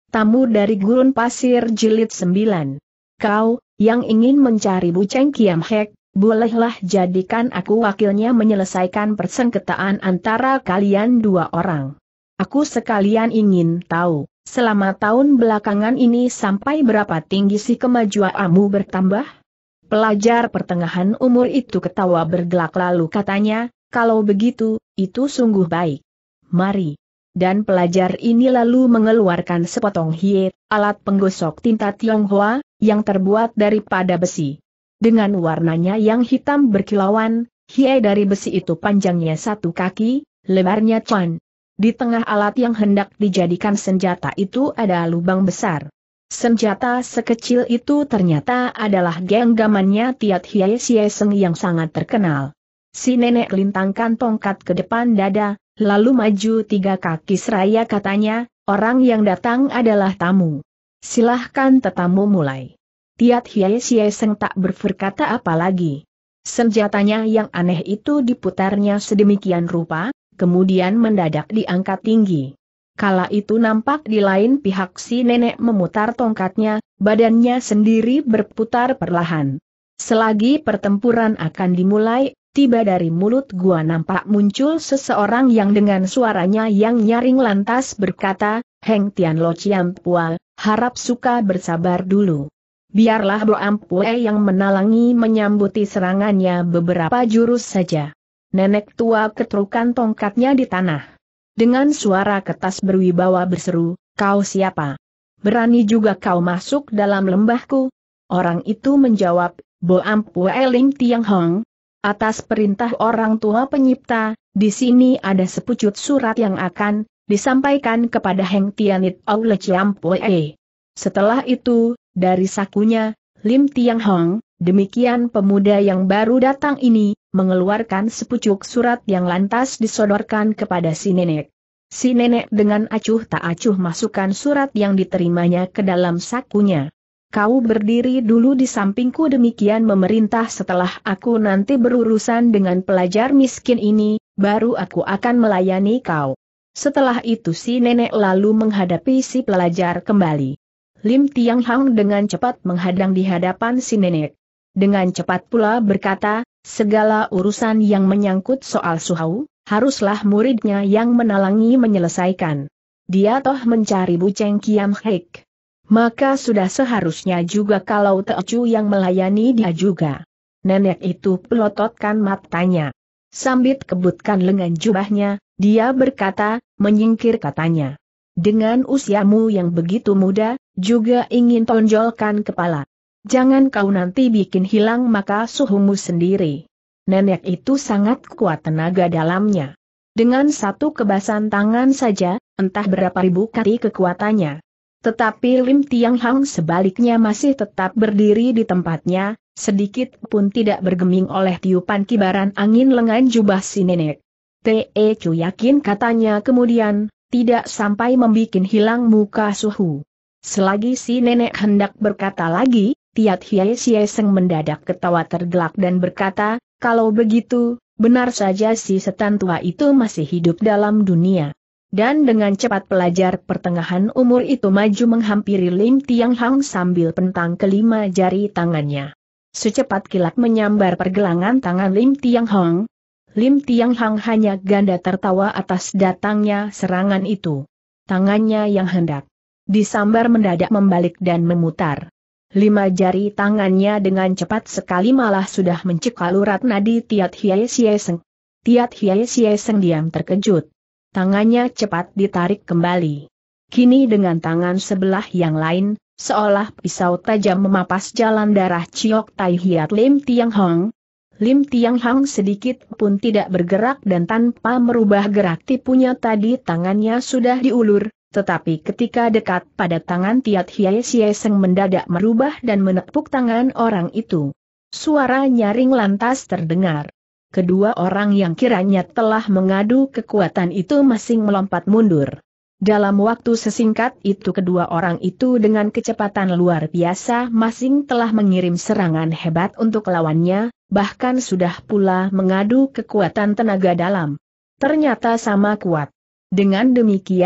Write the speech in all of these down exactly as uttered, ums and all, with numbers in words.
Tamu dari Gurun Pasir Jilid sembilan. Kau, yang ingin mencari Bu Cheng Kiam Hek, bolehlah jadikan aku wakilnya menyelesaikan persengketaan antara kalian dua orang. Aku sekalian ingin tahu, selama tahun belakangan ini sampai berapa tinggi si kemajuanmu bertambah? Pelajar pertengahan umur itu ketawa bergelak lalu katanya, kalau begitu, itu sungguh baik. Mari. Dan pelajar ini lalu mengeluarkan sepotong hie, alat penggosok tinta Tionghoa, yang terbuat daripada besi. Dengan warnanya yang hitam berkilauan, hie dari besi itu panjangnya satu kaki, lebarnya cuan. Di tengah alat yang hendak dijadikan senjata itu ada lubang besar. Senjata sekecil itu ternyata adalah genggamannya Tiat Hie Sieseng yang sangat terkenal. Si nenek lintangkan tongkat ke depan dada, lalu maju tiga kaki seraya katanya, orang yang datang adalah tamu. Silahkan tetamu mulai. Tiat Hie Sieseng tak berkata apa lagi. Senjatanya yang aneh itu diputarnya sedemikian rupa, kemudian mendadak diangkat tinggi. Kala itu nampak di lain pihak si nenek memutar tongkatnya, badannya sendiri berputar perlahan. Selagi pertempuran akan dimulai, tiba dari mulut gua nampak muncul seseorang yang dengan suaranya yang nyaring lantas berkata, Heng Tian Lo Chiam Pua, harap suka bersabar dulu. Biarlah Bo Ampue yang menalangi menyambuti serangannya beberapa jurus saja. Nenek tua ketrukan tongkatnya di tanah. Dengan suara ketas berwibawa berseru, kau siapa? Berani juga kau masuk dalam lembahku? Orang itu menjawab, Bo Ampue Lim Tiang Hong. Atas perintah orang tua penyipta, di sini ada sepucuk surat yang akan disampaikan kepada Heng Tianit Aule Ciampue. Setelah itu, dari sakunya, Lim Tiang Hong, demikian pemuda yang baru datang ini, mengeluarkan sepucuk surat yang lantas disodorkan kepada si nenek. Si nenek dengan acuh tak acuh masukkan surat yang diterimanya ke dalam sakunya. Kau berdiri dulu di sampingku demikian memerintah setelah aku nanti berurusan dengan pelajar miskin ini, baru aku akan melayani kau. Setelah itu si nenek lalu menghadapi si pelajar kembali. Lim Tiang Hong dengan cepat menghadang di hadapan si nenek. Dengan cepat pula berkata, segala urusan yang menyangkut soal suhau, haruslah muridnya yang menalangi menyelesaikan. Dia toh mencari Bu Cheng Kiam Hek. Maka sudah seharusnya juga kalau Teocu yang melayani dia juga. Nenek itu pelototkan matanya. Sambil kebutkan lengan jubahnya, dia berkata, menyingkir katanya. Dengan usiamu yang begitu muda, juga ingin tonjolkan kepala. Jangan kau nanti bikin hilang maka suhumu sendiri. Nenek itu sangat kuat tenaga dalamnya. Dengan satu kebasan tangan saja, entah berapa ribu kali kekuatannya. Tetapi Lim Tiang Hong sebaliknya masih tetap berdiri di tempatnya, sedikit pun tidak bergeming oleh tiupan kibaran angin lengan jubah si nenek. Te Cu yakin katanya kemudian, tidak sampai membikin hilang muka suhu. Selagi si nenek hendak berkata lagi, Tiat Hie Sieseng mendadak ketawa tergelak dan berkata, kalau begitu, benar saja si setan tua itu masih hidup dalam dunia. Dan dengan cepat pelajar pertengahan umur itu maju menghampiri Lim Tiang Hong sambil pentang kelima jari tangannya. Secepat kilat menyambar pergelangan tangan Lim Tiang Hong. Lim Tiang Hong hanya ganda tertawa atas datangnya serangan itu. Tangannya yang hendak disambar mendadak membalik dan memutar. Lima jari tangannya dengan cepat sekali malah sudah mencekal urat nadi Tiat Hie Sieseng. Tiat Hie Sieseng diam terkejut. Tangannya cepat ditarik kembali. Kini dengan tangan sebelah yang lain, seolah pisau tajam memapas jalan darah Ciok Tai Hiat Lim Tiang Hong. Lim Tiang Hong sedikit pun tidak bergerak dan tanpa merubah gerak tipunya tadi tangannya sudah diulur, tetapi ketika dekat pada tangan Tiat Hie Sieseng mendadak merubah dan menepuk tangan orang itu. Suara nyaring lantas terdengar. Kedua orang yang kiranya telah mengadu kekuatan itu masing melompat mundur. Dalam waktu sesingkat itu kedua orang itu dengan kecepatan luar biasa masing telah mengirim serangan hebat untuk lawannya, bahkan sudah pula mengadu kekuatan tenaga dalam. Ternyata sama kuat. Dengan demikian,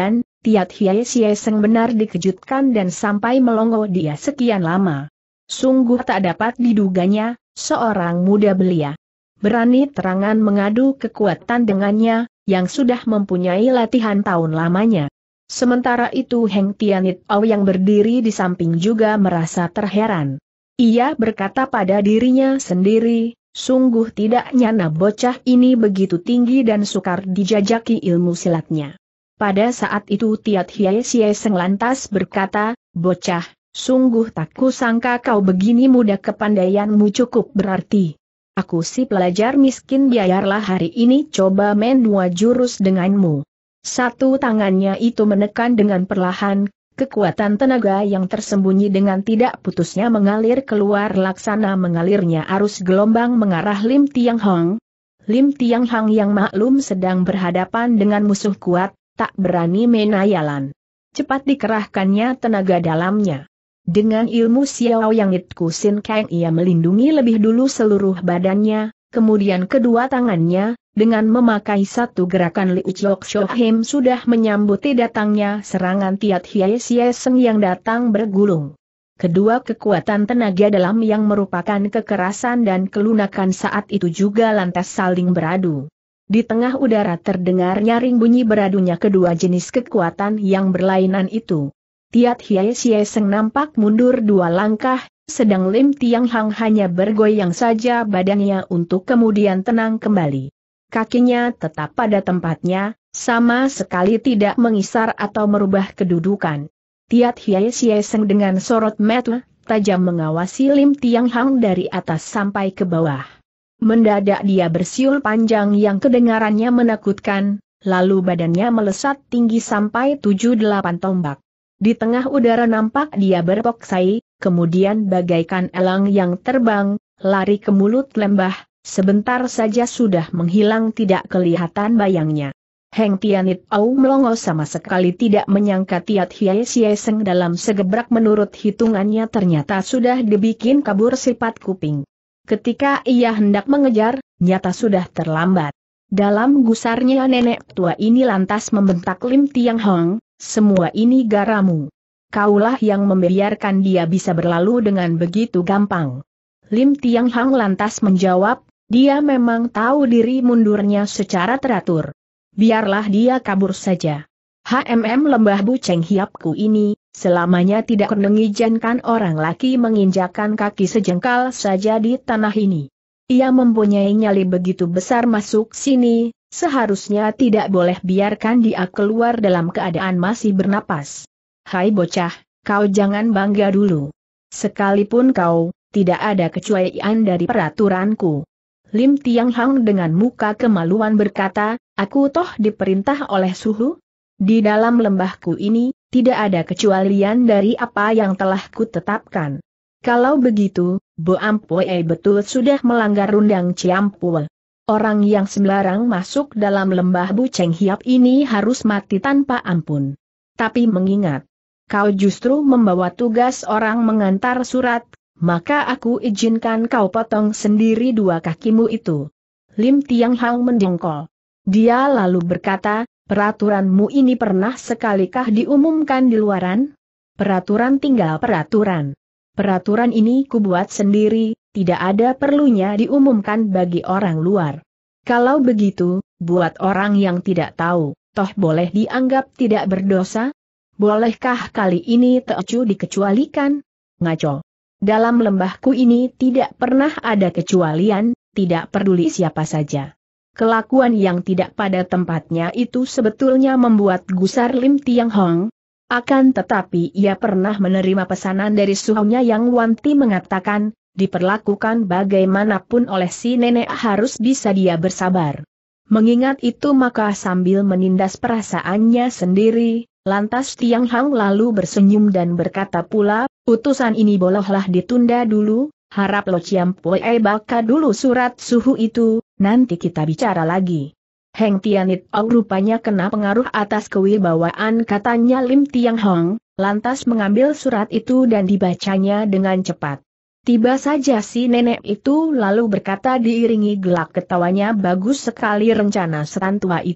Tiat Hiai Sieseng benar dikejutkan dan sampai melongo dia sekian lama. Sungguh tak dapat diduganya, seorang muda belia berani terangan mengadu kekuatan dengannya, yang sudah mempunyai latihan tahun lamanya. Sementara itu Heng Tianit Au yang berdiri di samping juga merasa terheran. Ia berkata pada dirinya sendiri, sungguh tidak nyana bocah ini begitu tinggi dan sukar dijajaki ilmu silatnya. Pada saat itu Tiat Hiai Sieseng lantas berkata, bocah, sungguh tak kusangka kau begini muda, kepandaianmu cukup berarti. Aku si pelajar miskin, biarlah hari ini coba main dua jurus denganmu. Satu tangannya itu menekan dengan perlahan, kekuatan tenaga yang tersembunyi dengan tidak putusnya mengalir keluar laksana mengalirnya arus gelombang mengarah Lim Tiang Hong. Lim Tiang Hong yang maklum sedang berhadapan dengan musuh kuat, tak berani main ayalan. Cepat dikerahkannya tenaga dalamnya. Dengan ilmu Xiao Yang It Kusin Kang ia melindungi lebih dulu seluruh badannya, kemudian kedua tangannya, dengan memakai satu gerakan Liu Chok Shou Him sudah menyambuti datangnya serangan Tiat Hiai Sieseng yang datang bergulung. Kedua kekuatan tenaga dalam yang merupakan kekerasan dan kelunakan saat itu juga lantas saling beradu. Di tengah udara terdengar nyaring bunyi beradunya kedua jenis kekuatan yang berlainan itu. Tiat Hiai Sieseng nampak mundur dua langkah, sedang Lim Tiang Hang hanya bergoyang saja badannya untuk kemudian tenang kembali. Kakinya tetap pada tempatnya, sama sekali tidak mengisar atau merubah kedudukan. Tiat Hiai Sieseng dengan sorot mata tajam mengawasi Lim Tiang Hang dari atas sampai ke bawah. Mendadak dia bersiul panjang yang kedengarannya menakutkan, lalu badannya melesat tinggi sampai tujuh delapan tombak. Di tengah udara nampak dia berpoksai, kemudian bagaikan elang yang terbang, lari ke mulut lembah, sebentar saja sudah menghilang tidak kelihatan bayangnya. Heng Tianit Au melongo sama sekali tidak menyangka Tiat Hiai Sieseng dalam segebrak menurut hitungannya ternyata sudah dibikin kabur sifat kuping. Ketika ia hendak mengejar, nyata sudah terlambat. Dalam gusarnya nenek tua ini lantas membentak Lim Tiang Hong, semua ini garamu. Kaulah yang membiarkan dia bisa berlalu dengan begitu gampang. Lim Tiang Hong lantas menjawab, dia memang tahu diri mundurnya secara teratur. Biarlah dia kabur saja. Hmm lembah Buceng Hiapku ini, selamanya tidak mengizinkan orang laki menginjakan kaki sejengkal saja di tanah ini. Ia mempunyai nyali begitu besar masuk sini, seharusnya tidak boleh biarkan dia keluar dalam keadaan masih bernapas. Hai bocah, kau jangan bangga dulu. Sekalipun kau, tidak ada kecuaian dari peraturanku. Lim Tiang Hang dengan muka kemaluan berkata, aku toh diperintah oleh suhu? Di dalam lembahku ini, tidak ada kecualian dari apa yang telah kutetapkan. Kalau begitu, Bo Ampue betul sudah melanggar undang Ciampue. Orang yang sembarang masuk dalam lembah Buceng Hiap ini harus mati tanpa ampun. Tapi mengingat, kau justru membawa tugas orang mengantar surat, maka aku izinkan kau potong sendiri dua kakimu itu. Lim Tiang Hang mendongkol. Dia lalu berkata, peraturanmu ini pernah sekalikah diumumkan di luaran? Peraturan tinggal peraturan. Peraturan ini kubuat sendiri, tidak ada perlunya diumumkan bagi orang luar. Kalau begitu, buat orang yang tidak tahu, toh boleh dianggap tidak berdosa? Bolehkah kali ini teocu dikecualikan? Ngaco. Dalam lembahku ini tidak pernah ada kecualian, tidak peduli siapa saja. Kelakuan yang tidak pada tempatnya itu sebetulnya membuat gusar Lim Tiang Hong. Akan tetapi ia pernah menerima pesanan dari suhunya yang wanti mengatakan, diperlakukan bagaimanapun oleh si nenek harus bisa dia bersabar. Mengingat itu maka sambil menindas perasaannya sendiri, lantas Tiang Hang lalu bersenyum dan berkata pula, utusan ini bolehlah ditunda dulu, harap Lo Ciampue baca dulu surat suhu itu, nanti kita bicara lagi. Heng Tianit Au rupanya kena pengaruh atas kewibawaan katanya Lim Tiang Hong, lantas mengambil surat itu dan dibacanya dengan cepat. Tiba saja si nenek itu lalu berkata diiringi gelak ketawanya, bagus sekali rencana setan tua itu,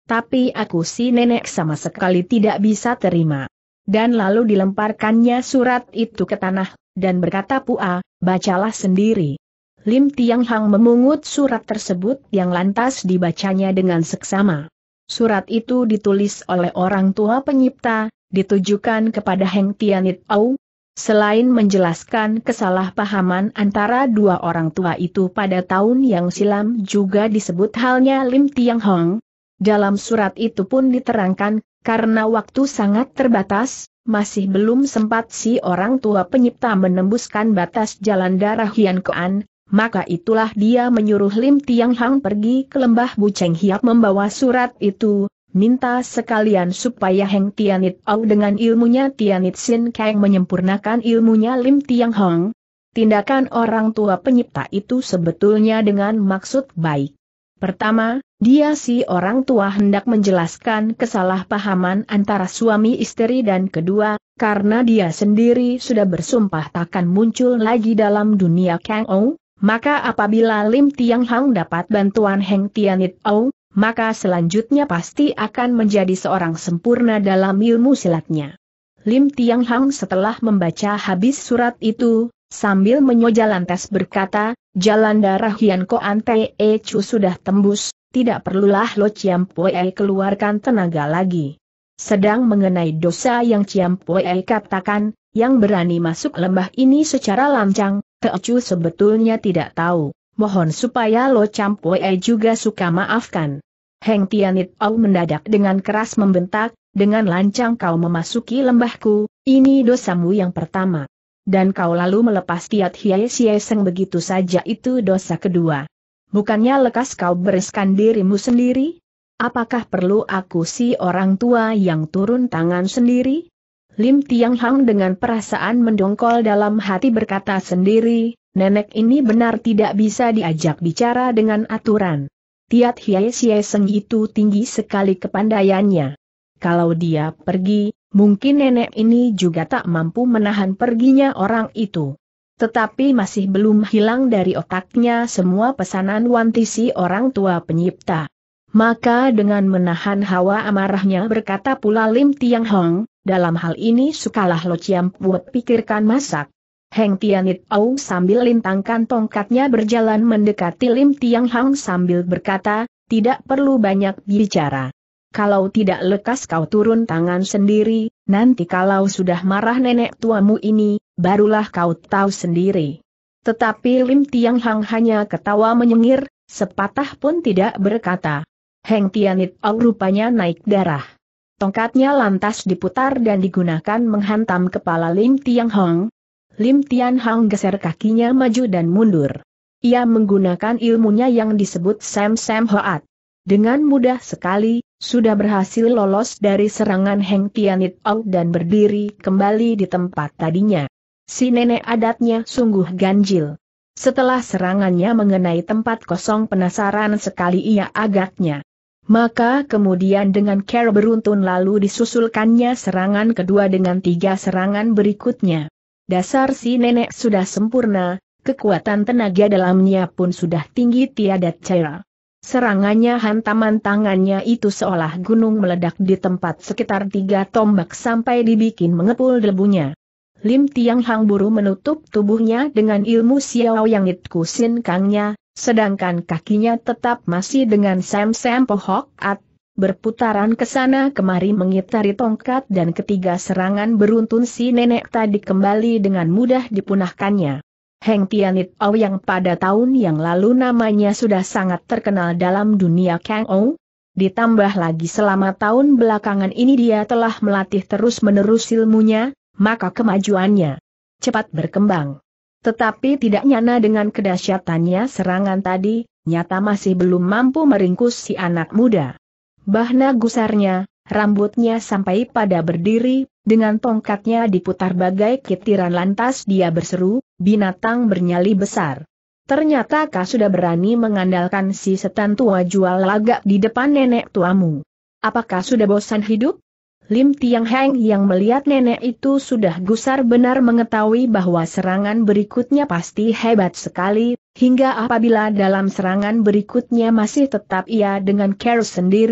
Tapi aku si nenek sama sekali tidak bisa terima. Dan lalu dilemparkannya surat itu ke tanah, dan berkata, Pua, bacalah sendiri. Lim Tiang Hang memungut surat tersebut yang lantas dibacanya dengan seksama. Surat itu ditulis oleh orang tua penyipta, ditujukan kepada Heng Tianit Au. Selain menjelaskan kesalahpahaman antara dua orang tua itu pada tahun yang silam juga disebut halnya Lim Tiang Hang. Dalam surat itu pun diterangkan, karena waktu sangat terbatas, masih belum sempat si orang tua penyipta menembuskan batas jalan darah Hian Koan, maka itulah dia menyuruh Lim Tiang Hang pergi ke lembah Buceng Hiap membawa surat itu, minta sekalian supaya Heng Tianit Au dengan ilmunya Tianit Sin Kang menyempurnakan ilmunya Lim Tiang Hang. Tindakan orang tua penyipta itu sebetulnya dengan maksud baik. Pertama, dia si orang tua hendak menjelaskan kesalahpahaman antara suami istri dan kedua, karena dia sendiri sudah bersumpah takkan muncul lagi dalam dunia Kang Ou, maka apabila Lim Tiang Hang dapat bantuan Heng Tianit Au, maka selanjutnya pasti akan menjadi seorang sempurna dalam ilmu silatnya. Lim Tiang Hang setelah membaca habis surat itu, sambil menyoja lantas berkata, jalan darah Hian Koan Te Chu sudah tembus, tidak perlulah Lo Ciam Pue keluarkan tenaga lagi. Sedang mengenai dosa yang Ciam Pue katakan, yang berani masuk lembah ini secara lancang, Te Chu sebetulnya tidak tahu, mohon supaya Lo Ciam Pue juga suka maafkan. Heng Tianit Au mendadak dengan keras membentak, dengan lancang kau memasuki lembahku, ini dosamu yang pertama. Dan kau lalu melepas Tiat Hiai Sieseng begitu saja, itu dosa kedua. Bukannya lekas kau bereskan dirimu sendiri? Apakah perlu aku si orang tua yang turun tangan sendiri? Lim Tiang Hang dengan perasaan mendongkol dalam hati berkata sendiri, nenek ini benar tidak bisa diajak bicara dengan aturan. Tiat Hiai Sieseng itu tinggi sekali kepandaiannya. Kalau dia pergi, mungkin nenek ini juga tak mampu menahan perginya orang itu. Tetapi masih belum hilang dari otaknya semua pesanan wanti si orang tua penyipta. Maka dengan menahan hawa amarahnya berkata pula Lim Tiang Hang, dalam hal ini sukalah Lo Ciam Pue pikirkan masak. Heng Tianit Au sambil lintangkan tongkatnya berjalan mendekati Lim Tiang Hang sambil berkata, tidak perlu banyak bicara. Kalau tidak lekas kau turun tangan sendiri, nanti kalau sudah marah nenek tuamu ini, barulah kau tahu sendiri. Tetapi Lim Tiang Hang hanya ketawa menyengir, sepatah pun tidak berkata. Heng Tianit Au rupanya naik darah. Tongkatnya lantas diputar dan digunakan menghantam kepala Lim Tiang Hang. Lim Tiang Hang geser kakinya maju dan mundur. Ia menggunakan ilmunya yang disebut Sam Sam Hoat. Dengan mudah sekali, sudah berhasil lolos dari serangan Heng Tianit Au dan berdiri kembali di tempat tadinya. Si nenek adatnya sungguh ganjil. Setelah serangannya mengenai tempat kosong penasaran sekali ia agaknya. Maka kemudian dengan cara beruntun lalu disusulkannya serangan kedua dengan tiga serangan berikutnya. Dasar si nenek sudah sempurna, kekuatan tenaga dalamnya pun sudah tinggi tiada cara. Serangannya hantaman tangannya itu seolah gunung meledak di tempat sekitar tiga tombak sampai dibikin mengepul debunya. Lim Tiang Hang buru menutup tubuhnya dengan ilmu Xiao Yang Itku Sin Kangnya, sedangkan kakinya tetap masih dengan Sam Sam Pohok At, berputaran ke sana kemari mengitari tongkat dan ketiga serangan beruntun si nenek tadi kembali dengan mudah dipunahkannya. Heng Tianit Au yang pada tahun yang lalu namanya sudah sangat terkenal dalam dunia Kang Ou, ditambah lagi selama tahun belakangan ini dia telah melatih terus-menerus ilmunya, maka kemajuannya cepat berkembang. Tetapi tidak nyana dengan kedahsyatannya serangan tadi, nyata masih belum mampu meringkus si anak muda. Bahna gusarnya, rambutnya sampai pada berdiri, dengan tongkatnya diputar bagai kitiran lantas dia berseru, binatang bernyali besar. Ternyata kau sudah berani mengandalkan si setan tua jual lagak di depan nenek tuamu. Apakah sudah bosan hidup? Lim Tiang Hang yang melihat nenek itu sudah gusar benar mengetahui bahwa serangan berikutnya pasti hebat sekali, hingga apabila dalam serangan berikutnya masih tetap ia dengan care sendiri,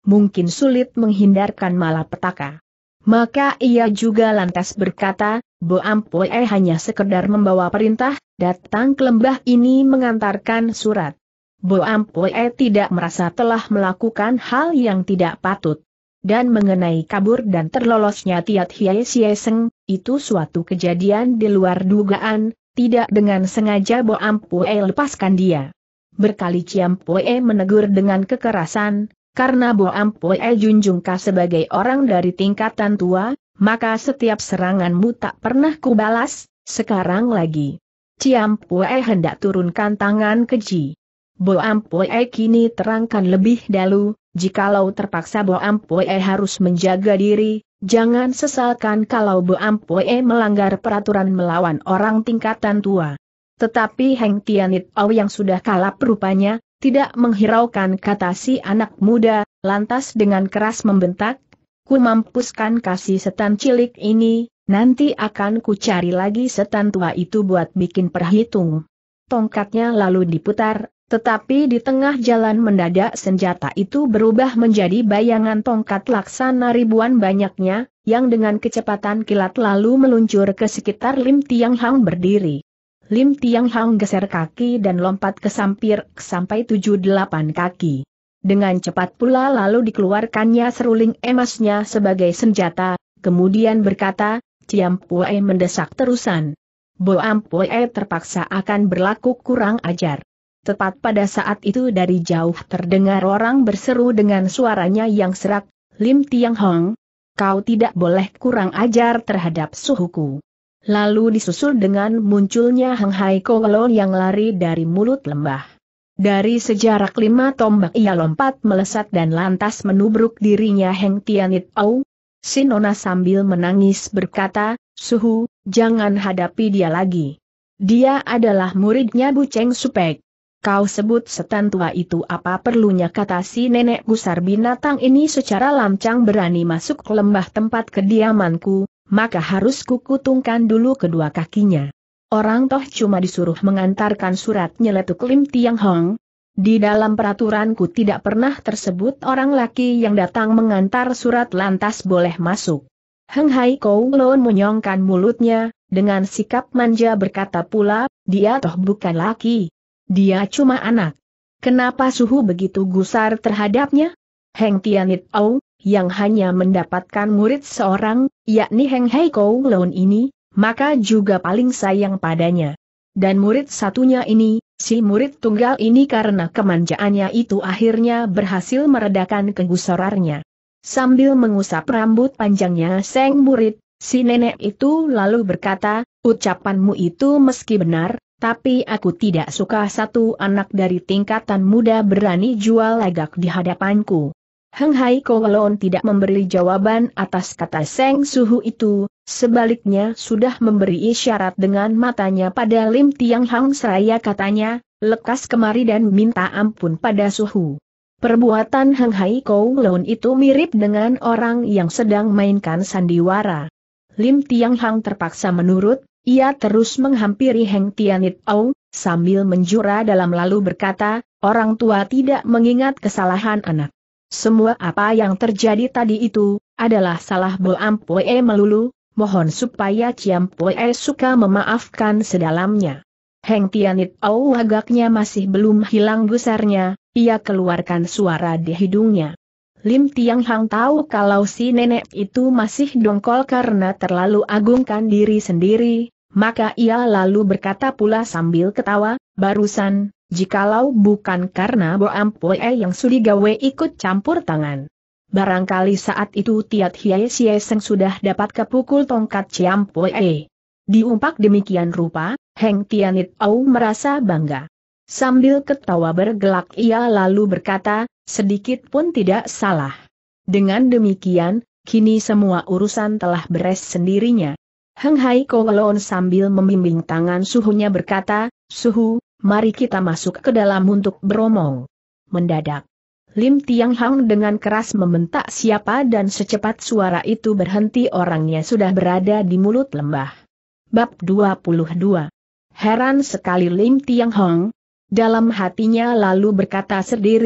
mungkin sulit menghindarkan malapetaka. Maka ia juga lantas berkata, Bo Ampue hanya sekedar membawa perintah, datang ke lembah ini mengantarkan surat. Bo Ampue tidak merasa telah melakukan hal yang tidak patut. Dan mengenai kabur dan terlolosnya Tiat Hiai Sieseng, itu suatu kejadian di luar dugaan, tidak dengan sengaja Bo Ampue lepaskan dia. Berkali Ciampue menegur dengan kekerasan, karena Bo Ampue junjungka sebagai orang dari tingkatan tua, maka setiap seranganmu tak pernah kubalas, sekarang lagi. Ciampue hendak turunkan tangan keji. Bo Ampue kini terangkan lebih dahulu, jikalau terpaksa Bo Ampue harus menjaga diri, jangan sesalkan kalau Bo Ampue melanggar peraturan melawan orang tingkatan tua. Tetapi Heng Tianit Au yang sudah kalap rupanya, tidak menghiraukan kata si anak muda, lantas dengan keras membentak, ku mampuskan kasih setan cilik ini, nanti akan ku cari lagi setan tua itu buat bikin perhitung. Tongkatnya lalu diputar, tetapi di tengah jalan mendadak senjata itu berubah menjadi bayangan tongkat laksana ribuan banyaknya, yang dengan kecepatan kilat lalu meluncur ke sekitar Lim Tiang Hang berdiri. Lim Tiang Hang geser kaki dan lompat ke sampir sampai tujuh delapan kaki. Dengan cepat pula lalu dikeluarkannya seruling emasnya sebagai senjata, kemudian berkata, Ciampue mendesak terusan. Bo Ampue terpaksa akan berlaku kurang ajar. Tepat pada saat itu dari jauh terdengar orang berseru dengan suaranya yang serak, Lim Tiang Hang, kau tidak boleh kurang ajar terhadap suhuku. Lalu disusul dengan munculnya Heng Hai Kowalon yang lari dari mulut lembah. Dari sejarak lima tombak ia lompat melesat dan lantas menubruk dirinya Heng Tianit Au. Si Nona sambil menangis berkata, Suhu, jangan hadapi dia lagi. Dia adalah muridnya Bu Cheng Supek. Kau sebut setan tua itu apa perlunya, kata si nenek gusar, binatang ini secara lancang berani masuk ke lembah tempat kediamanku, maka harus kukutungkan dulu kedua kakinya. Orang toh cuma disuruh mengantarkan surat, nyeletuk Lim Tiang Hang. Di dalam peraturanku tidak pernah tersebut orang laki yang datang mengantar surat lantas boleh masuk. Heng Hai Kowalon menyongkan mulutnya, dengan sikap manja berkata pula, dia toh bukan laki. Dia cuma anak. Kenapa Suhu begitu gusar terhadapnya? Heng Tianit Au, yang hanya mendapatkan murid seorang, yakni Heng Hai Kowalon ini, maka juga paling sayang padanya. Dan murid satunya ini, si murid tunggal ini karena kemanjaannya itu akhirnya berhasil meredakan kegusarannya. Sambil mengusap rambut panjangnya sang murid, si nenek itu lalu berkata, ucapanmu itu meski benar, tapi aku tidak suka satu anak dari tingkatan muda berani jual lagak di hadapanku. Heng Hai Kowalon tidak memberi jawaban atas kata Seng Suhu itu, sebaliknya sudah memberi isyarat dengan matanya pada Lim Tiang Hang seraya katanya, lekas kemari dan minta ampun pada Suhu. Perbuatan Heng Hai Kowalon itu mirip dengan orang yang sedang mainkan sandiwara. Lim Tiang Hang terpaksa menurut, ia terus menghampiri Heng Tianit Au, sambil menjura dalam lalu berkata, orang tua tidak mengingat kesalahan anak. Semua apa yang terjadi tadi itu, adalah salah Bo Ampue melulu, mohon supaya Ciampue suka memaafkan sedalamnya. Heng Tianit Au agaknya masih belum hilang gusarnya, ia keluarkan suara di hidungnya. Lim Tiang Hang tahu kalau si nenek itu masih dongkol karena terlalu agungkan diri sendiri, maka ia lalu berkata pula sambil ketawa, barusan, jikalau bukan karena Bo Ampue yang sudi gawe ikut campur tangan. Barangkali saat itu Tiat Hiai Sieseng sudah dapat kepukul tongkat Ciampue. Diumpak demikian rupa, Heng Tianit Au merasa bangga. Sambil ketawa bergelak ia lalu berkata, sedikit pun tidak salah. Dengan demikian, kini semua urusan telah beres sendirinya. Heng Hai Kowalon sambil membimbing tangan suhunya berkata, Suhu, mari kita masuk ke dalam untuk beromong. Mendadak, Lim Tiang Hang dengan keras membentak siapa dan secepat suara itu berhenti orangnya sudah berada di mulut lembah. Bab dua puluh dua. Heran sekali Lim Tiang Hang. Dalam hatinya lalu berkata sendiri,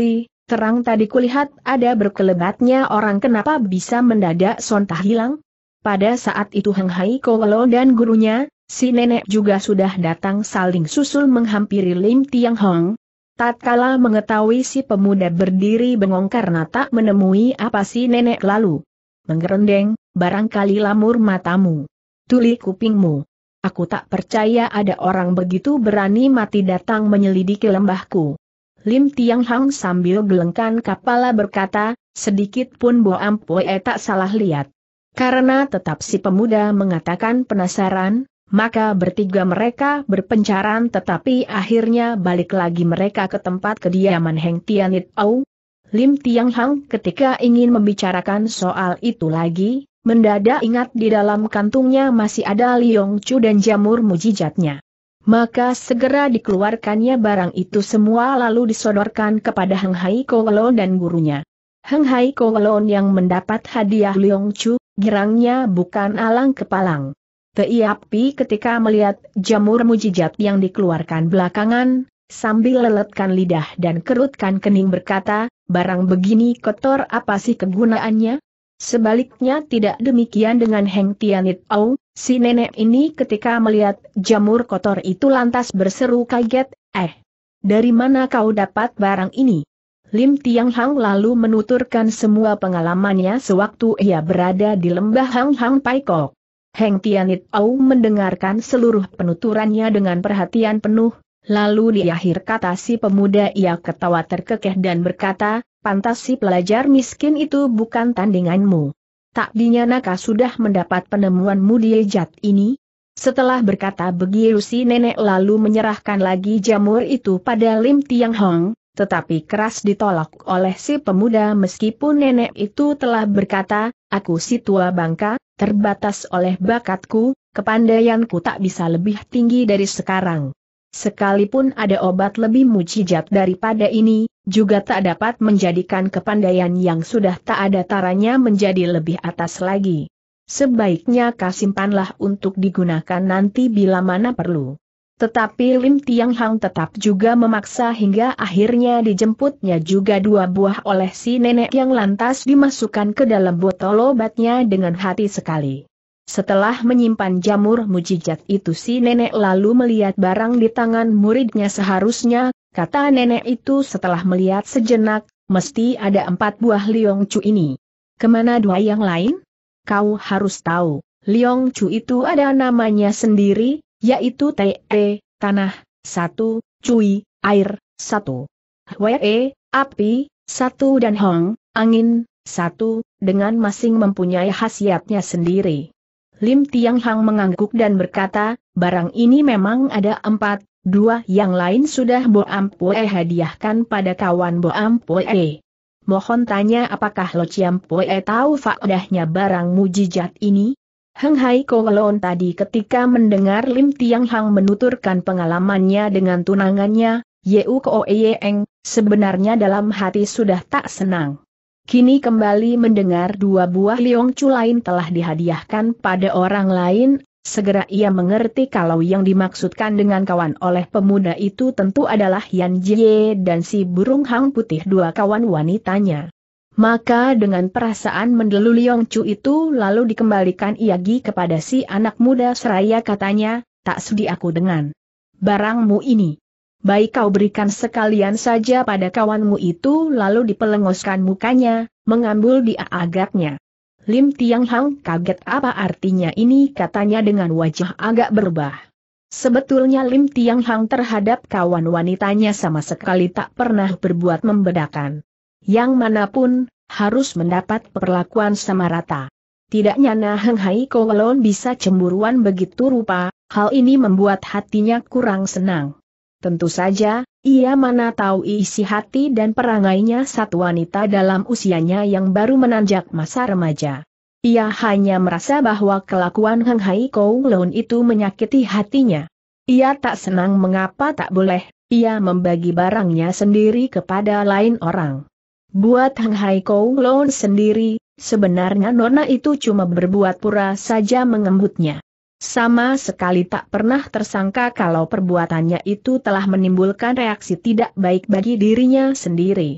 Terang tadi kulihat ada berkelebatnya orang, kenapa bisa mendadak sontak hilang? Pada saat itu Heng Hai Kowelo dan gurunya, si nenek juga sudah datang saling susul menghampiri Lim Tiang Hong. Tatkala mengetahui si pemuda berdiri bengong karena tak menemui apa si nenek lalu menggerendeng, barangkali lamur matamu, tuli kupingmu. Aku tak percaya ada orang begitu berani mati datang menyelidiki lembahku. Lim Tiang Hang sambil gelengkan kepala berkata, sedikit pun Bo Ampue tak salah lihat. Karena tetap si pemuda mengatakan penasaran, maka bertiga mereka berpencaran tetapi akhirnya balik lagi mereka ke tempat kediaman Heng Tianit Au. Lim Tiang Hang ketika ingin membicarakan soal itu lagi, mendadak ingat di dalam kantungnya masih ada Liong Chu dan jamur mujizatnya. Maka segera dikeluarkannya barang itu semua lalu disodorkan kepada Heng Hai Kowelo dan gurunya. Heng Hai Kowelo yang mendapat hadiah Liong Chu, girangnya bukan alang kepalang. Tetapi ketika melihat jamur mujizat yang dikeluarkan belakangan, sambil leletkan lidah dan kerutkan kening berkata, barang begini kotor apa sih kegunaannya? Sebaliknya tidak demikian dengan Heng Tianit Au, si nenek ini ketika melihat jamur kotor itu lantas berseru kaget, eh, dari mana kau dapat barang ini? Lim Tiang Hang lalu menuturkan semua pengalamannya sewaktu ia berada di lembah Hang Hang Pai Kok. Heng Tianit Au mendengarkan seluruh penuturannya dengan perhatian penuh, lalu di akhir kata si pemuda ia ketawa terkekeh dan berkata, pantas si pelajar miskin itu bukan tandinganmu. Tak dinyanaka sudah mendapat penemuan mujizat ini? Setelah berkata begitu si nenek lalu menyerahkan lagi jamur itu pada Lim Tiang Hong, tetapi keras ditolak oleh si pemuda meskipun nenek itu telah berkata, aku si tua bangka, terbatas oleh bakatku, kepandaianku tak bisa lebih tinggi dari sekarang. Sekalipun ada obat lebih mujizat daripada ini, juga tak dapat menjadikan kepandaian yang sudah tak ada taranya menjadi lebih atas lagi. Sebaiknya kau simpanlah untuk digunakan nanti bila mana perlu. Tetapi Lim Tiang Hang tetap juga memaksa hingga akhirnya dijemputnya juga dua buah oleh si nenek yang lantas dimasukkan ke dalam botol obatnya dengan hati sekali. Setelah menyimpan jamur mujizat itu si nenek lalu melihat barang di tangan muridnya seharusnya, kata nenek itu setelah melihat sejenak, mesti ada empat buah Liong Chu ini. Kemana dua yang lain? Kau harus tahu, Liong Chu itu ada namanya sendiri, yaitu Te, tanah, satu, Cui, air, satu. Hwe, api, satu dan Hong, angin, satu, dengan masing mempunyai khasiatnya sendiri. Lim Tiang Hang mengangguk dan berkata, barang ini memang ada empat, dua yang lain sudah Bo Ampue hadiahkan pada kawan Bo Ampue. Mohon tanya apakah Lo Ciampue tahu faedahnya barang mujizat ini? Heng Hai Kowelon tadi ketika mendengar Lim Tiang Hang menuturkan pengalamannya dengan tunangannya, Yeu Koe Eng, sebenarnya dalam hati sudah tak senang. Kini kembali mendengar dua buah Liong Chu lain telah dihadiahkan pada orang lain, segera ia mengerti kalau yang dimaksudkan dengan kawan oleh pemuda itu tentu adalah Yan Jie dan si burung hang putih dua kawan wanitanya. Maka dengan perasaan mendelu Liong Chu itu lalu dikembalikan Iagi kepada si anak muda seraya katanya, tak sudi aku dengan barangmu ini. Baik kau berikan sekalian saja pada kawanmu itu lalu dipelengoskan mukanya, mengambil dia agaknya. Lim Tiang Hang kaget apa artinya ini katanya dengan wajah agak berubah. Sebetulnya Lim Tiang Hang terhadap kawan wanitanya sama sekali tak pernah berbuat membedakan. Yang manapun, harus mendapat perlakuan sama rata. Tidak nyana Heng Hai Kowelon bisa cemburuan begitu rupa, hal ini membuat hatinya kurang senang. Tentu saja, ia mana tahu isi hati dan perangainya satu wanita dalam usianya yang baru menanjak masa remaja. Ia hanya merasa bahwa kelakuan Heng Hai Kowelon itu menyakiti hatinya. Ia tak senang mengapa tak boleh, ia membagi barangnya sendiri kepada lain orang. Buat Heng Hai Kowelon sendiri, sebenarnya nona itu cuma berbuat pura saja mengembutnya. Sama sekali tak pernah tersangka kalau perbuatannya itu telah menimbulkan reaksi tidak baik bagi dirinya sendiri.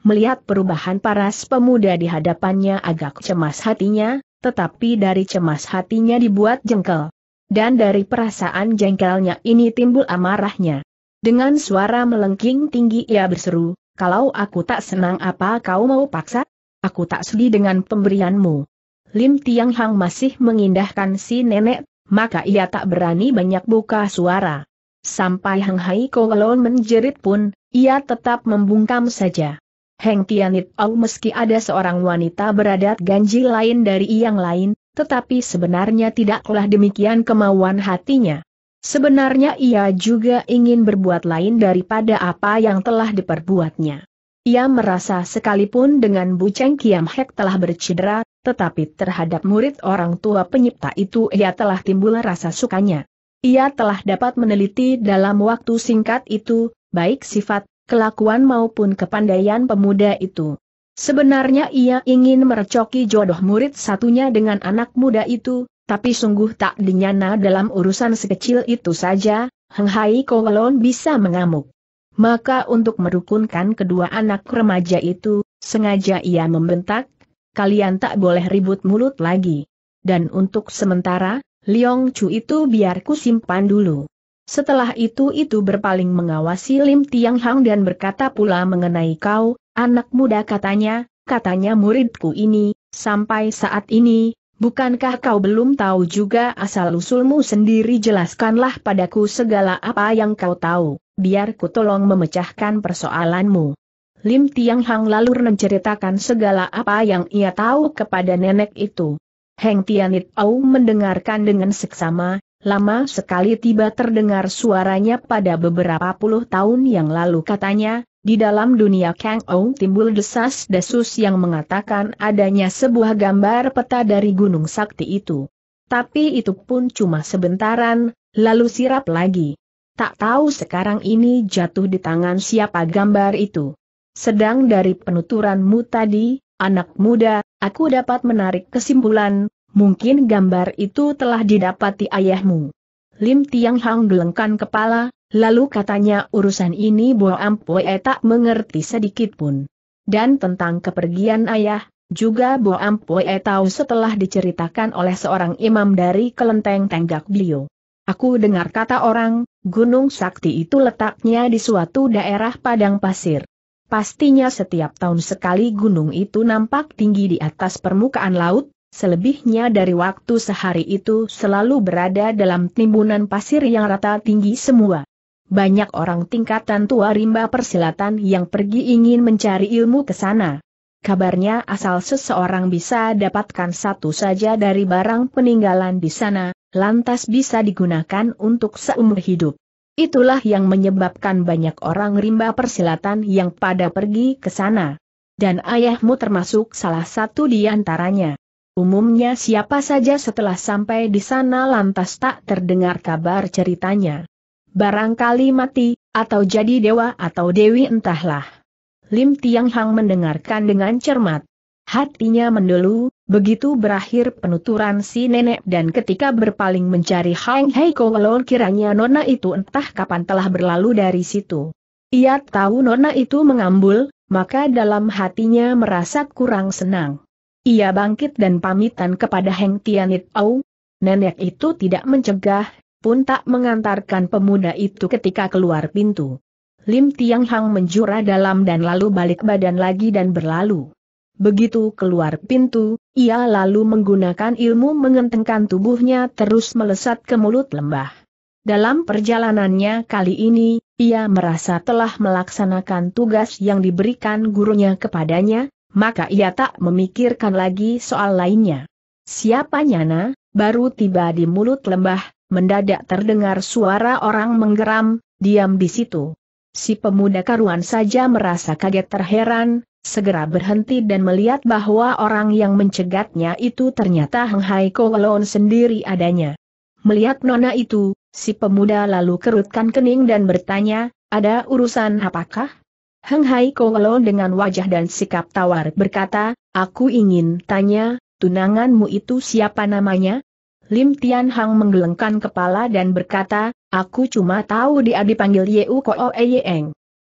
Melihat perubahan paras pemuda di hadapannya agak cemas hatinya, tetapi dari cemas hatinya dibuat jengkel. Dan dari perasaan jengkelnya ini timbul amarahnya. Dengan suara melengking tinggi ia berseru, "Kalau aku tak senang apa kau mau paksa? Aku tak sudi dengan pemberianmu." Lim Tiang Hang masih mengindahkan si nenek, maka ia tak berani banyak buka suara. Sampai Hang Hai Kowalon menjerit pun, ia tetap membungkam saja. Heng Tianit Au meski ada seorang wanita beradat ganjil lain dari yang lain, tetapi sebenarnya tidaklah demikian kemauan hatinya. Sebenarnya ia juga ingin berbuat lain daripada apa yang telah diperbuatnya. Ia merasa sekalipun dengan Bu Cheng Kiam Hek telah bercedera, tetapi terhadap murid orang tua penyipta itu ia telah timbul rasa sukanya. Ia telah dapat meneliti dalam waktu singkat itu, baik sifat, kelakuan maupun kepandaian pemuda itu. Sebenarnya ia ingin merecoki jodoh murid satunya dengan anak muda itu, tapi sungguh tak dinyana dalam urusan sekecil itu saja, Heng Hai Kowalon bisa mengamuk. Maka untuk merukunkan kedua anak remaja itu, sengaja ia membentak, "Kalian tak boleh ribut mulut lagi. Dan untuk sementara, Liong Chu itu biar ku simpan dulu." Setelah itu itu berpaling mengawasi Lim Tiang Hang dan berkata pula mengenai kau, anak muda katanya, katanya muridku ini, sampai saat ini, bukankah kau belum tahu juga asal-usulmu sendiri? Jelaskanlah padaku segala apa yang kau tahu, biar ku tolong memecahkan persoalanmu. Lim Tiang Hang lalu menceritakan segala apa yang ia tahu kepada nenek itu. Heng Tianit Au mendengarkan dengan seksama. Lama sekali tiba terdengar suaranya pada beberapa puluh tahun yang lalu katanya, di dalam dunia Kang Ou timbul desas-desus yang mengatakan adanya sebuah gambar peta dari Gunung Sakti itu. Tapi itu pun cuma sebentaran, lalu sirap lagi. Tak tahu sekarang ini jatuh di tangan siapa gambar itu. Sedang dari penuturanmu tadi, anak muda, aku dapat menarik kesimpulan, mungkin gambar itu telah didapati ayahmu. Lim Tiang Hang gelengkan kepala, lalu katanya urusan ini Bo Ampue tak mengerti sedikit pun. Dan tentang kepergian ayah, juga Bo Ampue tahu setelah diceritakan oleh seorang imam dari kelenteng Tenggak Beliau. Aku dengar kata orang, Gunung Sakti itu letaknya di suatu daerah padang pasir. Pastinya setiap tahun sekali gunung itu nampak tinggi di atas permukaan laut. Selebihnya dari waktu sehari itu selalu berada dalam timbunan pasir yang rata tinggi semua. Banyak orang tingkatan tua rimba persilatan yang pergi ingin mencari ilmu ke sana. Kabarnya asal seseorang bisa dapatkan satu saja dari barang peninggalan di sana, lantas bisa digunakan untuk seumur hidup. Itulah yang menyebabkan banyak orang rimba persilatan yang pada pergi ke sana. Dan ayahmu termasuk salah satu di antaranya. Umumnya siapa saja setelah sampai di sana lantas tak terdengar kabar ceritanya. Barangkali mati, atau jadi dewa atau dewi entahlah. Lim Tiang Hang mendengarkan dengan cermat. Hatinya mendelu, begitu berakhir penuturan si nenek dan ketika berpaling mencari Hang Hai Kowalon kiranya nona itu entah kapan telah berlalu dari situ. Ia tahu nona itu mengambul, maka dalam hatinya merasa kurang senang. Ia bangkit dan pamitan kepada Heng Tianit Au. Nenek itu tidak mencegah, pun tak mengantarkan pemuda itu ketika keluar pintu. Lim Tiang Hang menjura dalam dan lalu balik badan lagi dan berlalu. Begitu keluar pintu, ia lalu menggunakan ilmu mengentengkan tubuhnya terus melesat ke mulut lembah. Dalam perjalanannya kali ini, ia merasa telah melaksanakan tugas yang diberikan gurunya kepadanya, maka ia tak memikirkan lagi soal lainnya. Siapa nyana, baru tiba di mulut lembah, mendadak terdengar suara orang menggeram, diam di situ. Si pemuda karuan saja merasa kaget terheran, segera berhenti dan melihat bahwa orang yang mencegatnya itu ternyata Heng Hai Kowalon sendiri adanya. Melihat nona itu, si pemuda lalu kerutkan kening dan bertanya, ada urusan apakah? Heng Hai Kowalon dengan wajah dan sikap tawar berkata, aku ingin tanya, tunanganmu itu siapa namanya? Lim Tian Hang menggelengkan kepala dan berkata, aku cuma tahu dia dipanggil Yeu Ko Eyeng.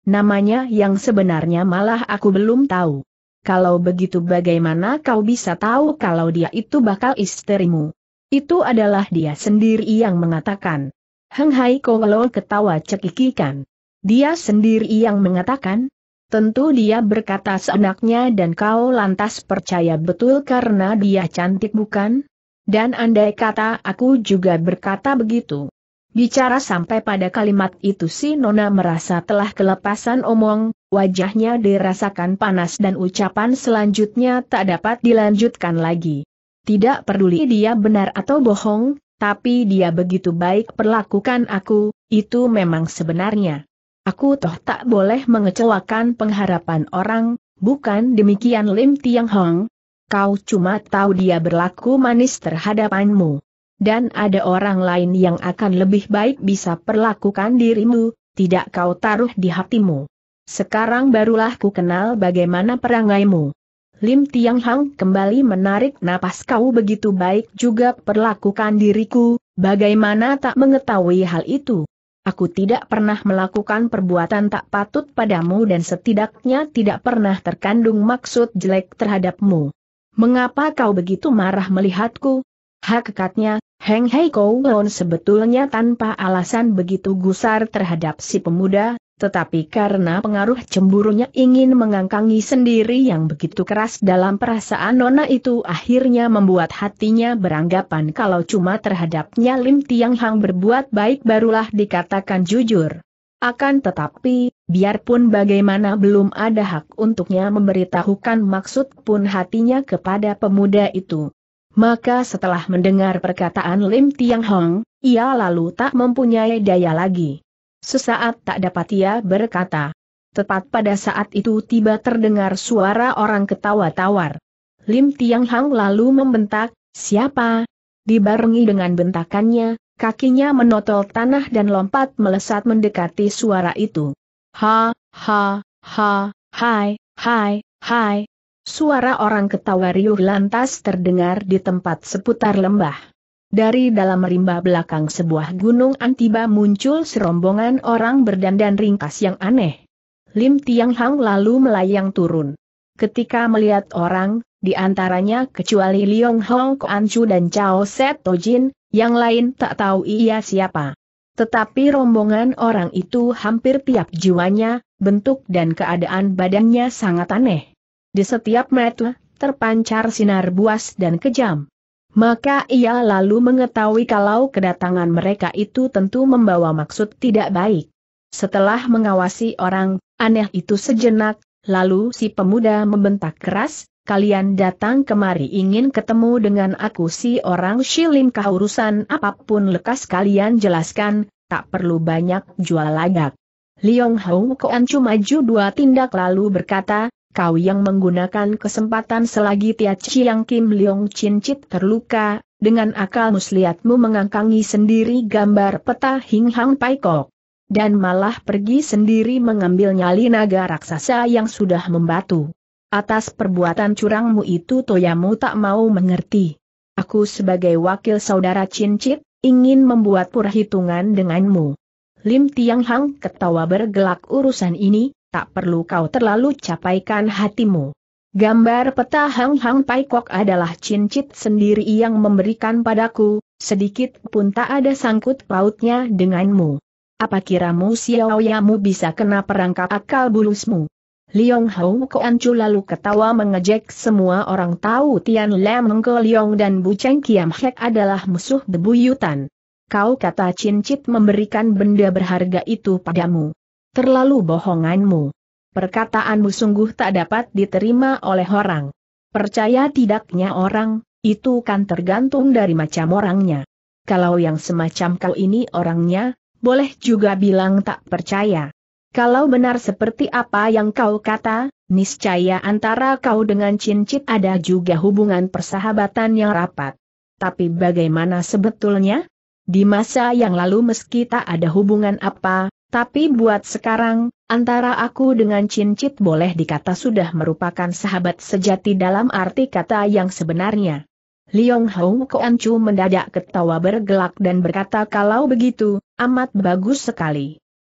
Namanya yang sebenarnya malah aku belum tahu. Kalau begitu bagaimana kau bisa tahu kalau dia itu bakal istrimu? Itu adalah dia sendiri yang mengatakan. Heng Hai Kowelo ketawa cekikikan. Dia sendiri yang mengatakan? Tentu dia berkata seenaknya dan kau lantas percaya betul karena dia cantik bukan? Dan andai kata aku juga berkata begitu. Bicara sampai pada kalimat itu si Nona merasa telah kelepasan omong, wajahnya dirasakan panas dan ucapan selanjutnya tak dapat dilanjutkan lagi. Tidak peduli dia benar atau bohong, tapi dia begitu baik perlakukan aku, itu memang sebenarnya. Aku toh tak boleh mengecewakan pengharapan orang, bukan demikian Lim Tiang Hong? Kau cuma tahu dia berlaku manis terhadapanmu. Dan ada orang lain yang akan lebih baik bisa perlakukan dirimu, tidak kau taruh di hatimu. Sekarang barulah ku kenal bagaimana perangaimu. Lim Tiang Hang kembali menarik napas. Kau begitu baik juga perlakukan diriku, bagaimana tak mengetahui hal itu? Aku tidak pernah melakukan perbuatan tak patut padamu dan setidaknya tidak pernah terkandung maksud jelek terhadapmu. Mengapa kau begitu marah melihatku? Hakikatnya, Heng Hei Kowon sebetulnya tanpa alasan begitu gusar terhadap si pemuda, tetapi karena pengaruh cemburunya ingin mengangkangi sendiri yang begitu keras dalam perasaan Nona itu akhirnya membuat hatinya beranggapan kalau cuma terhadapnya Lim Tiang Hang berbuat baik barulah dikatakan jujur. Akan tetapi, biarpun bagaimana belum ada hak untuknya memberitahukan maksud pun hatinya kepada pemuda itu. Maka setelah mendengar perkataan Lim Tiang Hong, ia lalu tak mempunyai daya lagi. Sesaat tak dapat ia berkata. Tepat pada saat itu tiba terdengar suara orang ketawa tawar. Lim Tiang Hong lalu membentak, "Siapa?" Dibarengi dengan bentakannya, kakinya menotol tanah dan lompat melesat mendekati suara itu. Ha, ha, ha, hai, hai, hai. Suara orang ketawa riuh lantas terdengar di tempat seputar lembah. Dari dalam rimba belakang sebuah gunung tiba muncul serombongan orang berdandan ringkas yang aneh. Lim Tiang Hang lalu melayang turun. Ketika melihat orang, di antaranya kecuali Liong Hong Koan Chu dan Chao Set Tojin, yang lain tak tahu ia siapa. Tetapi rombongan orang itu hampir tiap jiwanya, bentuk dan keadaan badannya sangat aneh. Di setiap mata, terpancar sinar buas dan kejam. Maka ia lalu mengetahui kalau kedatangan mereka itu tentu membawa maksud tidak baik. Setelah mengawasi orang aneh itu sejenak, lalu si pemuda membentak keras, "Kalian datang kemari ingin ketemu dengan aku si orang Shilim kah urusan apapun lekas kalian jelaskan, tak perlu banyak jual lagak." Liong Hong Koan Chu maju dua tindak lalu berkata, "Kau yang menggunakan kesempatan selagi Tia Chiang Kim Leong Chin Chit terluka, dengan akal muslihatmu mengangkangi sendiri gambar peta Hing Hang Pai Kok. Dan malah pergi sendiri mengambil nyali naga raksasa yang sudah membatu. Atas perbuatan curangmu itu toyamu tak mau mengerti. Aku sebagai wakil saudara Chin Chit, ingin membuat perhitungan denganmu." Lim Tiang Hang ketawa bergelak, "Urusan ini tak perlu kau terlalu capaikan hatimu. Gambar peta Hang Hang Pai Kok adalah Chin Chit sendiri yang memberikan padaku, sedikit pun tak ada sangkut pautnya denganmu. Apa kiramu sioyamu bisa kena perangkap akal bulusmu?" Liong Hong Koan Chu lalu ketawa mengejek. Semua orang tahu Tian Lam Engko Liong dan Bu Cheng Kiam Hek adalah musuh bebuyutan. Kau kata Chin Chit memberikan benda berharga itu padamu. Terlalu bohonganmu. Perkataanmu sungguh tak dapat diterima oleh orang. Percaya tidaknya orang, itu kan tergantung dari macam orangnya. Kalau yang semacam kau ini orangnya, boleh juga bilang tak percaya. Kalau benar seperti apa yang kau kata, niscaya antara kau dengan Chin Chit ada juga hubungan persahabatan yang rapat. Tapi bagaimana sebetulnya? Di masa yang lalu meski tak ada hubungan apa, tapi buat sekarang, antara aku dengan Chin Chit boleh dikata sudah merupakan sahabat sejati dalam arti kata yang sebenarnya. Liong Hong Koan Chu mendadak ketawa bergelak dan berkata, "Kalau begitu, amat bagus sekali.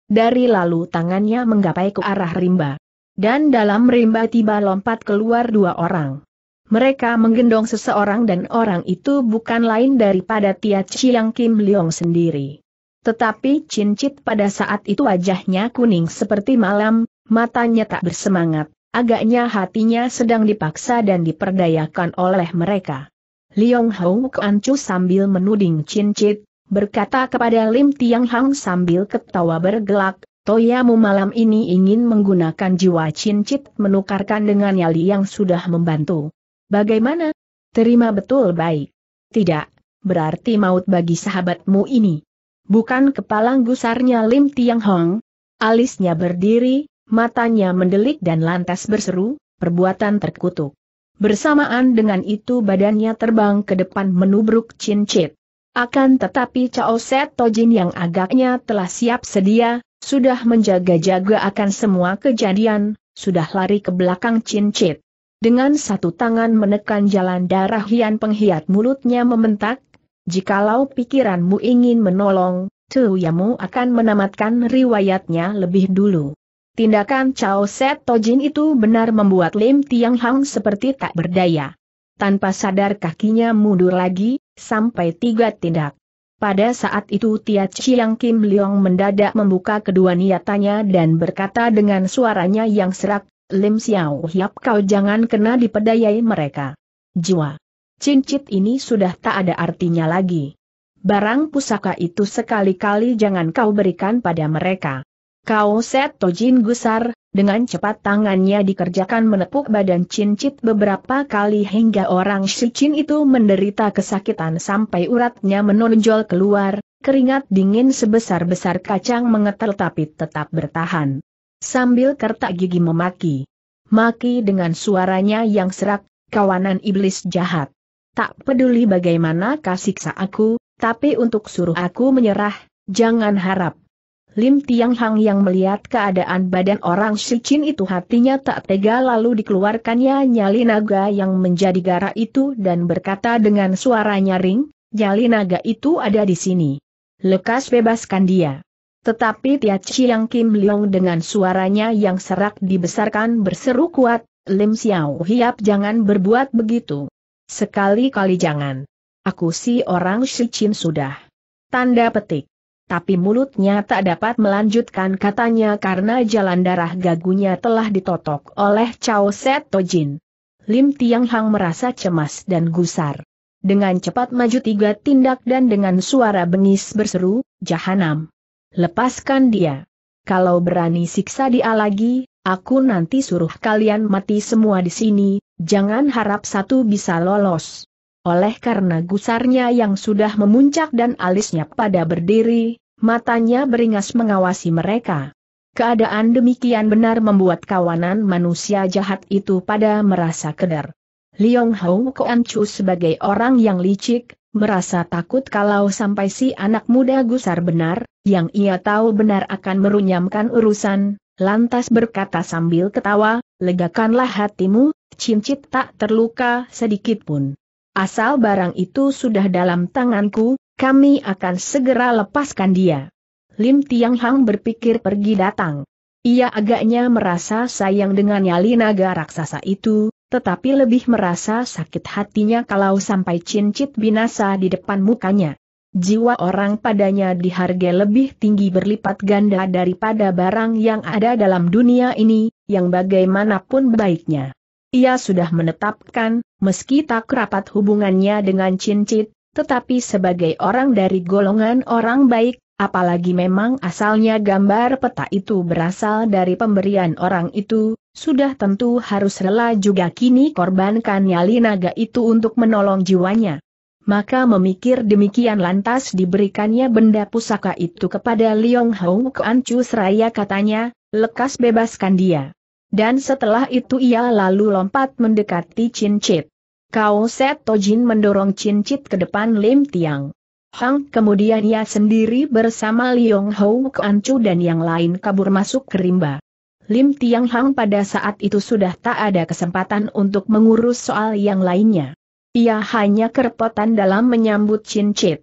Dari lalu tangannya menggapai ke arah rimba. Dan dalam rimba tiba lompat keluar dua orang. Mereka menggendong seseorang dan orang itu bukan lain daripada Tia Chiang Kim Leong sendiri. Tetapi Cincit pada saat itu wajahnya kuning seperti malam, matanya tak bersemangat. Agaknya hatinya sedang dipaksa dan diperdayakan oleh mereka. Liong Hou Kuan Chu sambil menuding Cincit, berkata kepada Lim Tiang Hang sambil ketawa bergelak, "Toyamu malam ini ingin menggunakan jiwa Cincit menukarkan dengan nyali yang sudah membantu. Bagaimana? Terima betul baik. Tidak, berarti maut bagi sahabatmu ini." Bukan kepalang gusarnya Lim Tiang Hang. Alisnya berdiri, matanya mendelik dan lantas berseru, "Perbuatan terkutuk." Bersamaan dengan itu badannya terbang ke depan menubruk Cincit. Akan tetapi Cao Set Tojin yang agaknya telah siap sedia, sudah menjaga-jaga akan semua kejadian, sudah lari ke belakang Cincit. Dengan satu tangan menekan jalan darah hian penghiat mulutnya membentak, "Jikalau pikiranmu ingin menolong, Tuyamu akan menamatkan riwayatnya lebih dulu." Tindakan Cao Set Tojin itu benar membuat Lim Tiang Hang seperti tak berdaya. Tanpa sadar kakinya mundur lagi, sampai tiga tindak. Pada saat itu Tia Chiang Kim Leong mendadak membuka kedua niatannya dan berkata dengan suaranya yang serak, "Lim Xiao Hiap, kau jangan kena dipedayai mereka. Jiwa Cincit ini sudah tak ada artinya lagi. Barang pusaka itu sekali-kali jangan kau berikan pada mereka." Cao Set Tojin gusar, dengan cepat tangannya dikerjakan menepuk badan Cincit beberapa kali hingga orang Shicin itu menderita kesakitan sampai uratnya menonjol keluar, keringat dingin sebesar-besar kacang mengetel tapi tetap bertahan. Sambil kertak gigi memaki. Maki dengan suaranya yang serak, "Kawanan iblis jahat. Tak peduli bagaimana kau siksa aku, tapi untuk suruh aku menyerah, jangan harap." Lim Tiang Hang yang melihat keadaan badan orang Shicin itu hatinya tak tega lalu dikeluarkannya nyali naga yang menjadi gara itu dan berkata dengan suara nyaring, "Nyali naga itu ada di sini. Lekas bebaskan dia." Tetapi Tia Chiang Kim Leong dengan suaranya yang serak dibesarkan berseru kuat, "Lim Xiao Hiap, jangan berbuat begitu. Sekali-kali jangan. Aku si orang Shicin sudah." Tanda petik. Tapi mulutnya tak dapat melanjutkan katanya karena jalan darah gagunya telah ditotok oleh Cao Set Tojin. Lim Tiang Hang merasa cemas dan gusar. Dengan cepat maju tiga tindak dan dengan suara bengis berseru, "Jahanam! Lepaskan dia. Kalau berani siksa dia lagi, aku nanti suruh kalian mati semua di sini, jangan harap satu bisa lolos." Oleh karena gusarnya yang sudah memuncak dan alisnya pada berdiri, matanya beringas mengawasi mereka. Keadaan demikian benar membuat kawanan manusia jahat itu pada merasa kedar. Liong Hou Kuan Chu sebagai orang yang licik, merasa takut kalau sampai si anak muda gusar benar, yang ia tahu benar akan merunyamkan urusan, lantas berkata sambil ketawa, "Legakanlah hatimu, Cincit tak terluka sedikit pun. Asal barang itu sudah dalam tanganku, kami akan segera lepaskan dia." Lim Tiang Hang berpikir pergi datang. Ia agaknya merasa sayang dengan nyali naga raksasa itu, tetapi lebih merasa sakit hatinya kalau sampai Cincit binasa di depan mukanya. Jiwa orang padanya dihargai lebih tinggi berlipat ganda daripada barang yang ada dalam dunia ini, yang bagaimanapun baiknya. Ia sudah menetapkan, meski tak rapat hubungannya dengan Cincit, tetapi sebagai orang dari golongan orang baik, apalagi memang asalnya gambar peta itu berasal dari pemberian orang itu, sudah tentu harus rela juga kini korbankan nyali naga itu untuk menolong jiwanya. Maka memikir demikian lantas diberikannya benda pusaka itu kepada Liong Hou Kuan Chu seraya katanya, "Lekas bebaskan dia." Dan setelah itu ia lalu lompat mendekati Cincit. Cao Set Tojin mendorong Cincit ke depan Lim Tiang Hang, kemudian ia sendiri bersama Liong Hou Kuan Chu dan yang lain kabur masuk ke rimba. Lim Tiang Hang pada saat itu sudah tak ada kesempatan untuk mengurus soal yang lainnya. Ia hanya kerepotan dalam menyambut Cincit.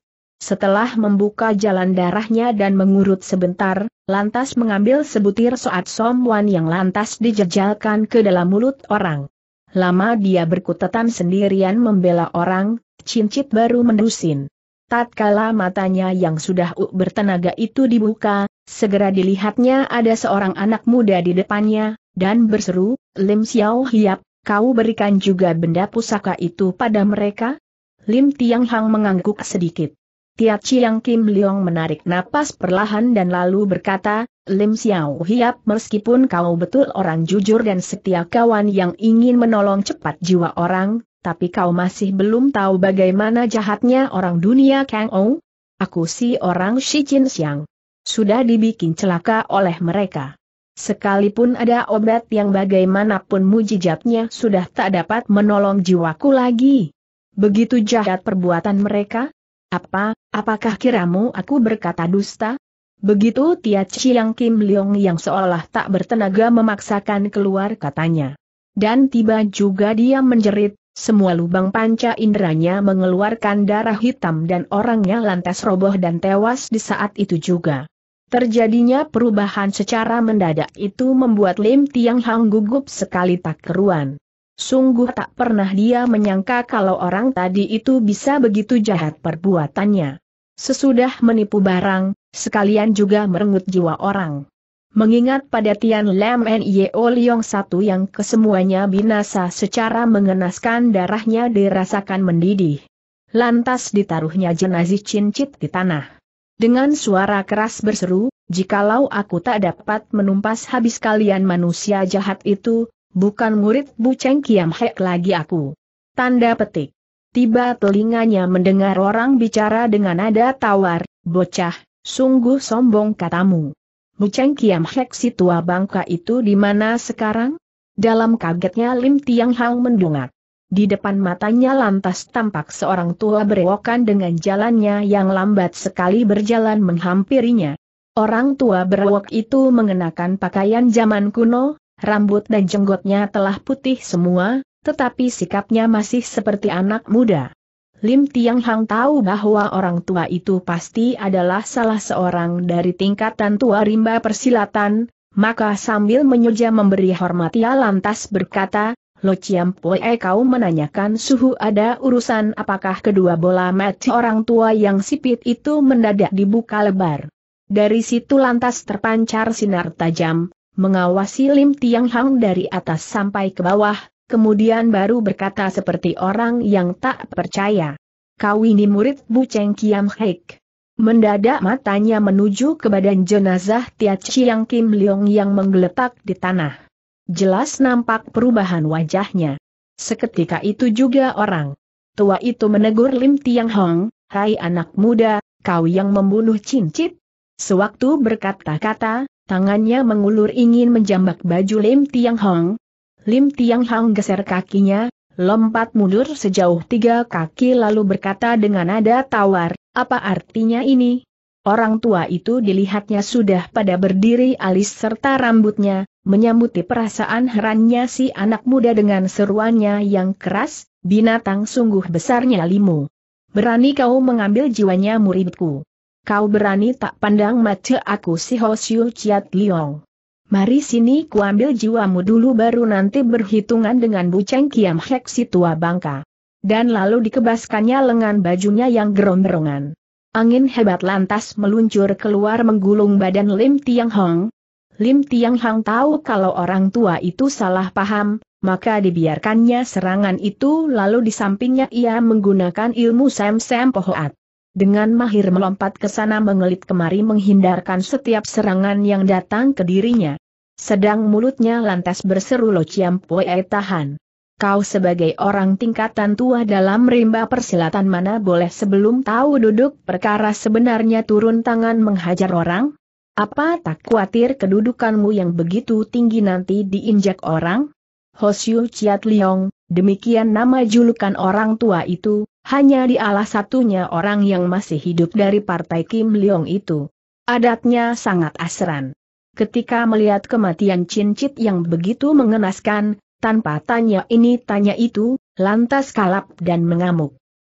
Setelah membuka jalan darahnya dan mengurut sebentar, lantas mengambil sebutir soat somwan yang lantas dijejalkan ke dalam mulut orang. Lama dia berkutetan sendirian membela orang, Cincit baru mendusin. Tatkala matanya yang sudah uh bertenaga itu dibuka, segera dilihatnya ada seorang anak muda di depannya, dan berseru, "Lim Xiao Hiap, kau berikan juga benda pusaka itu pada mereka?" Lim Tiang Hang mengangguk sedikit. Tiat Chiang Kim Leong menarik napas perlahan dan lalu berkata, "Lim Xiao Hiap, meskipun kau betul orang jujur dan setia kawan yang ingin menolong cepat jiwa orang, tapi kau masih belum tahu bagaimana jahatnya orang dunia Kang Ou. Aku si orang Shi Chin Siang. Sudah dibikin celaka oleh mereka. Sekalipun ada obat yang bagaimanapun mujizatnya sudah tak dapat menolong jiwaku lagi. Begitu jahat perbuatan mereka? Apa, apakah kiramu aku berkata dusta?" Begitu Tiat Chiang Kim Leong yang seolah tak bertenaga memaksakan keluar katanya. Dan tiba juga dia menjerit, semua lubang panca inderanya mengeluarkan darah hitam dan orangnya lantas roboh dan tewas di saat itu juga. Terjadinya perubahan secara mendadak itu membuat Lim Tiang Hang gugup sekali tak keruan. Sungguh tak pernah dia menyangka kalau orang tadi itu bisa begitu jahat perbuatannya. Sesudah menipu barang, sekalian juga merenggut jiwa orang. Mengingat pada Tian Lam Nio Liong satu yang kesemuanya binasa secara mengenaskan darahnya dirasakan mendidih. Lantas ditaruhnya jenazah Cincit di tanah. Dengan suara keras berseru, "Jikalau aku tak dapat menumpas habis kalian manusia jahat itu, bukan murid Bu Cheng Kiam Hek lagi aku." Tanda petik. Tiba telinganya mendengar orang bicara dengan nada tawar, "Bocah, sungguh sombong katamu. Bu Cheng Kiam Hek si tua bangka itu di mana sekarang?" Dalam kagetnya Lim Tiang Hang mendongak. Di depan matanya lantas tampak seorang tua berewokan dengan jalannya yang lambat sekali berjalan menghampirinya. Orang tua berewok itu mengenakan pakaian zaman kuno, rambut dan jenggotnya telah putih semua, tetapi sikapnya masih seperti anak muda. Lim Tiang Hang tahu bahwa orang tua itu pasti adalah salah seorang dari tingkatan tua rimba persilatan, maka sambil menyoja memberi hormat ia lantas berkata, "Lo Ciam Pue, kau menanyakan suhu ada urusan apakah?" Kedua bola mata orang tua yang sipit itu mendadak dibuka lebar. Dari situ lantas terpancar sinar tajam, mengawasi Lim Tiang Hang dari atas sampai ke bawah. Kemudian baru berkata seperti orang yang tak percaya, "Kau ini murid Bu Cheng Kiam Hek." Mendadak matanya menuju ke badan jenazah Tiat Chiang Kim Leong yang menggeletak di tanah. Jelas nampak perubahan wajahnya. Seketika itu juga orang tua itu menegur Lim Tiang Hang, "Hai anak muda, kau yang membunuh Cincit." Sewaktu berkata-kata, tangannya mengulur ingin menjambak baju Lim Tiang Hang. Lim Tiang Hang geser kakinya, lompat mundur sejauh tiga kaki lalu berkata dengan nada tawar, "Apa artinya ini?" Orang tua itu dilihatnya sudah pada berdiri alis serta rambutnya, menyambuti perasaan herannya si anak muda dengan seruannya yang keras, "Binatang sungguh besarnya limu. Berani kau mengambil jiwanya muridku. Kau berani tak pandang mata aku si Ho Siu Chiat Liong. Mari sini kuambil jiwamu dulu baru nanti berhitungan dengan Bu Cheng Kiam Hek si tua bangka." Dan lalu dikebaskannya lengan bajunya yang geromborongan. Angin hebat lantas meluncur keluar menggulung badan Lim Tiang Hang. Lim Tiang Hang tahu kalau orang tua itu salah paham, maka dibiarkannya serangan itu lalu di sampingnya ia menggunakan ilmu Sam Sam Pohoat. Dengan mahir melompat ke sana mengelit kemari menghindarkan setiap serangan yang datang ke dirinya. Sedang mulutnya lantas berseru, "Lo Ciam Pue, tahan. Kau sebagai orang tingkatan tua dalam rimba persilatan mana boleh sebelum tahu duduk perkara sebenarnya turun tangan menghajar orang? Apa tak khawatir kedudukanmu yang begitu tinggi nanti diinjak orang?" Ho Siu Chiat Liong, demikian nama julukan orang tua itu, hanya dialah satunya orang yang masih hidup dari partai Kim Leong itu. Adatnya sangat asran. Ketika melihat kematian Cincit yang begitu mengenaskan, tanpa tanya ini tanya itu, lantas kalap dan mengamuk.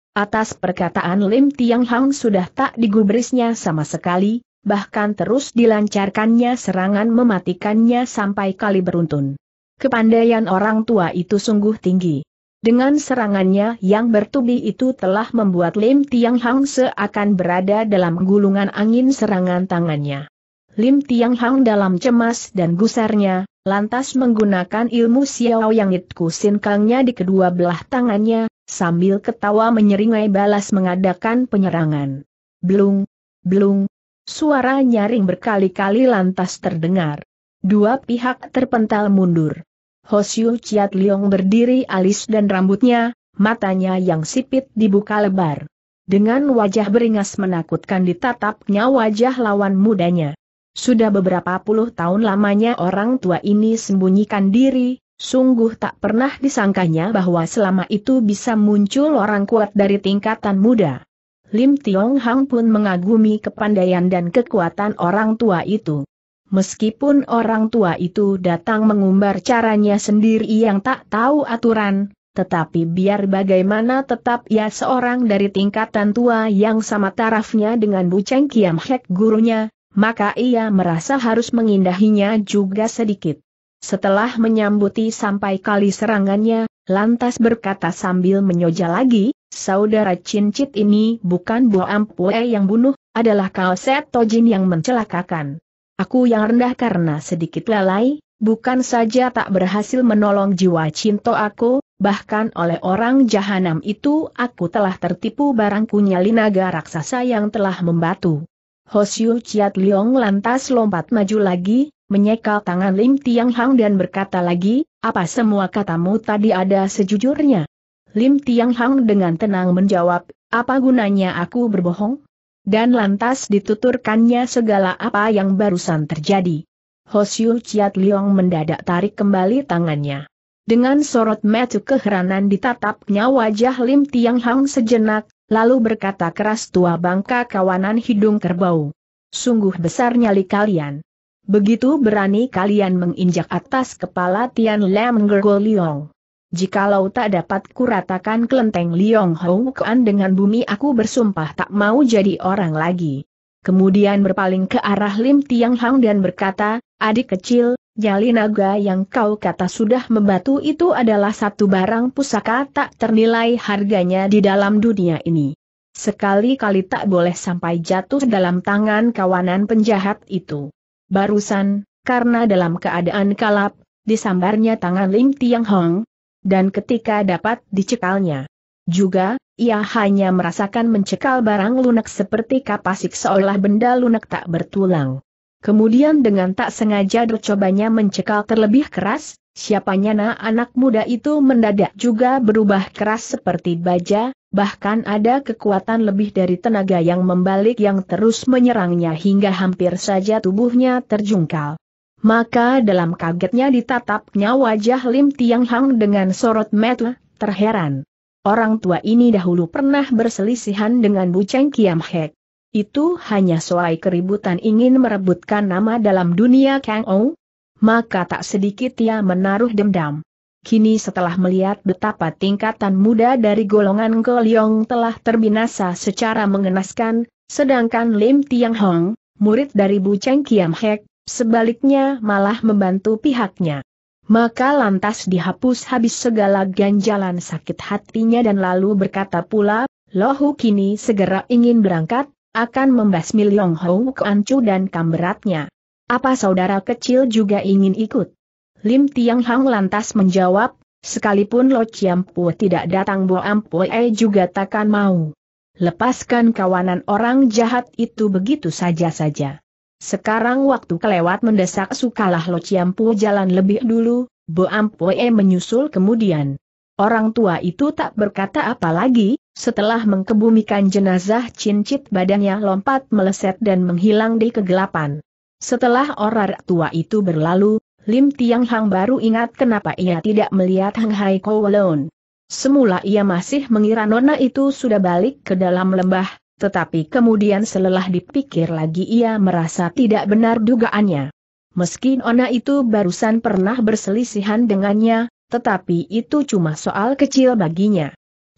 Atas perkataan Lim Tiang Hang sudah tak digubrisnya sama sekali, bahkan terus dilancarkannya serangan mematikannya sampai kali beruntun. Kepandaian orang tua itu sungguh tinggi. Dengan serangannya yang bertubi itu telah membuat Lim Tiang Hang seakan berada dalam gulungan angin serangan tangannya. Lim Tiang Hang dalam cemas dan gusarnya, lantas menggunakan ilmu Xiao Yang It Kusin Kangnya di kedua belah tangannya, sambil ketawa menyeringai balas mengadakan penyerangan. Blung, blung, suara nyaring berkali-kali lantas terdengar. Dua pihak terpental mundur. Hosyu Chiat Liong berdiri alis dan rambutnya, matanya yang sipit dibuka lebar. Dengan wajah beringas menakutkan ditatapnya wajah lawan mudanya. Sudah beberapa puluh tahun lamanya orang tua ini sembunyikan diri, sungguh tak pernah disangkanya bahwa selama itu bisa muncul orang kuat dari tingkatan muda. Lim Tiong Hang pun mengagumi kepandaian dan kekuatan orang tua itu. Meskipun orang tua itu datang mengumbar caranya sendiri yang tak tahu aturan, tetapi biar bagaimana tetap ia seorang dari tingkatan tua yang sama tarafnya dengan Bu Cheng Kiam Hek gurunya, maka ia merasa harus mengindahinya juga sedikit. Setelah menyambuti sampai kali serangannya, lantas berkata sambil menyoja lagi, saudara Cincit ini bukan Bo Ampue yang bunuh, adalah Kao Set Tojin yang mencelakakan. Aku yang rendah karena sedikit lalai, bukan saja tak berhasil menolong jiwa cinta aku, bahkan oleh orang jahanam itu aku telah tertipu barangku nyali naga raksasa yang telah membatu. Hosyu Chiat Liong lantas lompat maju lagi, menyekal tangan Lim Tiang Hang dan berkata lagi, apa semua katamu tadi ada sejujurnya? Lim Tiang Hang dengan tenang menjawab, apa gunanya aku berbohong? Dan lantas dituturkannya segala apa yang barusan terjadi. Hosyu Chiat Liong mendadak tarik kembali tangannya. Dengan sorot mata keheranan ditatapnya wajah Lim Tiang Hang sejenak, lalu berkata keras, tua bangka kawanan hidung kerbau. Sungguh besar nyali kalian. Begitu berani kalian menginjak atas kepala Tian Lam Gergo Liong. Jikalau tak dapat kuratakan kelenteng Liong Hou Kuan dengan bumi, aku bersumpah tak mau jadi orang lagi. Kemudian berpaling ke arah Lim Tiang Hang dan berkata, adik kecil, nyali naga yang kau kata sudah membatu itu adalah satu barang pusaka tak ternilai harganya di dalam dunia ini. Sekali-kali tak boleh sampai jatuh dalam tangan kawanan penjahat itu. Barusan, karena dalam keadaan kalap, disambarnya tangan Lim Tiang Hang, dan ketika dapat dicekalnya juga, ia hanya merasakan mencekal barang lunak seperti kapasik seolah benda lunak tak bertulang. Kemudian dengan tak sengaja dicobanya mencekal terlebih keras, siapanya na anak muda itu mendadak juga berubah keras seperti baja, bahkan ada kekuatan lebih dari tenaga yang membalik yang terus menyerangnya hingga hampir saja tubuhnya terjungkal. Maka dalam kagetnya ditatapnya wajah Lim Tiang Hang dengan sorot mata, terheran. Orang tua ini dahulu pernah berselisihan dengan Bu Cheng Kiam Hek. Itu hanya soal keributan ingin merebutkan nama dalam dunia Kang Ou. Maka tak sedikit ia menaruh dendam. Kini setelah melihat betapa tingkatan muda dari golongan Go Liong telah terbinasa secara mengenaskan, sedangkan Lim Tiang Hang, murid dari Bu Cheng Kiam Hek, sebaliknya malah membantu pihaknya. Maka lantas dihapus habis segala ganjalan sakit hatinya dan lalu berkata pula, Lohu kini segera ingin berangkat, akan membasmi Liong Hou Kuancu dan kamberatnya. Apa saudara kecil juga ingin ikut? Lim Tiang Hang lantas menjawab, sekalipun Lo Ciampu tidak datang Bo Ampue juga takkan mau. Lepaskan kawanan orang jahat itu begitu saja-saja. Sekarang waktu kelewat mendesak, sukalah Lo Ciampu jalan lebih dulu, Bo Ampue menyusul kemudian. Orang tua itu tak berkata apa lagi, setelah mengkebumikan jenazah Cincit badannya lompat meleset dan menghilang di kegelapan. Setelah orang tua itu berlalu, Lim Tiang Hang baru ingat kenapa ia tidak melihat Hang Hai Kou Lon. Semula ia masih mengira nona itu sudah balik ke dalam lembah. Tetapi kemudian selelah dipikir lagi ia merasa tidak benar dugaannya. Meski nona itu barusan pernah berselisihan dengannya, tetapi itu cuma soal kecil baginya.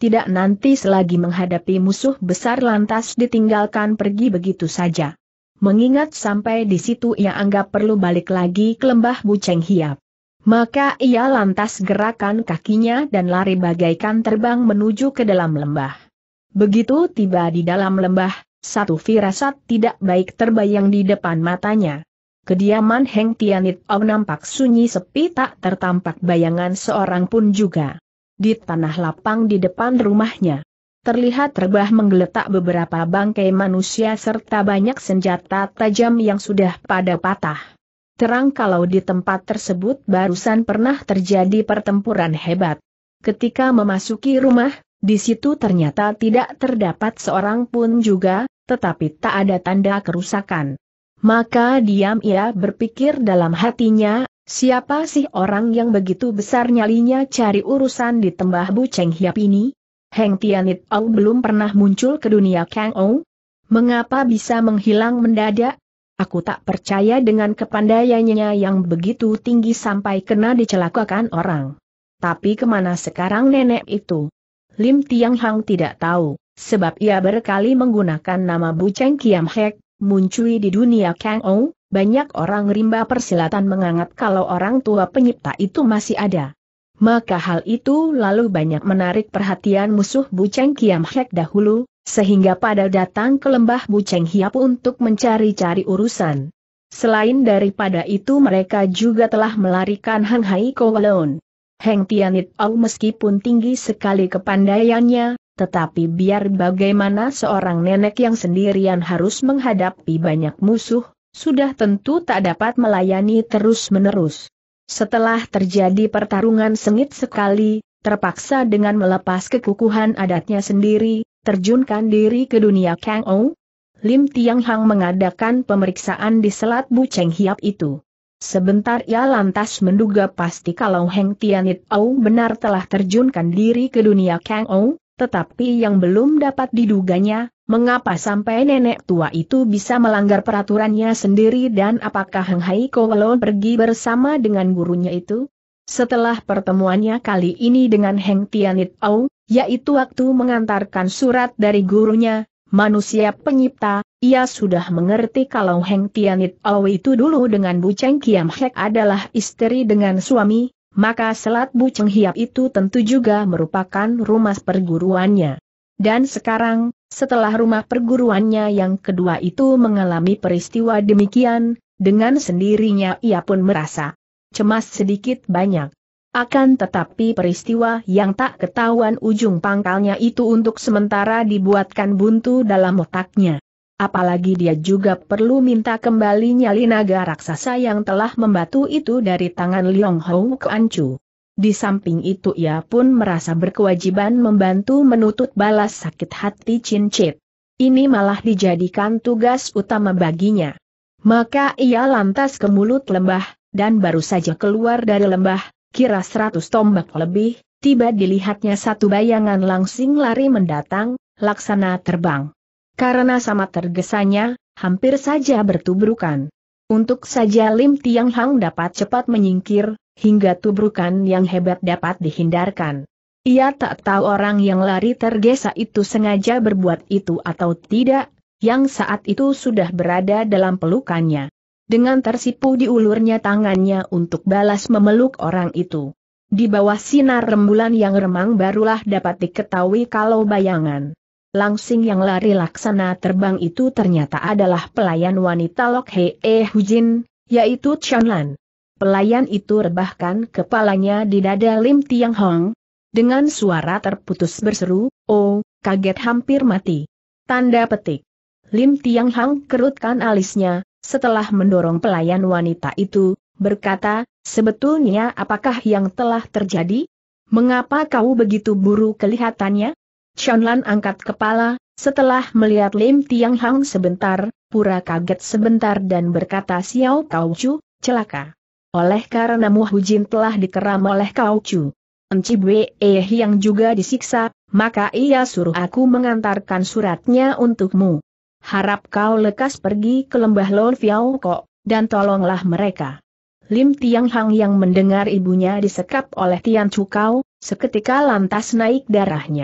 tidak nanti selagi menghadapi musuh besar lantas ditinggalkan pergi begitu saja. Mengingat sampai di situ ia anggap perlu balik lagi ke lembah Buceng Hiap. Maka ia lantas gerakan kakinya dan lari bagaikan terbang menuju ke dalam lembah. Begitu tiba di dalam lembah, satu firasat tidak baik terbayang di depan matanya. Kediaman Heng Tianit Au nampak sunyi sepi, tak tertampak bayangan seorang pun juga. Di tanah lapang di depan rumahnya terlihat rebah menggeletak beberapa bangkai manusia serta banyak senjata tajam yang sudah pada patah. Terang kalau di tempat tersebut barusan pernah terjadi pertempuran hebat. Ketika memasuki rumah, di situ ternyata tidak terdapat seorang pun juga, tetapi tak ada tanda kerusakan. Maka diam ia berpikir dalam hatinya, siapa sih orang yang begitu besar nyalinya cari urusan di tembah Buceng Hiap ini? Heng Tianit Au belum pernah muncul ke dunia Kang Ou. Mengapa bisa menghilang mendadak? Aku tak percaya dengan kepandaiannya yang begitu tinggi sampai kena dicelakakan orang. Tapi kemana sekarang nenek itu? Lim Tiang Hang tidak tahu, sebab ia berkali menggunakan nama Buceng Kiam Hek, muncul di dunia Kang Ou. Banyak orang rimba persilatan menganggap kalau orang tua penyipta itu masih ada. Maka hal itu lalu banyak menarik perhatian musuh Buceng Kiam Hek dahulu, sehingga pada datang ke lembah Buceng Hiap untuk mencari-cari urusan. Selain daripada itu mereka juga telah melarikan Hang Hai Kowalon. Heng Tianit Au meskipun tinggi sekali kepandaiannya, tetapi biar bagaimana seorang nenek yang sendirian harus menghadapi banyak musuh, sudah tentu tak dapat melayani terus-menerus. Setelah terjadi pertarungan sengit sekali, terpaksa dengan melepas kekukuhan adatnya sendiri, terjunkan diri ke dunia Kang Ou. Lim Tiang Hang mengadakan pemeriksaan di Selat Buceng Hiap itu. Sebentar ia lantas menduga pasti kalau Heng Tianit Au benar telah terjunkan diri ke dunia Kang Ou, tetapi yang belum dapat diduganya, mengapa sampai nenek tua itu bisa melanggar peraturannya sendiri dan apakah Heng Hai Kowalon pergi bersama dengan gurunya itu? Setelah pertemuannya kali ini dengan Heng Tianit Au, yaitu waktu mengantarkan surat dari gurunya, manusia penyipta, ia sudah mengerti kalau Heng Tianit Au itu dulu dengan Buceng Kiam Hek adalah istri dengan suami, maka Selat Buceng Hiap itu tentu juga merupakan rumah perguruannya. Dan sekarang, setelah rumah perguruannya yang kedua itu mengalami peristiwa demikian, dengan sendirinya ia pun merasa cemas sedikit banyak. Akan tetapi peristiwa yang tak ketahuan ujung pangkalnya itu untuk sementara dibuatkan buntu dalam otaknya. Apalagi dia juga perlu minta kembali nyali naga raksasa yang telah membatu itu dari tangan Liong Hou Kuan Chu. Di samping itu ia pun merasa berkewajiban membantu menuntut balas sakit hati Chin Cit. Ini malah dijadikan tugas utama baginya. Maka ia lantas ke mulut lembah, dan baru saja keluar dari lembah, kira seratus tombak lebih, tiba dilihatnya satu bayangan langsing lari mendatang, laksana terbang. Karena sama tergesanya, hampir saja bertubrukan. Untuk saja Lim Tiang Hang dapat cepat menyingkir, hingga tubrukan yang hebat dapat dihindarkan. Ia tak tahu orang yang lari tergesa itu sengaja berbuat itu atau tidak, yang saat itu sudah berada dalam pelukannya. Dengan tersipu diulurnya tangannya untuk balas memeluk orang itu. Di bawah sinar rembulan yang remang barulah dapat diketahui kalau bayangan langsing yang lari laksana terbang itu ternyata adalah pelayan wanita Lok Hee Hujin, yaitu Chanlan. Pelayan itu rebahkan kepalanya di dada Lim Tiang Hang. Dengan suara terputus berseru, "Oh, kaget hampir mati." Tanda petik. Lim Tiang Hang kerutkan alisnya, setelah mendorong pelayan wanita itu, berkata, "Sebetulnya apakah yang telah terjadi? Mengapa kau begitu buruk kelihatannya?" Chanlan angkat kepala, setelah melihat Lim Tiang Hang sebentar, pura kaget sebentar dan berkata, "Xiao Kau Chu, celaka. Oleh karena Mu Hujin telah dikeram oleh Kau Chu Enci Bwe yang juga disiksa, maka ia suruh aku mengantarkan suratnya untukmu. Harap kau lekas pergi ke lembah Lon Fiao Kok, dan tolonglah mereka." Lim Tiang Hang yang mendengar ibunya disekap oleh Tian Chu Kau, seketika lantas naik darahnya.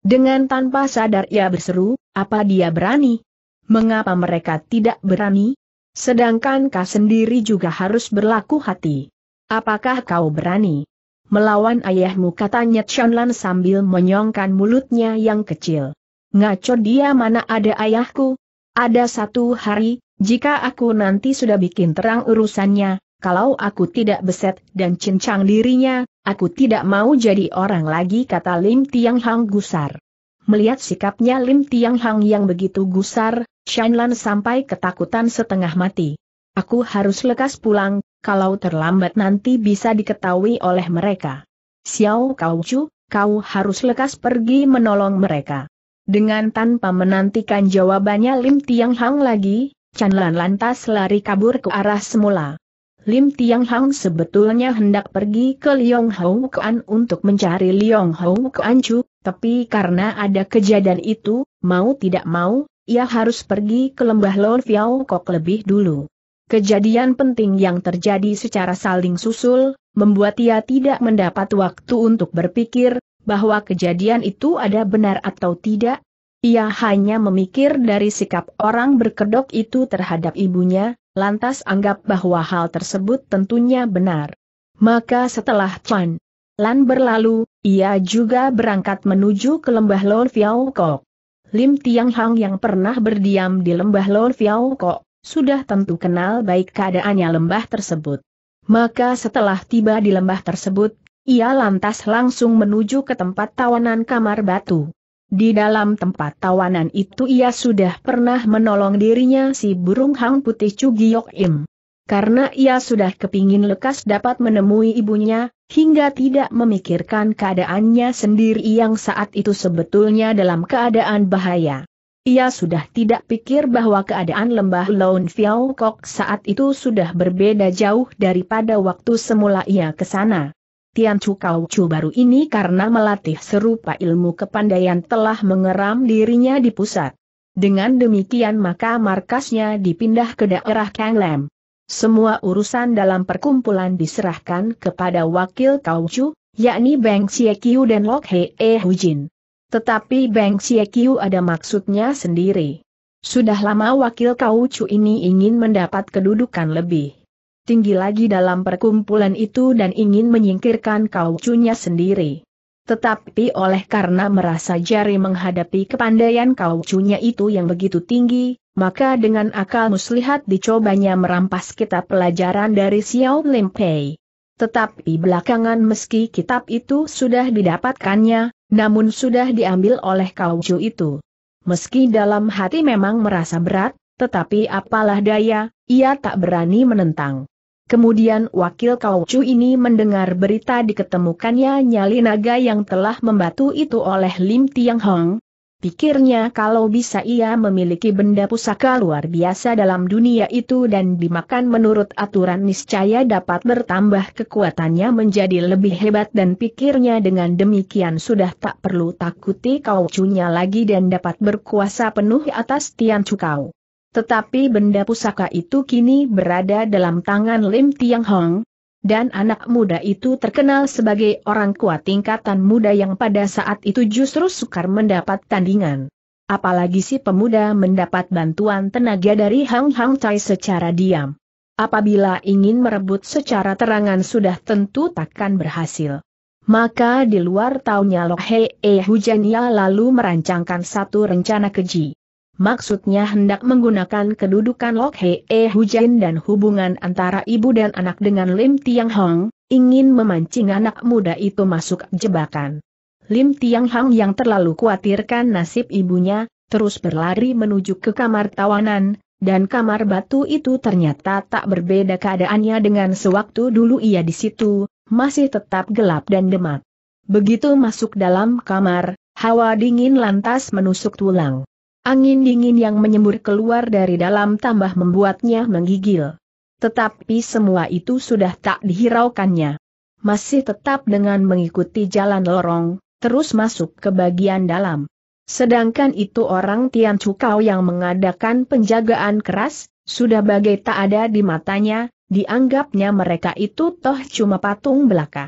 Dengan tanpa sadar ia berseru, apa dia berani? Mengapa mereka tidak berani? Sedangkan kau sendiri juga harus berlaku hati. Apakah kau berani melawan ayahmu, katanya Chanlan sambil menyongkan mulutnya yang kecil. Ngaco dia, mana ada ayahku? Ada satu hari, jika aku nanti sudah bikin terang urusannya, kalau aku tidak beset dan cincang dirinya, aku tidak mau jadi orang lagi, kata Lim Tiang Hang gusar. Melihat sikapnya Lim Tiang Hang yang begitu gusar, Chanlan sampai ketakutan setengah mati. Aku harus lekas pulang, kalau terlambat nanti bisa diketahui oleh mereka. Xiao Kau Chu, kau harus lekas pergi menolong mereka. Dengan tanpa menantikan jawabannya Lim Tiang Hang lagi, Chanlan lantas lari kabur ke arah semula. Lim Tiang Hang sebetulnya hendak pergi ke Liong Hou Kuan untuk mencari Liong Hou Kuan Chu, tapi karena ada kejadian itu, mau tidak mau, ia harus pergi ke lembah Lon Fiao Kok lebih dulu. Kejadian penting yang terjadi secara saling susul, membuat ia tidak mendapat waktu untuk berpikir, bahwa kejadian itu ada benar atau tidak. Ia hanya memikir dari sikap orang berkedok itu terhadap ibunya, lantas anggap bahwa hal tersebut tentunya benar. Maka setelah Chan Lan berlalu, ia juga berangkat menuju ke lembah Lon Fiao Kok. Lim Tiang Hang yang pernah berdiam di lembah Lon Fiao Kok, sudah tentu kenal baik keadaannya lembah tersebut. Maka setelah tiba di lembah tersebut, ia lantas langsung menuju ke tempat tawanan kamar batu. Di dalam tempat tawanan itu ia sudah pernah menolong dirinya si burung hang putih Chu Giok Im. Karena ia sudah kepingin lekas dapat menemui ibunya, hingga tidak memikirkan keadaannya sendiri yang saat itu sebetulnya dalam keadaan bahaya. Ia sudah tidak pikir bahwa keadaan lembah Lon Fiao Kok saat itu sudah berbeda jauh daripada waktu semula ia ke sana. Tian Chu Kau Chu baru ini karena melatih serupa ilmu kepandaian telah mengeram dirinya di pusat. Dengan demikian maka markasnya dipindah ke daerah Kang Lam. Semua urusan dalam perkumpulan diserahkan kepada wakil Kau Chu, yakni Beng Xie Kiu dan Lok Hee Hujin. Tetapi Beng Xie Kiu ada maksudnya sendiri. Sudah lama wakil Kau Chu ini ingin mendapat kedudukan lebih tinggi lagi dalam perkumpulan itu dan ingin menyingkirkan Kau Chu-nya sendiri. Tetapi oleh karena merasa jari menghadapi kepandaian Kau Chu-nya itu yang begitu tinggi, maka dengan akal muslihat dicobanya merampas kitab pelajaran dari Xiao Lim Pei. Tetapi belakangan meski kitab itu sudah didapatkannya, namun sudah diambil oleh Kau Chu itu. Meski dalam hati memang merasa berat, tetapi apalah daya, ia tak berani menentang. Kemudian wakil Kau Chu ini mendengar berita diketemukannya nyali naga yang telah membatu itu oleh Lim Tiang Hang. Pikirnya kalau bisa ia memiliki benda pusaka luar biasa dalam dunia itu dan dimakan menurut aturan niscaya dapat bertambah kekuatannya menjadi lebih hebat dan pikirnya dengan demikian sudah tak perlu takuti Kau Chu-nya lagi dan dapat berkuasa penuh atas Tian Chu Kau. Tetapi benda pusaka itu kini berada dalam tangan Lim Tiang Hang, dan anak muda itu terkenal sebagai orang kuat tingkatan muda yang pada saat itu justru sukar mendapat tandingan. Apalagi si pemuda mendapat bantuan tenaga dari Hang Hang Chai secara diam. Apabila ingin merebut secara terangan sudah tentu takkan berhasil. Maka di luar tahunnya Lok Hee Hujan ia lalu merancangkan satu rencana keji. Maksudnya hendak menggunakan kedudukan Lok Hee Hujan dan hubungan antara ibu dan anak dengan Lim Tiang Hang, ingin memancing anak muda itu masuk jebakan. Lim Tiang Hang yang terlalu khawatirkan nasib ibunya, terus berlari menuju ke kamar tawanan, dan kamar batu itu ternyata tak berbeda keadaannya dengan sewaktu dulu ia di situ, masih tetap gelap dan demak. Begitu masuk dalam kamar, hawa dingin lantas menusuk tulang. Angin dingin yang menyembur keluar dari dalam tambah membuatnya menggigil. Tetapi semua itu sudah tak dihiraukannya. Masih tetap dengan mengikuti jalan lorong, terus masuk ke bagian dalam. Sedangkan itu orang Tian Chu Kau yang mengadakan penjagaan keras, sudah bagai tak ada di matanya, dianggapnya mereka itu toh cuma patung belaka.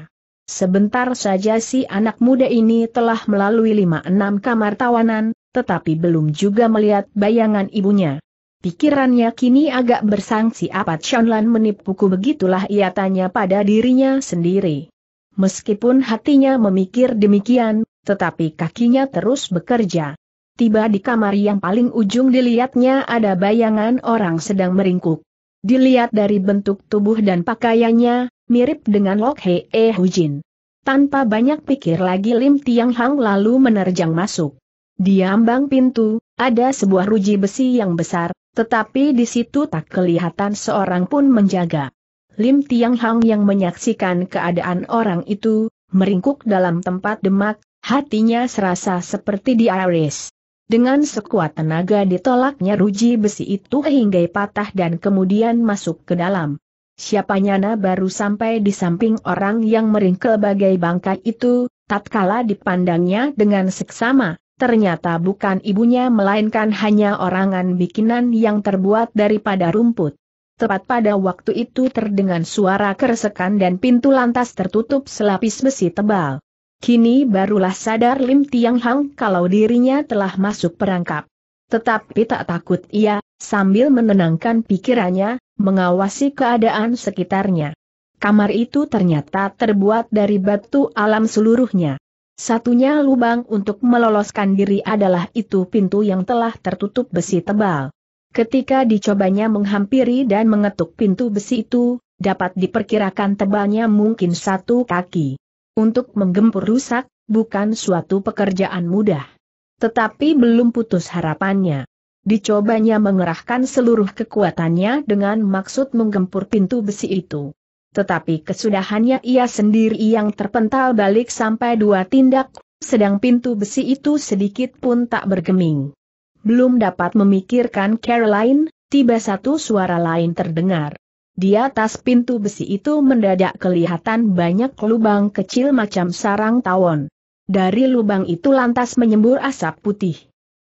Sebentar saja si anak muda ini telah melalui lima enam kamar tawanan, tetapi belum juga melihat bayangan ibunya. Pikirannya kini agak bersangsi, apa Chanlan menipuku, begitulah ia tanya pada dirinya sendiri. Meskipun hatinya memikir demikian, tetapi kakinya terus bekerja. Tiba di kamar yang paling ujung, dilihatnya ada bayangan orang sedang meringkuk. Dilihat dari bentuk tubuh dan pakaiannya, mirip dengan Lok Hei Hujin. Tanpa banyak pikir lagi, Lim Tiang Hang lalu menerjang masuk. Di ambang pintu, ada sebuah ruji besi yang besar, tetapi di situ tak kelihatan seorang pun menjaga. Lim Tiang Hang yang menyaksikan keadaan orang itu, meringkuk dalam tempat demak, hatinya serasa seperti diiris. Dengan sekuat tenaga ditolaknya ruji besi itu hingga patah dan kemudian masuk ke dalam. Siapa nyana baru sampai di samping orang yang meringkel bagai bangkai itu, tatkala dipandangnya dengan seksama, ternyata bukan ibunya melainkan hanya orangan bikinan yang terbuat daripada rumput. Tepat pada waktu itu terdengar suara keresekan dan pintu lantas tertutup selapis besi tebal. Kini barulah sadar Lim Tiang Hang kalau dirinya telah masuk perangkap. Tetapi tak takut ia, sambil menenangkan pikirannya, mengawasi keadaan sekitarnya. Kamar itu ternyata terbuat dari batu alam seluruhnya. Satunya lubang untuk meloloskan diri adalah itu pintu yang telah tertutup besi tebal. Ketika dicobanya menghampiri dan mengetuk pintu besi itu, dapat diperkirakan tebalnya mungkin satu kaki. Untuk menggempur rusak, bukan suatu pekerjaan mudah. Tetapi belum putus harapannya. Dicobanya mengerahkan seluruh kekuatannya dengan maksud menggempur pintu besi itu. Tetapi kesudahannya ia sendiri yang terpental balik sampai dua tindak, sedang pintu besi itu sedikit pun tak bergeming. Belum dapat memikirkan Caroline, tiba satu suara lain terdengar. Di atas pintu besi itu mendadak kelihatan banyak lubang kecil macam sarang tawon. Dari lubang itu lantas menyembur asap putih.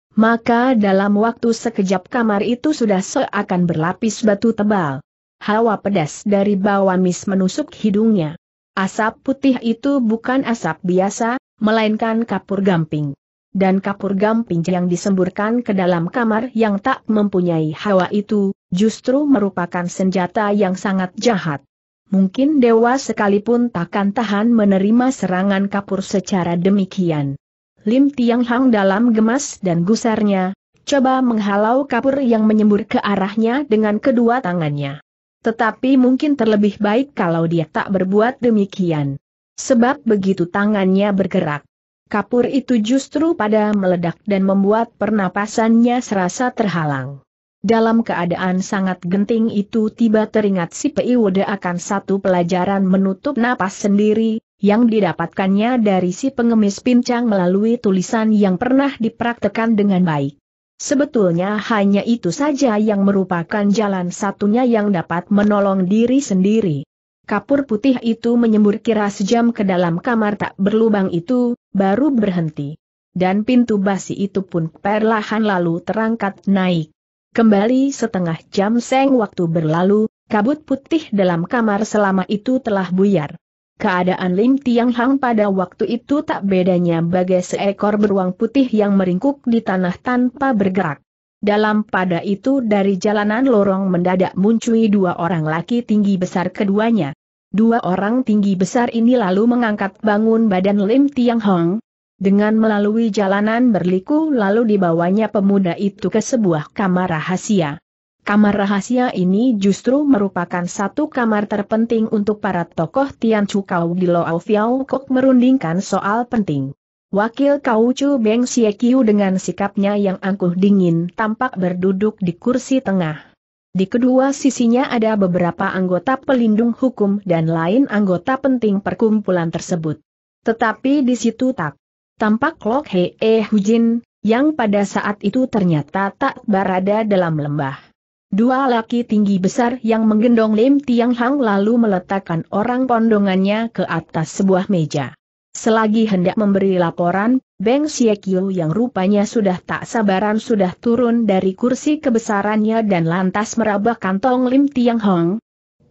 Maka dalam waktu sekejap kamar itu sudah seakan berlapis batu tebal. Hawa pedas dari bawah mis menusuk hidungnya. Asap putih itu bukan asap biasa, melainkan kapur gamping. Dan kapur gamping yang disemburkan ke dalam kamar yang tak mempunyai hawa itu, justru merupakan senjata yang sangat jahat. Mungkin dewa sekalipun takkan tahan menerima serangan kapur secara demikian. Lim Tiang Hang dalam gemas dan gusarnya, coba menghalau kapur yang menyembur ke arahnya dengan kedua tangannya. Tetapi mungkin terlebih baik kalau dia tak berbuat demikian. Sebab begitu tangannya bergerak, kapur itu justru pada meledak dan membuat pernapasannya serasa terhalang. Dalam keadaan sangat genting itu tiba teringat si Peiwode akan satu pelajaran menutup napas sendiri, yang didapatkannya dari si pengemis pincang melalui tulisan yang pernah dipraktekkan dengan baik. Sebetulnya hanya itu saja yang merupakan jalan satunya yang dapat menolong diri sendiri. Kapur putih itu menyembur kira sejam ke dalam kamar tak berlubang itu, baru berhenti. Dan pintu basi itu pun perlahan lalu terangkat naik. Kembali setengah jam seng waktu berlalu, kabut putih dalam kamar selama itu telah buyar. Keadaan Lim Tiang Hang pada waktu itu tak bedanya bagai seekor beruang putih yang meringkuk di tanah tanpa bergerak. Dalam pada itu dari jalanan lorong mendadak muncul dua orang laki tinggi besar keduanya. Dua orang tinggi besar ini lalu mengangkat bangun badan Lim Tiang Hang. Dengan melalui jalanan berliku lalu dibawanya pemuda itu ke sebuah kamar rahasia. Kamar rahasia ini justru merupakan satu kamar terpenting untuk para tokoh Tian Chu Kau di Loau Fiao Kok merundingkan soal penting. Wakil Kau Chu Beng Xie Kiu dengan sikapnya yang angkuh dingin tampak berduduk di kursi tengah. Di kedua sisinya ada beberapa anggota pelindung hukum dan lain anggota penting perkumpulan tersebut. Tetapi di situ tak tampak Lok Hei Hujin, yang pada saat itu ternyata tak berada dalam lembah. Dua laki tinggi besar yang menggendong Lim Tiang Hang lalu meletakkan orang pondongannya ke atas sebuah meja. Selagi hendak memberi laporan, Beng Xie Kiu yang rupanya sudah tak sabaran sudah turun dari kursi kebesarannya dan lantas meraba kantong Lim Tiang Hang.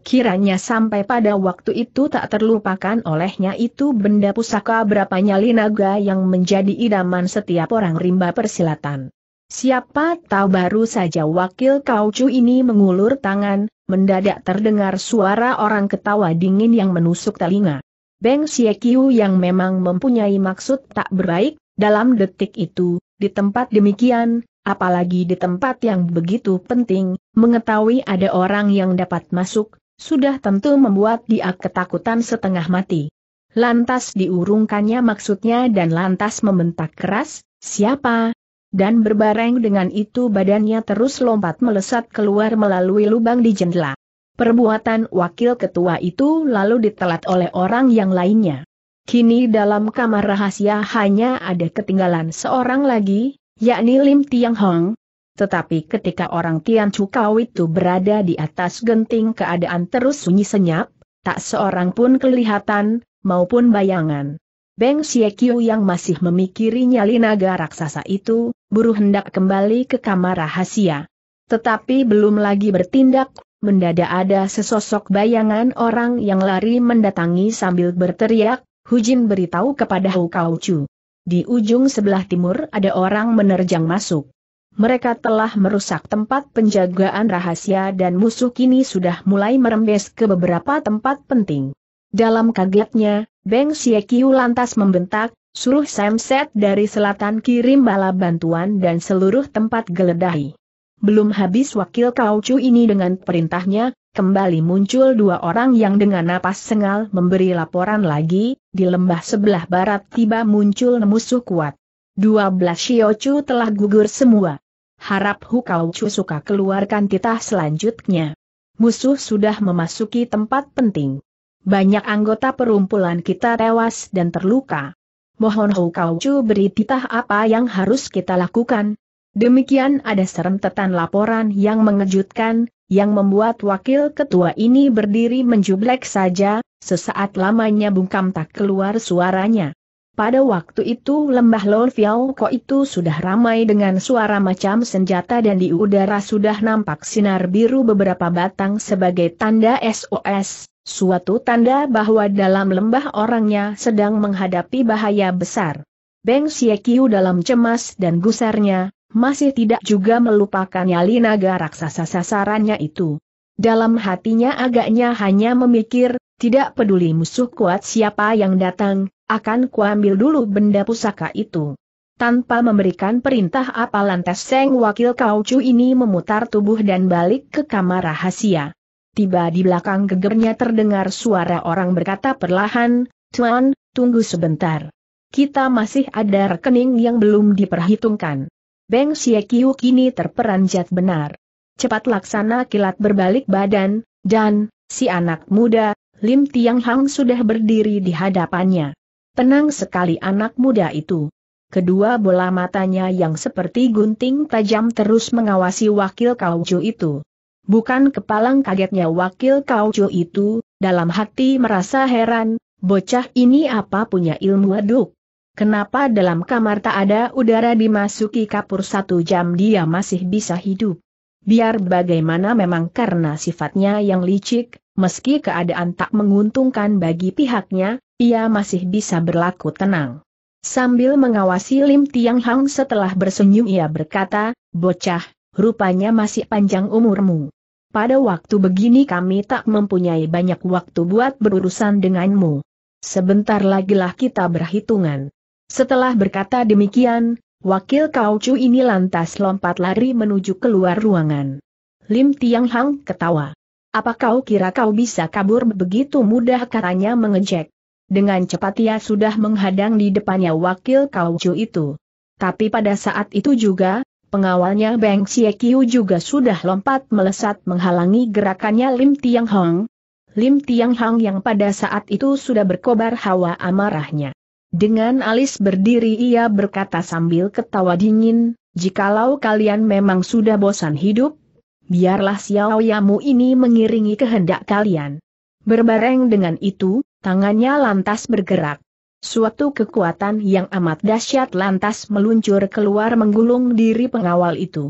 Kiranya sampai pada waktu itu tak terlupakan olehnya itu benda pusaka berapa nyali naga yang menjadi idaman setiap orang rimba persilatan. Siapa tahu baru saja wakil Kaucu ini mengulur tangan, mendadak terdengar suara orang ketawa dingin yang menusuk telinga. Beng Siekiu yang memang mempunyai maksud tak baik, dalam detik itu, di tempat demikian, apalagi di tempat yang begitu penting, mengetahui ada orang yang dapat masuk, sudah tentu membuat dia ketakutan setengah mati. Lantas diurungkannya maksudnya dan lantas membentak keras, "Siapa?" Dan berbareng dengan itu badannya terus lompat melesat keluar melalui lubang di jendela. Perbuatan wakil ketua itu lalu ditelat oleh orang yang lainnya. Kini dalam kamar rahasia hanya ada ketinggalan seorang lagi, yakni Lim Tiang Hong. Tetapi ketika orang Tian Cukau itu berada di atas genting keadaan terus sunyi senyap, tak seorang pun kelihatan, maupun bayangan. Beng Siekiu yang masih memikiri nyali naga raksasa itu, buru hendak kembali ke kamar rahasia. Tetapi belum lagi bertindak, mendadak ada sesosok bayangan orang yang lari mendatangi sambil berteriak, "Hujin beritahu kepada Hu Kaucu. Di ujung sebelah timur ada orang menerjang masuk. Mereka telah merusak tempat penjagaan rahasia dan musuh kini sudah mulai merembes ke beberapa tempat penting." Dalam kagetnya, Beng Siekiu lantas membentak, "Suruh Samset dari selatan kirim bala bantuan dan seluruh tempat geledahi." Belum habis wakil Kaucu ini dengan perintahnya, kembali muncul dua orang yang dengan napas sengal memberi laporan lagi, di lembah sebelah barat tiba muncul musuh kuat. Dua belas Shiocu telah gugur semua. Harap Hu Kaucu suka keluarkan titah selanjutnya. Musuh sudah memasuki tempat penting. Banyak anggota perumpulan kita tewas dan terluka. Mohon Hu Kaucu beri titah apa yang harus kita lakukan. Demikian ada serentetan laporan yang mengejutkan, yang membuat wakil ketua ini berdiri menjublek saja, sesaat lamanya bungkam tak keluar suaranya. Pada waktu itu lembah Lol Fiao Ko itu sudah ramai dengan suara macam senjata dan di udara sudah nampak sinar biru beberapa batang sebagai tanda S O S, suatu tanda bahwa dalam lembah orangnya sedang menghadapi bahaya besar. Beng Siekiu dalam cemas dan gusarnya, masih tidak juga melupakan nyali naga raksasa sasarannya itu. Dalam hatinya agaknya hanya memikir, tidak peduli musuh kuat siapa yang datang, akan kuambil dulu benda pusaka itu. Tanpa memberikan perintah apa lantas Seng wakil Kaucu ini memutar tubuh dan balik ke kamar rahasia. Tiba di belakang gegernya terdengar suara orang berkata perlahan, "Tuan, tunggu sebentar. Kita masih ada rekening yang belum diperhitungkan." Beng Siekiu kini terperanjat benar. Cepat laksana kilat berbalik badan, dan si anak muda, Lim Tiang Hang sudah berdiri di hadapannya. Tenang sekali anak muda itu. Kedua bola matanya yang seperti gunting tajam terus mengawasi wakil Kaucu itu. Bukan kepalang kagetnya wakil Kaucu itu, dalam hati merasa heran, bocah ini apa punya ilmu aduk? Kenapa dalam kamar tak ada udara dimasuki kapur satu jam dia masih bisa hidup? Biar bagaimana memang karena sifatnya yang licik, meski keadaan tak menguntungkan bagi pihaknya, ia masih bisa berlaku tenang. Sambil mengawasi Lim Tiang Hang setelah bersenyum ia berkata, "Bocah, rupanya masih panjang umurmu. Pada waktu begini kami tak mempunyai banyak waktu buat berurusan denganmu. Sebentar lagilah kita berhitungan." Setelah berkata demikian, wakil Kaucu ini lantas lompat lari menuju keluar ruangan. Lim Tiang Hang ketawa. "Apa kau kira kau bisa kabur begitu mudah?" katanya mengejek. Dengan cepat ia sudah menghadang di depannya wakil Kaucu itu. Tapi pada saat itu juga, pengawalnya Beng Siekiu juga sudah lompat melesat menghalangi gerakannya Lim Tiang Hang. Lim Tiang Hang yang pada saat itu sudah berkobar hawa amarahnya. Dengan alis berdiri ia berkata sambil ketawa dingin, "Jikalau kalian memang sudah bosan hidup, biarlah Xiao Yamu ini mengiringi kehendak kalian." Berbareng dengan itu, tangannya lantas bergerak. Suatu kekuatan yang amat dahsyat lantas meluncur keluar menggulung diri pengawal itu.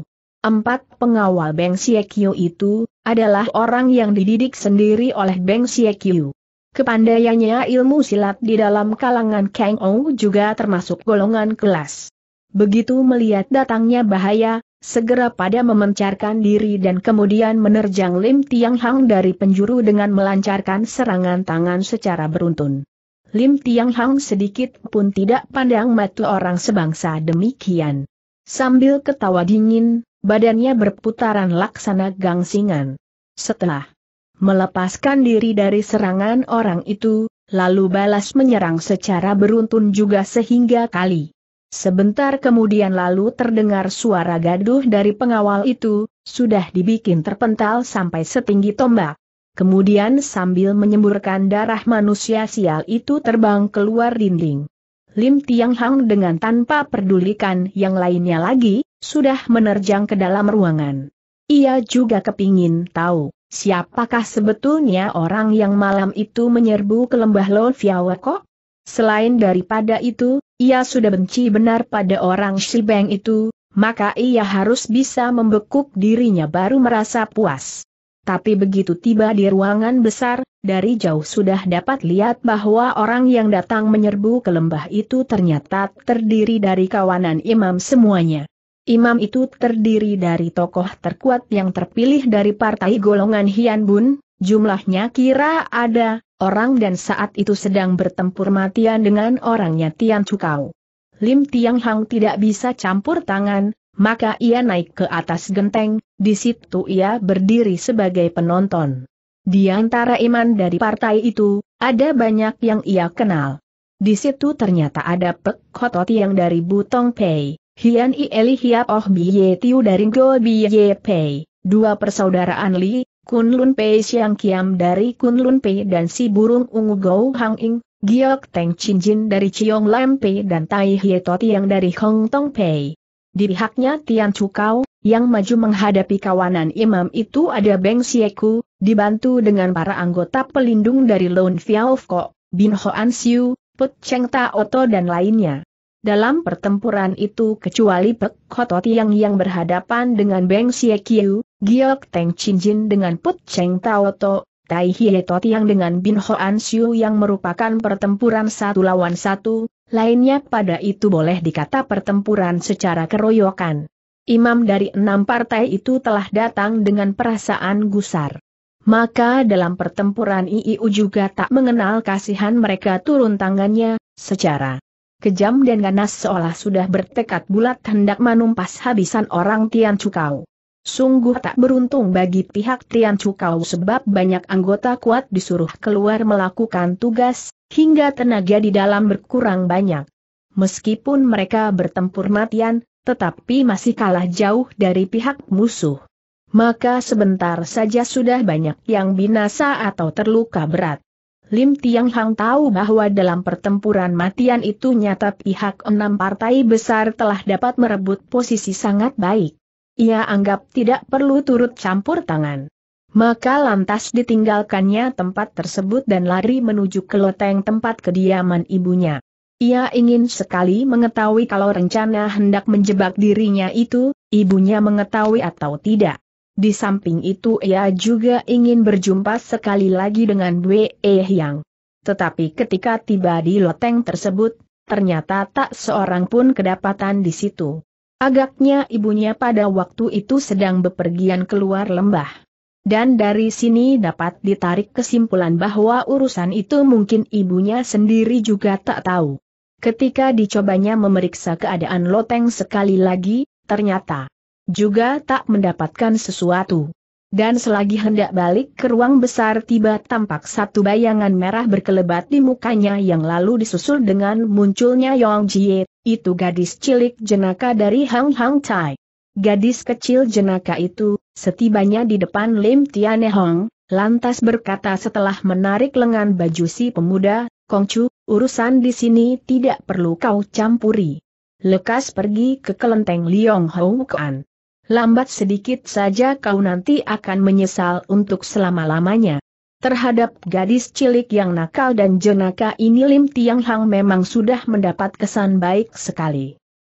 Empat pengawal Beng Siekyu itu adalah orang yang dididik sendiri oleh Beng Siekyu. Kepandaiannya ilmu silat di dalam kalangan Kang Ou juga termasuk golongan kelas. Begitu melihat datangnya bahaya, segera pada memencarkan diri dan kemudian menerjang Lim Tiang Hang dari penjuru dengan melancarkan serangan tangan secara beruntun. Lim Tiang Hang sedikit pun tidak pandang mata orang sebangsa demikian. Sambil ketawa dingin, badannya berputaran laksana gangsingan. Setelah melepaskan diri dari serangan orang itu, lalu balas menyerang secara beruntun juga sehingga kali. Sebentar kemudian lalu terdengar suara gaduh dari pengawal itu, sudah dibikin terpental sampai setinggi tombak. Kemudian sambil menyemburkan darah manusia sial itu terbang keluar dinding. Lim Tiang Hang dengan tanpa pedulikan yang lainnya lagi, sudah menerjang ke dalam ruangan. Ia juga kepingin tahu, siapakah sebetulnya orang yang malam itu menyerbu ke lembah Lo Fiao Kok? Selain daripada itu, ia sudah benci benar pada orang Shibeng itu, maka ia harus bisa membekuk dirinya baru merasa puas. Tapi begitu tiba di ruangan besar, dari jauh sudah dapat lihat bahwa orang yang datang menyerbu ke lembah itu ternyata terdiri dari kawanan imam semuanya. Imam itu terdiri dari tokoh terkuat yang terpilih dari partai golongan Hian Bun, jumlahnya kira ada orang dan saat itu sedang bertempur matian dengan orangnya Tian Cukau. Lim Tiang Hang tidak bisa campur tangan, maka ia naik ke atas genteng, di situ ia berdiri sebagai penonton. Di antara imam dari partai itu, ada banyak yang ia kenal. Di situ ternyata ada Pek Hotot yang dari Butong Pei, Hian I Eli Hiap Oh Biye Tiu dari Go Biye Pei, dua persaudaraan Li, Kun Lun Pei Siang Kiam dari Kun Lun Pei dan si burung ungu Go Hang Ing, Giok Teng Chin Jin dari Chiong Lam Pei dan Tai Hie Toti yang dari Hong Tong Pei. Di pihaknya Tian Cukau, yang maju menghadapi kawanan imam itu ada Beng Sieku, dibantu dengan para anggota pelindung dari Lon Fiao Kok, Bin Hoan Siu, Put Cheng Taoto dan lainnya. Dalam pertempuran itu kecuali Pek Hotot yang yang berhadapan dengan Beng Sieku, Giok Teng Chin Jin dengan Put Cheng Taoto, Tai Hie Toti yang dengan Bin Hoan Siu yang merupakan pertempuran satu lawan satu, lainnya pada itu boleh dikata pertempuran secara keroyokan. Imam dari enam partai itu telah datang dengan perasaan gusar. Maka dalam pertempuran I I U juga tak mengenal kasihan mereka turun tangannya, secara kejam dan ganas seolah sudah bertekad bulat hendak menumpas habisan orang Tian Cukau. Sungguh tak beruntung bagi pihak Tian Cukau sebab banyak anggota kuat disuruh keluar melakukan tugas, hingga tenaga di dalam berkurang banyak. Meskipun mereka bertempur matian, tetapi masih kalah jauh dari pihak musuh. Maka sebentar saja sudah banyak yang binasa atau terluka berat. Lim Tiang Hang tahu bahwa dalam pertempuran matian itu nyata pihak enam partai besar telah dapat merebut posisi sangat baik. Ia anggap tidak perlu turut campur tangan. Maka lantas ditinggalkannya tempat tersebut dan lari menuju ke loteng tempat kediaman ibunya. Ia ingin sekali mengetahui kalau rencana hendak menjebak dirinya itu, ibunya mengetahui atau tidak. Di samping itu ia juga ingin berjumpa sekali lagi dengan Bwe Hyang. Tetapi ketika tiba di loteng tersebut, ternyata tak seorang pun kedapatan di situ. Agaknya ibunya pada waktu itu sedang bepergian keluar lembah. Dan dari sini dapat ditarik kesimpulan bahwa urusan itu mungkin ibunya sendiri juga tak tahu. Ketika dicobanya memeriksa keadaan loteng sekali lagi, ternyata juga tak mendapatkan sesuatu. Dan selagi hendak balik ke ruang besar tiba tampak satu bayangan merah berkelebat di mukanya yang lalu disusul dengan munculnya Yong Jie, itu gadis cilik jenaka dari Hang Hang Tai. Gadis kecil jenaka itu, setibanya di depan Lim Tiane Hong, lantas berkata setelah menarik lengan baju si pemuda, Kongcu, urusan di sini tidak perlu kau campuri. Lekas pergi ke kelenteng Liong Hou Kuan. Lambat sedikit saja kau nanti akan menyesal untuk selama-lamanya. Terhadap gadis cilik yang nakal dan jenaka ini Lim Tiang Hang memang sudah mendapat kesan baik sekali.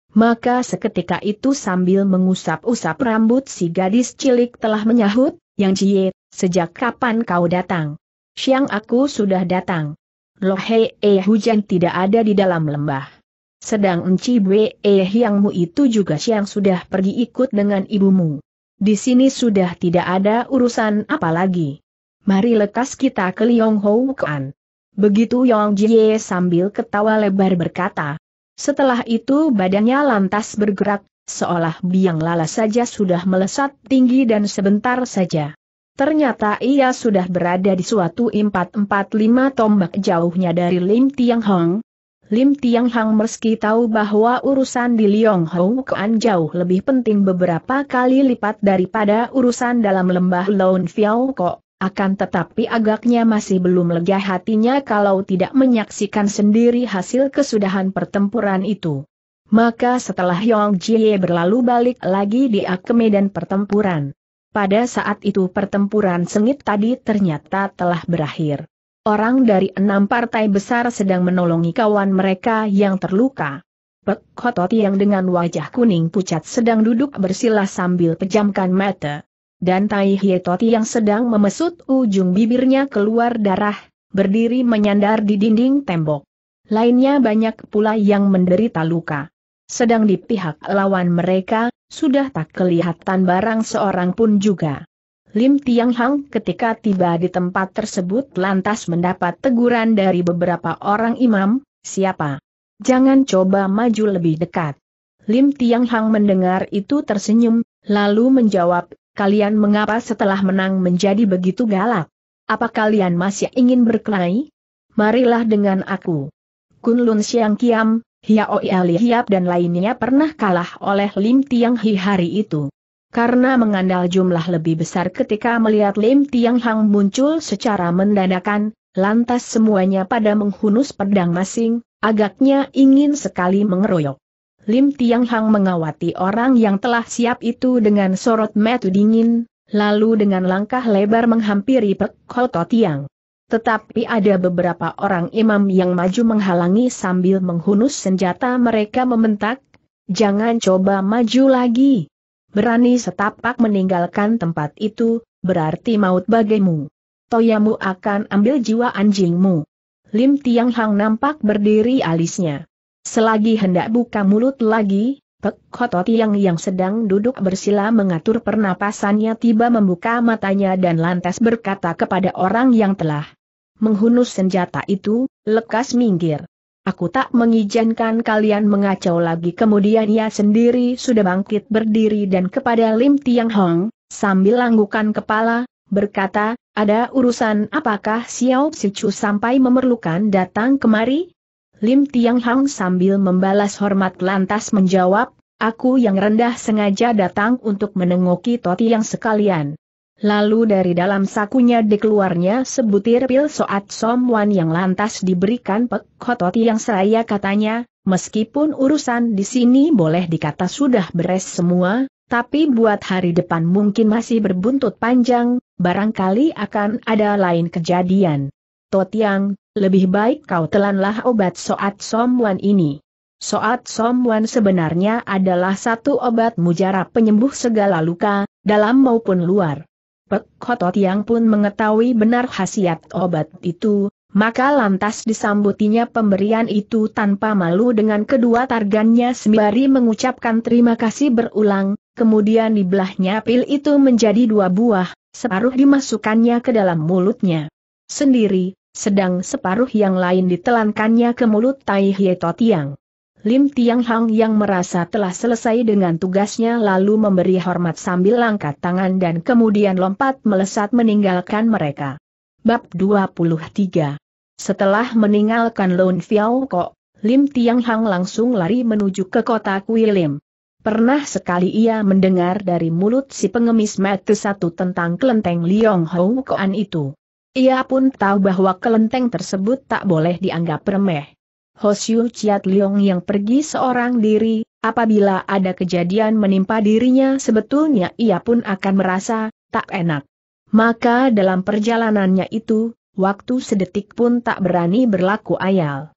Maka seketika itu sambil mengusap-usap rambut si gadis cilik telah menyahut, "Yang Jie, sejak kapan kau datang?" "Siang aku sudah datang." "Loh hei, eh hujan tidak ada di dalam lembah. Sedang Enci Bwe eh Hyangmu itu juga siang sudah pergi ikut dengan ibumu. Di sini sudah tidak ada urusan apa lagi. Mari lekas kita ke Liong Hou Kuan." Begitu Yong Jie sambil ketawa lebar berkata. Setelah itu badannya lantas bergerak, seolah biang lala saja sudah melesat tinggi dan sebentar saja. Ternyata ia sudah berada di suatu empat empat lima tombak jauhnya dari Lim Tiang Hong. Lim Tiang Hong meski tahu bahwa urusan di Liong Hou Kuan jauh lebih penting beberapa kali lipat daripada urusan dalam lembah Lon Fiao Ko. Akan tetapi agaknya masih belum lega hatinya kalau tidak menyaksikan sendiri hasil kesudahan pertempuran itu. Maka setelah Yong Jie berlalu balik lagi dia ke medan pertempuran. Pada saat itu pertempuran sengit tadi ternyata telah berakhir. Orang dari enam partai besar sedang menolongi kawan mereka yang terluka. Pek Hotot yang dengan wajah kuning pucat sedang duduk bersila sambil pejamkan mata. Dan Tai Hietoti yang sedang memesut ujung bibirnya keluar darah, berdiri menyandar di dinding tembok. Lainnya banyak pula yang menderita luka. Sedang di pihak lawan mereka, sudah tak kelihatan barang seorang pun juga. Lim Tiang Hang ketika tiba di tempat tersebut lantas mendapat teguran dari beberapa orang imam, "Siapa? Jangan coba maju lebih dekat." Lim Tiang Hang mendengar itu tersenyum, lalu menjawab, "Kalian mengapa setelah menang menjadi begitu galak? Apa kalian masih ingin berkelahi? Marilah dengan aku." Kun Lun Siang Kiam, Hiao Ali Hiap dan lainnya pernah kalah oleh Lim Tiang Hi hari itu. Karena mengandal jumlah lebih besar ketika melihat Lim Tiang Hang muncul secara mendadakan, lantas semuanya pada menghunus pedang masing, agaknya ingin sekali mengeroyok. Lim Tiang Hang mengawati orang yang telah siap itu dengan sorot mata dingin, lalu dengan langkah lebar menghampiri Pek Hotot Tiang. Tetapi ada beberapa orang imam yang maju menghalangi sambil menghunus senjata mereka membentak, "Jangan coba maju lagi. Berani setapak meninggalkan tempat itu, berarti maut bagimu. Toyamu akan ambil jiwa anjingmu." Lim Tiang Hang nampak berdiri alisnya. Selagi hendak buka mulut lagi, Pek Hotot Tiang yang sedang duduk bersila mengatur pernapasannya tiba membuka matanya dan lantas berkata kepada orang yang telah menghunus senjata itu, "Lekas minggir. Aku tak mengizinkan kalian mengacau lagi." Kemudian ia sendiri sudah bangkit berdiri dan kepada Lim Tiang Hong, sambil anggukan kepala, berkata, "Ada urusan apakah Xiao Sichu sampai memerlukan datang kemari?" Lim Tiang Hang sambil membalas hormat lantas menjawab, "Aku yang rendah sengaja datang untuk menengoki Toti yang sekalian." Lalu dari dalam sakunya dikeluarnya sebutir pil Soat Somwan yang lantas diberikan Pek Hotot yang seraya katanya, "Meskipun urusan di sini boleh dikata sudah beres semua, tapi buat hari depan mungkin masih berbuntut panjang, barangkali akan ada lain kejadian. Totiang, lebih baik kau telanlah obat Soat Somwan ini. Soat Somwan sebenarnya adalah satu obat mujarab penyembuh segala luka, dalam maupun luar." Pek Hotot yang pun mengetahui benar khasiat obat itu, maka lantas disambutinya pemberian itu tanpa malu dengan kedua targannya sembari mengucapkan terima kasih berulang, kemudian dibelahnya pil itu menjadi dua buah, separuh dimasukkannya ke dalam mulutnya sendiri, sedang separuh yang lain ditelankannya ke mulut Tai Hietoti Tiang. Lim Tiang Hang yang merasa telah selesai dengan tugasnya lalu memberi hormat sambil angkat tangan dan kemudian lompat melesat meninggalkan mereka. Bab dua puluh tiga. Setelah meninggalkan Lon Fiao Ko, Lim Tiang Hang langsung lari menuju ke kota Kuilim. Pernah sekali ia mendengar dari mulut si pengemis mata satu tentang kelenteng Liong Hou Koan itu. Ia pun tahu bahwa kelenteng tersebut tak boleh dianggap remeh. Hosiu Chiat Leong yang pergi seorang diri, apabila ada kejadian menimpa dirinya sebetulnya ia pun akan merasa tak enak. Maka dalam perjalanannya itu, waktu sedetik pun tak berani berlaku ayal.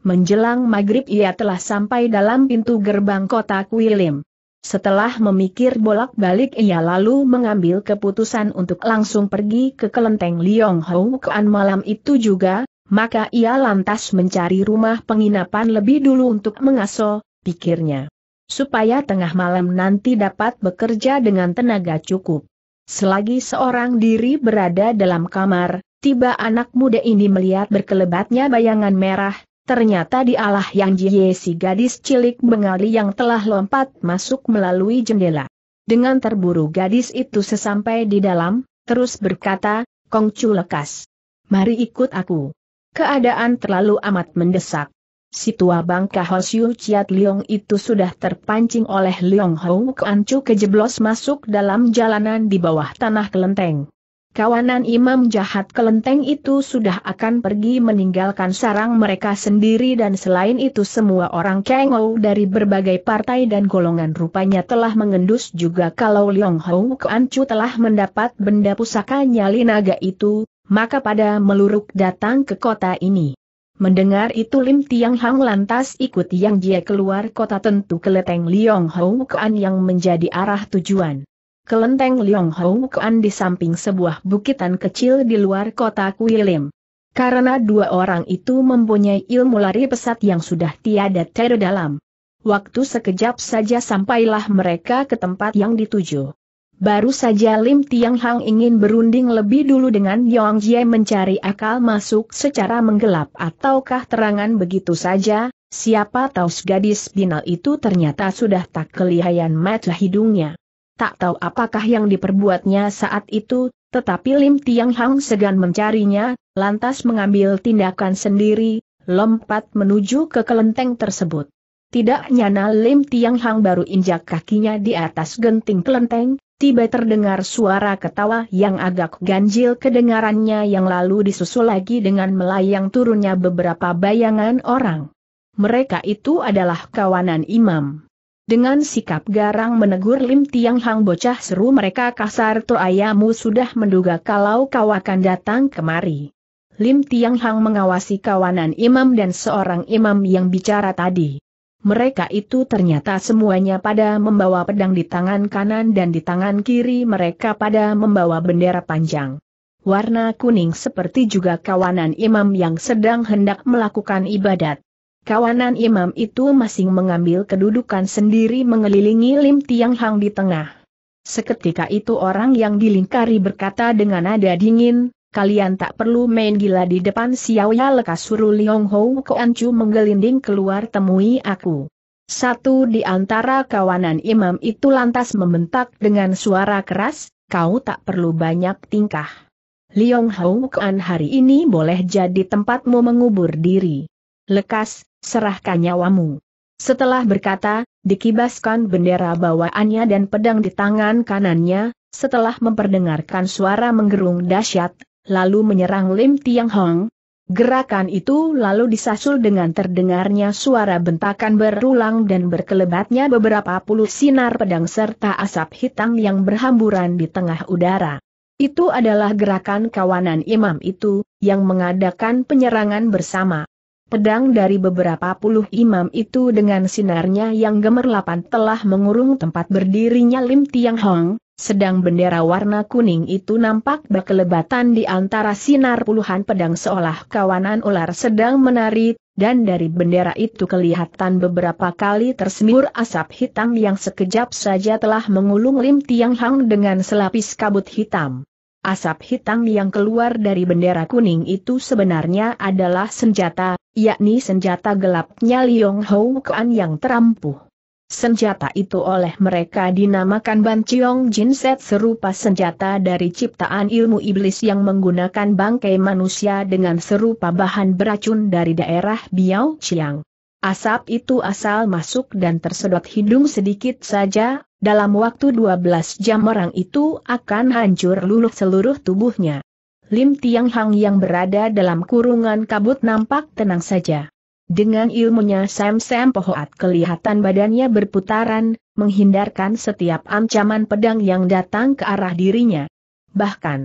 Menjelang maghrib ia telah sampai dalam pintu gerbang kota Kuilim. Setelah memikir bolak-balik ia lalu mengambil keputusan untuk langsung pergi ke kelenteng Liong Hou Kean malam itu juga, maka ia lantas mencari rumah penginapan lebih dulu untuk mengaso, pikirnya. Supaya tengah malam nanti dapat bekerja dengan tenaga cukup. Selagi seorang diri berada dalam kamar, tiba anak muda ini melihat berkelebatnya bayangan merah. Ternyata dialah Yang Jie si gadis cilik bengali yang telah lompat masuk melalui jendela. Dengan terburu gadis itu sesampai di dalam, terus berkata, "Kongcu lekas. Mari ikut aku. Keadaan terlalu amat mendesak." Si tua bangka Hosiu Chiat Liong itu sudah terpancing oleh Liong Hou Kean Chu kejeblos masuk dalam jalanan di bawah tanah kelenteng. Kawanan imam jahat kelenteng itu sudah akan pergi meninggalkan sarang mereka sendiri dan selain itu semua orang Kengou dari berbagai partai dan golongan rupanya telah mengendus juga kalau Liong Hou Kean Chu telah mendapat benda pusaka nyali naga itu, maka pada meluruk datang ke kota ini. Mendengar itu Lim Tiang Hang lantas ikut Yang Jie keluar kota tentu kelenteng Liong Hou Kean yang menjadi arah tujuan. Kelenteng Liong Hou Kean di samping sebuah bukitan kecil di luar kota Kuilim. Karena dua orang itu mempunyai ilmu lari pesat yang sudah tiada tera dalam. Waktu sekejap saja sampailah mereka ke tempat yang dituju. Baru saja Lim Tiang Hang ingin berunding lebih dulu dengan Yang Jie mencari akal masuk secara menggelap ataukah terangan begitu saja, siapa tahu gadis binal itu ternyata sudah tak kelihayan mata hidungnya. Tak tahu apakah yang diperbuatnya saat itu, tetapi Lim Tiang Hang segan mencarinya, lantas mengambil tindakan sendiri, lompat menuju ke kelenteng tersebut. Tidak nyana Lim Tiang Hang baru injak kakinya di atas genting kelenteng, tiba terdengar suara ketawa yang agak ganjil kedengarannya yang lalu disusul lagi dengan melayang turunnya beberapa bayangan orang. Mereka itu adalah kawanan imam. Dengan sikap garang menegur Lim Tiang Hang, "Bocah," seru mereka kasar, "to ayamu sudah menduga kalau kau akan datang kemari." Lim Tiang Hang mengawasi kawanan imam dan seorang imam yang bicara tadi. Mereka itu ternyata semuanya pada membawa pedang di tangan kanan dan di tangan kiri mereka pada membawa bendera panjang warna kuning seperti juga kawanan imam yang sedang hendak melakukan ibadat. Kawanan imam itu masing mengambil kedudukan sendiri mengelilingi Lim Tiang Hang di tengah. Seketika itu orang yang dilingkari berkata dengan nada dingin, "Kalian tak perlu main gila di depan Xiao Ya, lekas suruh Liong Hou Kean Chu menggelinding keluar temui aku." Satu di antara kawanan imam itu lantas membentak dengan suara keras, "Kau tak perlu banyak tingkah. Liong Hou Kean hari ini boleh jadi tempatmu mengubur diri. Lekas, serahkan nyawamu." Setelah berkata, dikibaskan bendera bawaannya dan pedang di tangan kanannya, setelah memperdengarkan suara menggerung dahsyat, lalu menyerang Lim Tiang Hang. Gerakan itu lalu disusul dengan terdengarnya suara bentakan berulang dan berkelebatnya beberapa puluh sinar pedang serta asap hitam yang berhamburan di tengah udara. Itu adalah gerakan kawanan imam itu, yang mengadakan penyerangan bersama. Pedang dari beberapa puluh imam itu dengan sinarnya yang gemerlapan telah mengurung tempat berdirinya Lim Tiang Hang, sedang bendera warna kuning itu nampak berkelebatan di antara sinar puluhan pedang seolah kawanan ular sedang menari, dan dari bendera itu kelihatan beberapa kali tersembur asap hitam yang sekejap saja telah mengulung Lim Tiang Hang dengan selapis kabut hitam. Asap hitam yang keluar dari bendera kuning itu sebenarnya adalah senjata, yakni senjata gelapnya Liong Hou Kean yang terampuh. Senjata itu oleh mereka dinamakan Ban Chiong Jin Set, serupa senjata dari ciptaan ilmu iblis yang menggunakan bangkai manusia dengan serupa bahan beracun dari daerah Biao Chiang. Asap itu asal masuk dan tersedot hidung sedikit saja, dalam waktu dua belas jam orang itu akan hancur luluh seluruh tubuhnya. Lim Tiang Hang yang berada dalam kurungan kabut nampak tenang saja. Dengan ilmunya Sam Sam Pohoat kelihatan badannya berputaran, menghindarkan setiap ancaman pedang yang datang ke arah dirinya. Bahkan,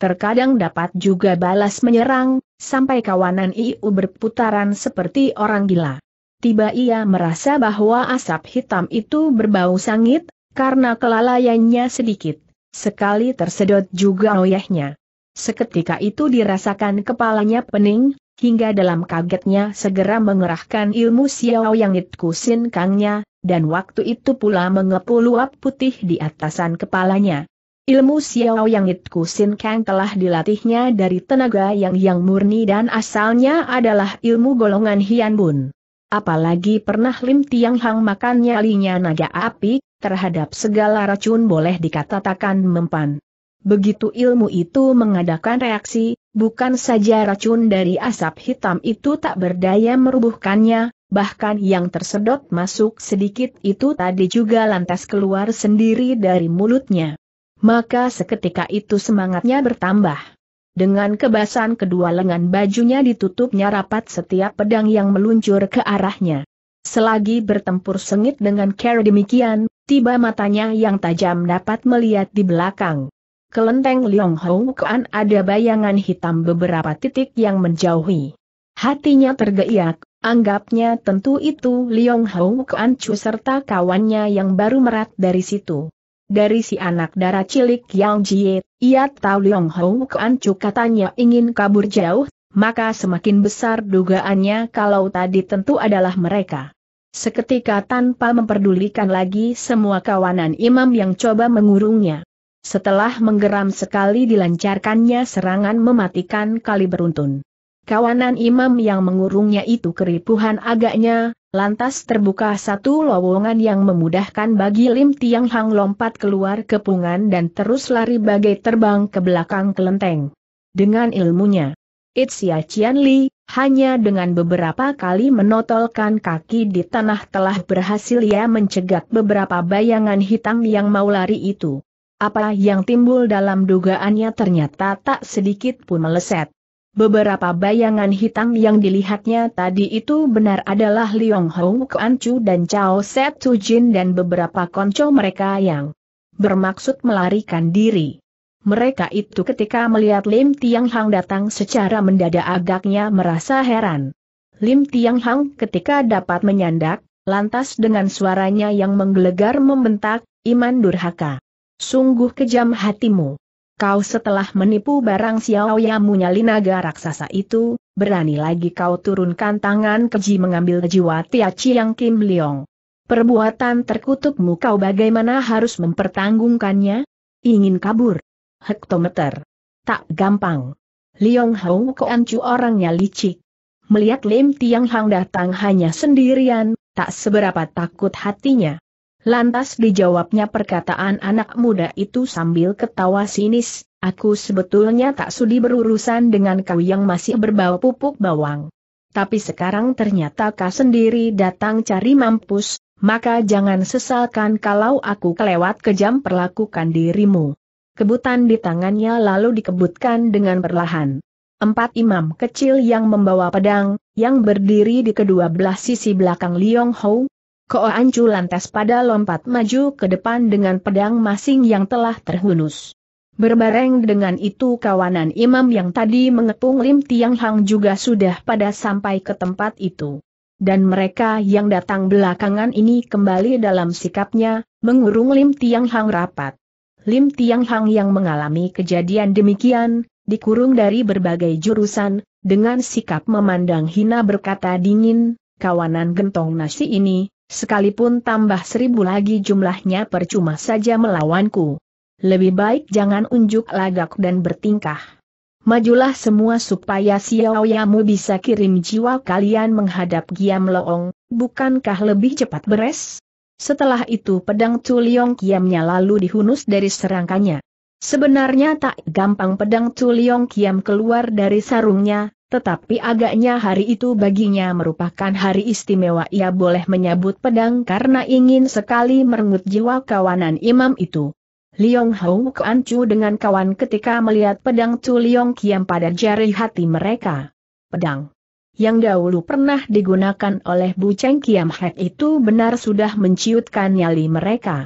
terkadang dapat juga balas menyerang, sampai kawanan Iu berputaran seperti orang gila. Tiba ia merasa bahwa asap hitam itu berbau sangit, karena kelalaiannya sedikit sekali tersedot juga oyahnya. Seketika itu dirasakan kepalanya pening, hingga dalam kagetnya segera mengerahkan ilmu Xiao Yang Itku Sin Kangnya, dan waktu itu pula mengepul uap putih di atasan kepalanya. Ilmu Xiao Yang Itku Sin Kang telah dilatihnya dari tenaga yang yang murni dan asalnya adalah ilmu golongan Hian Bun. Apalagi pernah Lim Tiang Hang makan nyalinya naga api, terhadap segala racun boleh dikatakan mempan. Begitu ilmu itu mengadakan reaksi, bukan saja racun dari asap hitam itu tak berdaya merubuhkannya, bahkan yang tersedot masuk sedikit itu tadi juga lantas keluar sendiri dari mulutnya. Maka seketika itu semangatnya bertambah. Dengan kebasan kedua lengan bajunya ditutupnya rapat setiap pedang yang meluncur ke arahnya. Selagi bertempur sengit dengan cara demikian, tiba matanya yang tajam dapat melihat di belakang kelenteng Liong Hou Kuan ada bayangan hitam beberapa titik yang menjauhi. Hatinya tergeiak, anggapnya tentu itu Liong Hou Kuan Chu serta kawannya yang baru merat dari situ. Dari si anak darah cilik Yang Jie, ia tahu Liong Hou Kuan Chu katanya ingin kabur jauh, maka semakin besar dugaannya kalau tadi tentu adalah mereka. Seketika tanpa memperdulikan lagi semua kawanan imam yang coba mengurungnya. Setelah menggeram sekali dilancarkannya serangan mematikan kali beruntun. Kawanan imam yang mengurungnya itu keripuhan agaknya, lantas terbuka satu lowongan yang memudahkan bagi Lim Tiang Hang lompat keluar kepungan dan terus lari bagai terbang ke belakang kelenteng. Dengan ilmunya, Itsia Qian Li, hanya dengan beberapa kali menotolkan kaki di tanah telah berhasil ia mencegat beberapa bayangan hitam yang mau lari itu. Apa yang timbul dalam dugaannya ternyata tak sedikit pun meleset. Beberapa bayangan hitam yang dilihatnya tadi itu benar adalah Liong Hou Kuan Chu dan Chao Set Tu Jin dan beberapa konco mereka yang bermaksud melarikan diri. Mereka itu ketika melihat Lim Tiang Hang datang secara mendadak agaknya merasa heran. Lim Tiang Hang ketika dapat menyandak, lantas dengan suaranya yang menggelegar membentak, "Iman durhaka! Sungguh kejam hatimu. Kau setelah menipu barang Xiao Yamu nyali naga raksasa itu, berani lagi kau turunkan tangan keji mengambil jiwa Tia Chiang Kim Leong. Perbuatan terkutukmu kau bagaimana harus mempertanggungkannya? Ingin kabur? Hektometer. Tak gampang. Liong Hou Kuan Chu orangnya licik. Melihat Lim Tiang Hang datang hanya sendirian, tak seberapa takut hatinya. Lantas dijawabnya perkataan anak muda itu sambil ketawa sinis, "Aku sebetulnya tak sudi berurusan dengan kau yang masih berbau pupuk bawang. Tapi sekarang ternyata kau sendiri datang cari mampus, maka jangan sesalkan kalau aku kelewat kejam perlakukan dirimu." Kebutan di tangannya lalu dikebutkan dengan perlahan. Empat imam kecil yang membawa pedang, yang berdiri di kedua belah sisi belakang Liong Hou Kuan Chu lantas pada lompat maju ke depan dengan pedang masing yang telah terhunus. Berbareng dengan itu kawanan imam yang tadi mengepung Lim Tiang Hang juga sudah pada sampai ke tempat itu. Dan mereka yang datang belakangan ini kembali dalam sikapnya, mengurung Lim Tiang Hang rapat. Lim Tiang Hang yang mengalami kejadian demikian, dikurung dari berbagai jurusan, dengan sikap memandang hina berkata dingin, "Kawanan gentong nasi ini, sekalipun tambah seribu lagi jumlahnya percuma saja melawanku. Lebih baik jangan unjuk lagak dan bertingkah. Majulah semua supaya Xiao Yamu bisa kirim jiwa kalian menghadap Giam Loong, bukankah lebih cepat beres?" Setelah itu pedang Tu Liong Kiamnya lalu dihunus dari serangkanya. Sebenarnya tak gampang pedang Tu Liong Kiam keluar dari sarungnya, tetapi agaknya hari itu baginya merupakan hari istimewa. Ia boleh menyabut pedang karena ingin sekali merenggut jiwa kawanan imam itu. Liong Hou Kuan Chu dengan kawan ketika melihat pedang Tu Liong Kiam pada jari hati mereka. Pedang yang dahulu pernah digunakan oleh Bu Cheng Kiam Hek itu benar sudah menciutkan nyali mereka.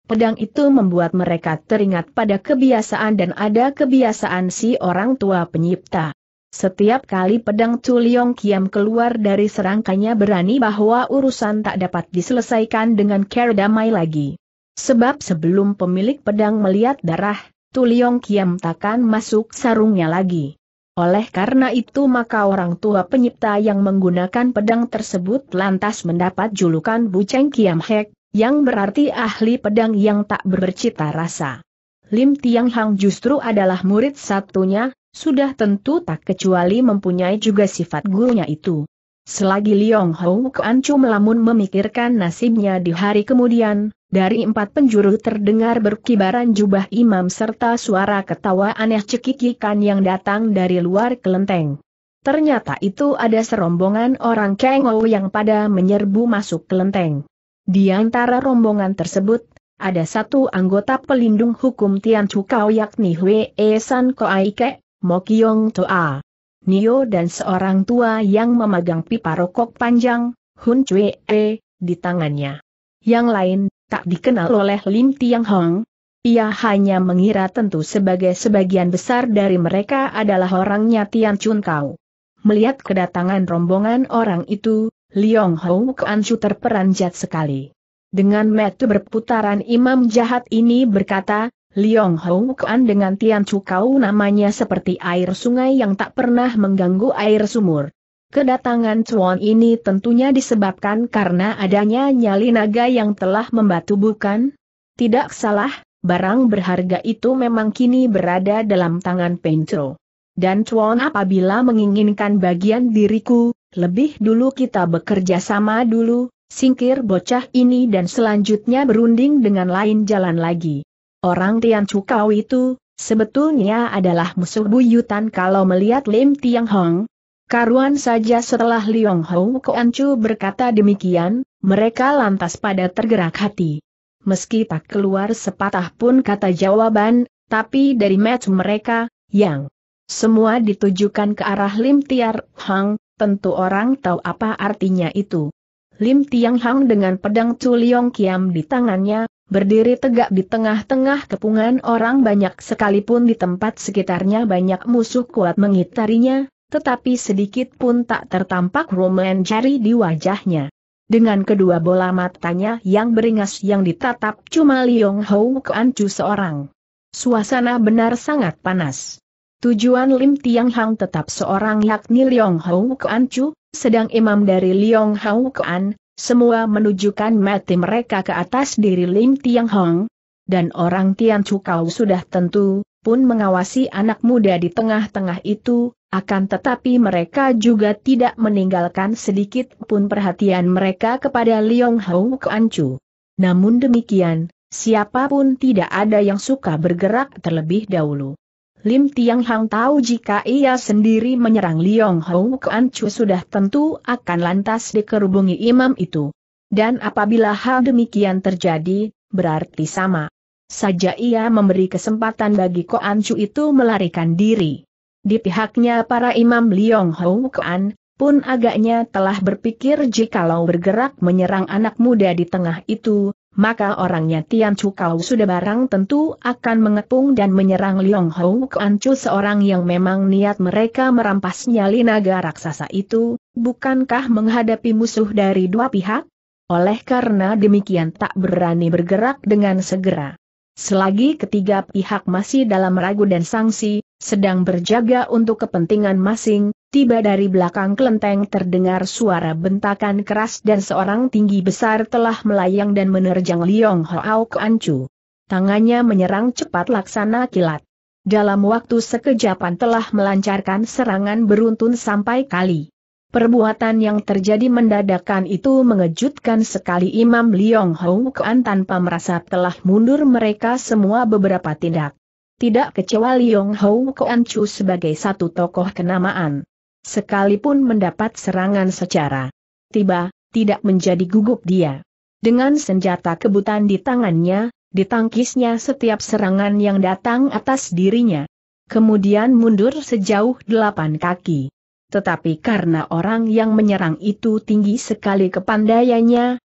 Pedang itu membuat mereka teringat pada kebiasaan dan ada kebiasaan si orang tua penyipta. Setiap kali pedang Tu Liong Kiam keluar dari serangkanya berani bahwa urusan tak dapat diselesaikan dengan cara damai lagi. Sebab sebelum pemilik pedang melihat darah, Tu Liong Kiam takkan masuk sarungnya lagi. Oleh karena itu maka orang tua penyipta yang menggunakan pedang tersebut lantas mendapat julukan Bu Cheng Kiam Hek, yang berarti ahli pedang yang tak bercita rasa. Lim Tiang Hang justru adalah murid satunya, sudah tentu tak kecuali mempunyai juga sifat gurunya itu. Selagi Liong Hou Kuan Chu melamun memikirkan nasibnya di hari kemudian, dari empat penjuru terdengar berkibaran jubah imam serta suara ketawa aneh cekikikan yang datang dari luar kelenteng. Ternyata itu ada serombongan orang Kengou yang pada menyerbu masuk kelenteng. Di antara rombongan tersebut, ada satu anggota pelindung hukum Tian Chu Kau yakni Hwe San Koaike, Mo Kiong Toa, Nio dan seorang tua yang memegang pipa rokok panjang, Hun Cue E, di tangannya. Yang lain, tak dikenal oleh Lim Tiang Hong. Ia hanya mengira tentu sebagai sebagian besar dari mereka adalah orangnya Tian Chun Kau. Melihat kedatangan rombongan orang itu, Liong Hou Kuan Chu terperanjat sekali. Dengan mata berputaran imam jahat ini berkata, Liong Hou Kuan dengan Tian Chu Kau namanya seperti air sungai yang tak pernah mengganggu air sumur. Kedatangan Chuan ini tentunya disebabkan karena adanya nyali naga yang telah membatu bukan? Tidak salah, barang berharga itu memang kini berada dalam tangan Pentro. Dan Chuan apabila menginginkan bagian diriku, lebih dulu kita bekerja sama dulu, singkir bocah ini dan selanjutnya berunding dengan lain jalan lagi. Orang Tian Chu Kau itu, sebetulnya adalah musuh buyutan kalau melihat Lim Tiang Hong. Karuan saja setelah Liong Hou Kuan Chu berkata demikian, mereka lantas pada tergerak hati. Meski tak keluar sepatah pun kata jawaban, tapi dari mata mereka, yang semua ditujukan ke arah Lim Tiang Hong, tentu orang tahu apa artinya itu. Lim Tiang Hong dengan pedang Tu Liong Kiam di tangannya, berdiri tegak di tengah-tengah kepungan orang banyak sekalipun di tempat sekitarnya banyak musuh kuat mengitarinya, tetapi sedikit pun tak tertampak roman jari di wajahnya. Dengan kedua bola matanya yang beringas yang ditatap cuma Liong Hou Kuan Chu seorang. Suasana benar sangat panas. Tujuan Lim Tiang Hang tetap seorang yakni Liong Hou Kuan Chu, sedang imam dari Liong Hou Kuan, semua menunjukkan mata mereka ke atas diri Lim Tiang Hong. Dan orang Tian Chu Kau sudah tentu pun mengawasi anak muda di tengah-tengah itu, akan tetapi mereka juga tidak meninggalkan sedikit pun perhatian mereka kepada Liong Hou Kuan Chu. Namun demikian, siapapun tidak ada yang suka bergerak terlebih dahulu. Lim Tiang Hang tahu jika ia sendiri menyerang Liong Hou Kuan Chu sudah tentu akan lantas dikerubungi imam itu. Dan apabila hal demikian terjadi, berarti sama saja ia memberi kesempatan bagi Kuan Chu itu melarikan diri. Di pihaknya para imam Liong Hou Kuan pun agaknya telah berpikir jikalau bergerak menyerang anak muda di tengah itu, maka orangnya Tian Chu Kau sudah barang tentu akan mengepung dan menyerang Liong Hou Kuan Chu seorang yang memang niat mereka merampas nyali naga raksasa itu, bukankah menghadapi musuh dari dua pihak? Oleh karena demikian tak berani bergerak dengan segera. Selagi ketiga pihak masih dalam ragu dan sangsi, sedang berjaga untuk kepentingan masing, tiba dari belakang kelenteng terdengar suara bentakan keras dan seorang tinggi besar telah melayang dan menerjang Liong Hou Kuan Chu. Tangannya menyerang cepat laksana kilat. Dalam waktu sekejapan telah melancarkan serangan beruntun sampai kali. Perbuatan yang terjadi mendadakan itu mengejutkan sekali Imam Liong Hou Kuan tanpa merasa telah mundur mereka semua beberapa tindak. Tidak kecuali Liong Hou Kuan Chu sebagai satu tokoh kenamaan. Sekalipun mendapat serangan secara tiba, tidak menjadi gugup dia. Dengan senjata kebutan di tangannya, ditangkisnya setiap serangan yang datang atas dirinya. Kemudian mundur sejauh delapan kaki. Tetapi karena orang yang menyerang itu tinggi sekali kepandaiannya,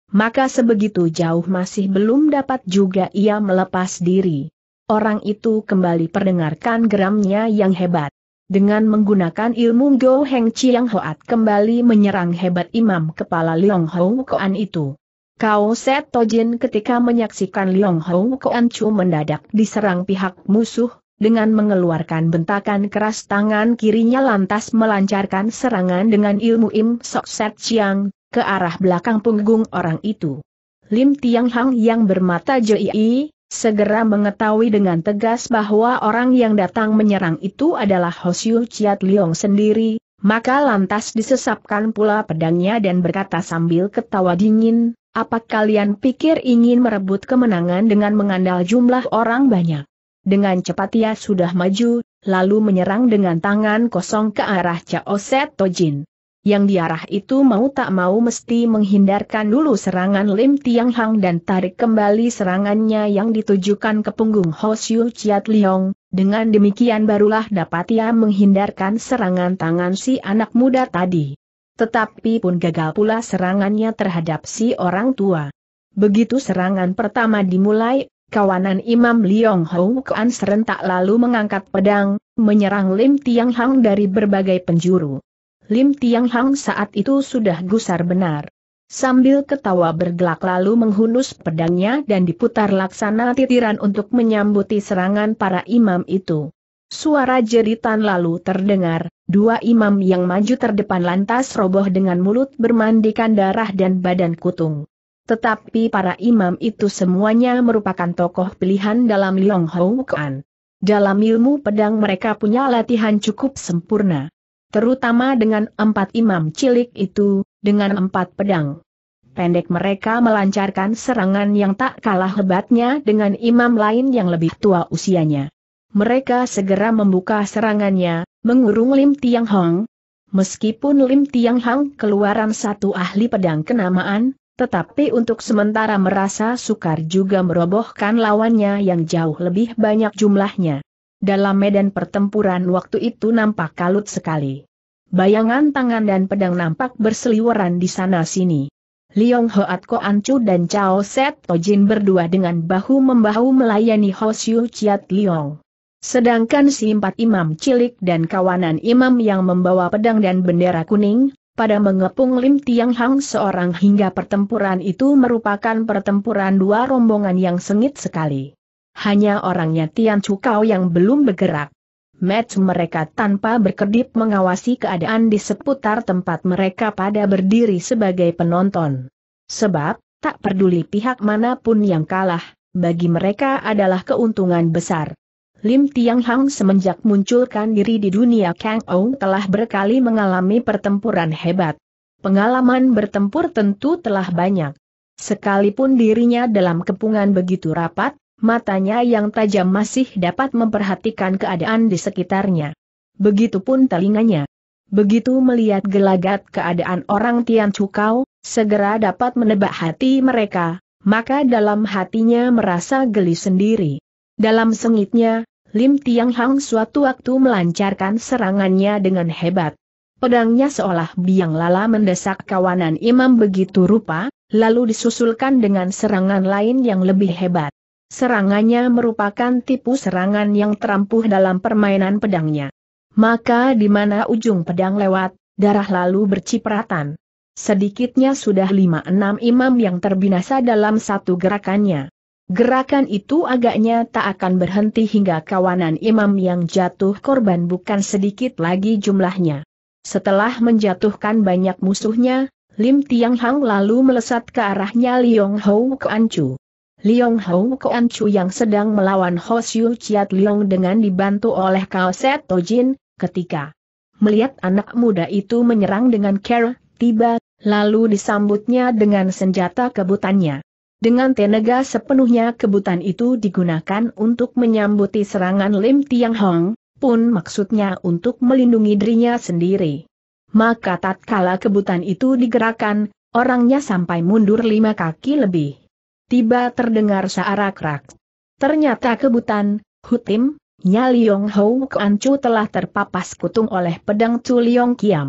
maka sebegitu jauh masih belum dapat juga ia melepas diri. Orang itu kembali perdengarkan geramnya yang hebat. Dengan menggunakan ilmu Go Heng Chiang Hoat kembali menyerang hebat imam kepala Leong Hou Koan itu. Kau Set Tojin ketika menyaksikan Leong Hou Koan Chu mendadak diserang pihak musuh, dengan mengeluarkan bentakan keras tangan kirinya lantas melancarkan serangan dengan ilmu Im Sok Set Chiang, ke arah belakang punggung orang itu. Lim Tiang Hang yang bermata jeli segera mengetahui dengan tegas bahwa orang yang datang menyerang itu adalah Hosiu Chiat Leong sendiri, maka lantas disesapkan pula pedangnya dan berkata sambil ketawa dingin, apa kalian pikir ingin merebut kemenangan dengan mengandal jumlah orang banyak? Dengan cepat ia sudah maju, lalu menyerang dengan tangan kosong ke arah Chao Set Tojin. Yang diarah itu mau tak mau mesti menghindarkan dulu serangan Lim Tiang Hang dan tarik kembali serangannya yang ditujukan ke punggung Hosiu Chiat Leong, dengan demikian barulah dapat ia menghindarkan serangan tangan si anak muda tadi. Tetapi pun gagal pula serangannya terhadap si orang tua. Begitu serangan pertama dimulai, kawanan Imam Leong Hou Koan serentak lalu mengangkat pedang, menyerang Lim Tiang Hang dari berbagai penjuru. Lim Tiang Hang saat itu sudah gusar benar. Sambil ketawa bergelak lalu menghunus pedangnya dan diputar laksana titiran untuk menyambuti serangan para imam itu. Suara jeritan lalu terdengar, dua imam yang maju terdepan lantas roboh dengan mulut bermandikan darah dan badan kutung. Tetapi para imam itu semuanya merupakan tokoh pilihan dalam Leong Hou Koan. Dalam ilmu pedang mereka punya latihan cukup sempurna. Terutama dengan empat imam cilik itu, dengan empat pedang pendek mereka melancarkan serangan yang tak kalah hebatnya dengan imam lain yang lebih tua usianya. Mereka segera membuka serangannya, mengurung Lim Tiang Hang. Meskipun Lim Tiang Hang keluaran satu ahli pedang kenamaan, tetapi untuk sementara merasa sukar juga merobohkan lawannya yang jauh lebih banyak jumlahnya. Dalam medan pertempuran waktu itu nampak kalut sekali. Bayangan tangan dan pedang nampak berseliweran di sana-sini. Leong Hoat Koan Chu dan Chao Set Tojin berdua dengan bahu-membahu melayani Hosiu Chiat Leong. Sedangkan si empat imam cilik dan kawanan imam yang membawa pedang dan bendera kuning, pada mengepung Lim Tiang Hang seorang hingga pertempuran itu merupakan pertempuran dua rombongan yang sengit sekali. Hanya orangnya Tian Chu Kau yang belum bergerak. Match mereka tanpa berkedip mengawasi keadaan di seputar tempat mereka pada berdiri sebagai penonton. Sebab, tak peduli pihak manapun yang kalah, bagi mereka adalah keuntungan besar. Lim Tiang Hang semenjak munculkan diri di dunia Kang Ou telah berkali mengalami pertempuran hebat. Pengalaman bertempur tentu telah banyak. Sekalipun dirinya dalam kepungan begitu rapat, matanya yang tajam masih dapat memperhatikan keadaan di sekitarnya. Begitupun telinganya. Begitu melihat gelagat keadaan orang Tian Chu Kau, segera dapat menebak hati mereka, maka dalam hatinya merasa geli sendiri. Dalam sengitnya, Lim Tiang Hang suatu waktu melancarkan serangannya dengan hebat. Pedangnya seolah biang lala mendesak kawanan imam begitu rupa, lalu disusulkan dengan serangan lain yang lebih hebat. Serangannya merupakan tipu serangan yang terampuh dalam permainan pedangnya. Maka di mana ujung pedang lewat, darah lalu bercipratan. Sedikitnya sudah lima enam imam yang terbinasa dalam satu gerakannya. Gerakan itu agaknya tak akan berhenti hingga kawanan imam yang jatuh korban bukan sedikit lagi jumlahnya. Setelah menjatuhkan banyak musuhnya, Lim Tiang Hang lalu melesat ke arahnya Leong Hou Koan Chu. Leong Hou Koan Chu yang sedang melawan Hosiu Chiat Leong dengan dibantu oleh Kao Set Tojin, ketika melihat anak muda itu menyerang dengan cara tiba, lalu disambutnya dengan senjata kebutannya. Dengan tenaga sepenuhnya kebutan itu digunakan untuk menyambuti serangan Lim Tiang Hang, pun maksudnya untuk melindungi dirinya sendiri. Maka tatkala kebutan itu digerakkan, orangnya sampai mundur lima kaki lebih. Tiba terdengar searak-rak. Ternyata kebutan, Hutim, Nya Leong Hou Koan Chu telah terpapas kutung oleh pedang Chu Leong Kiam.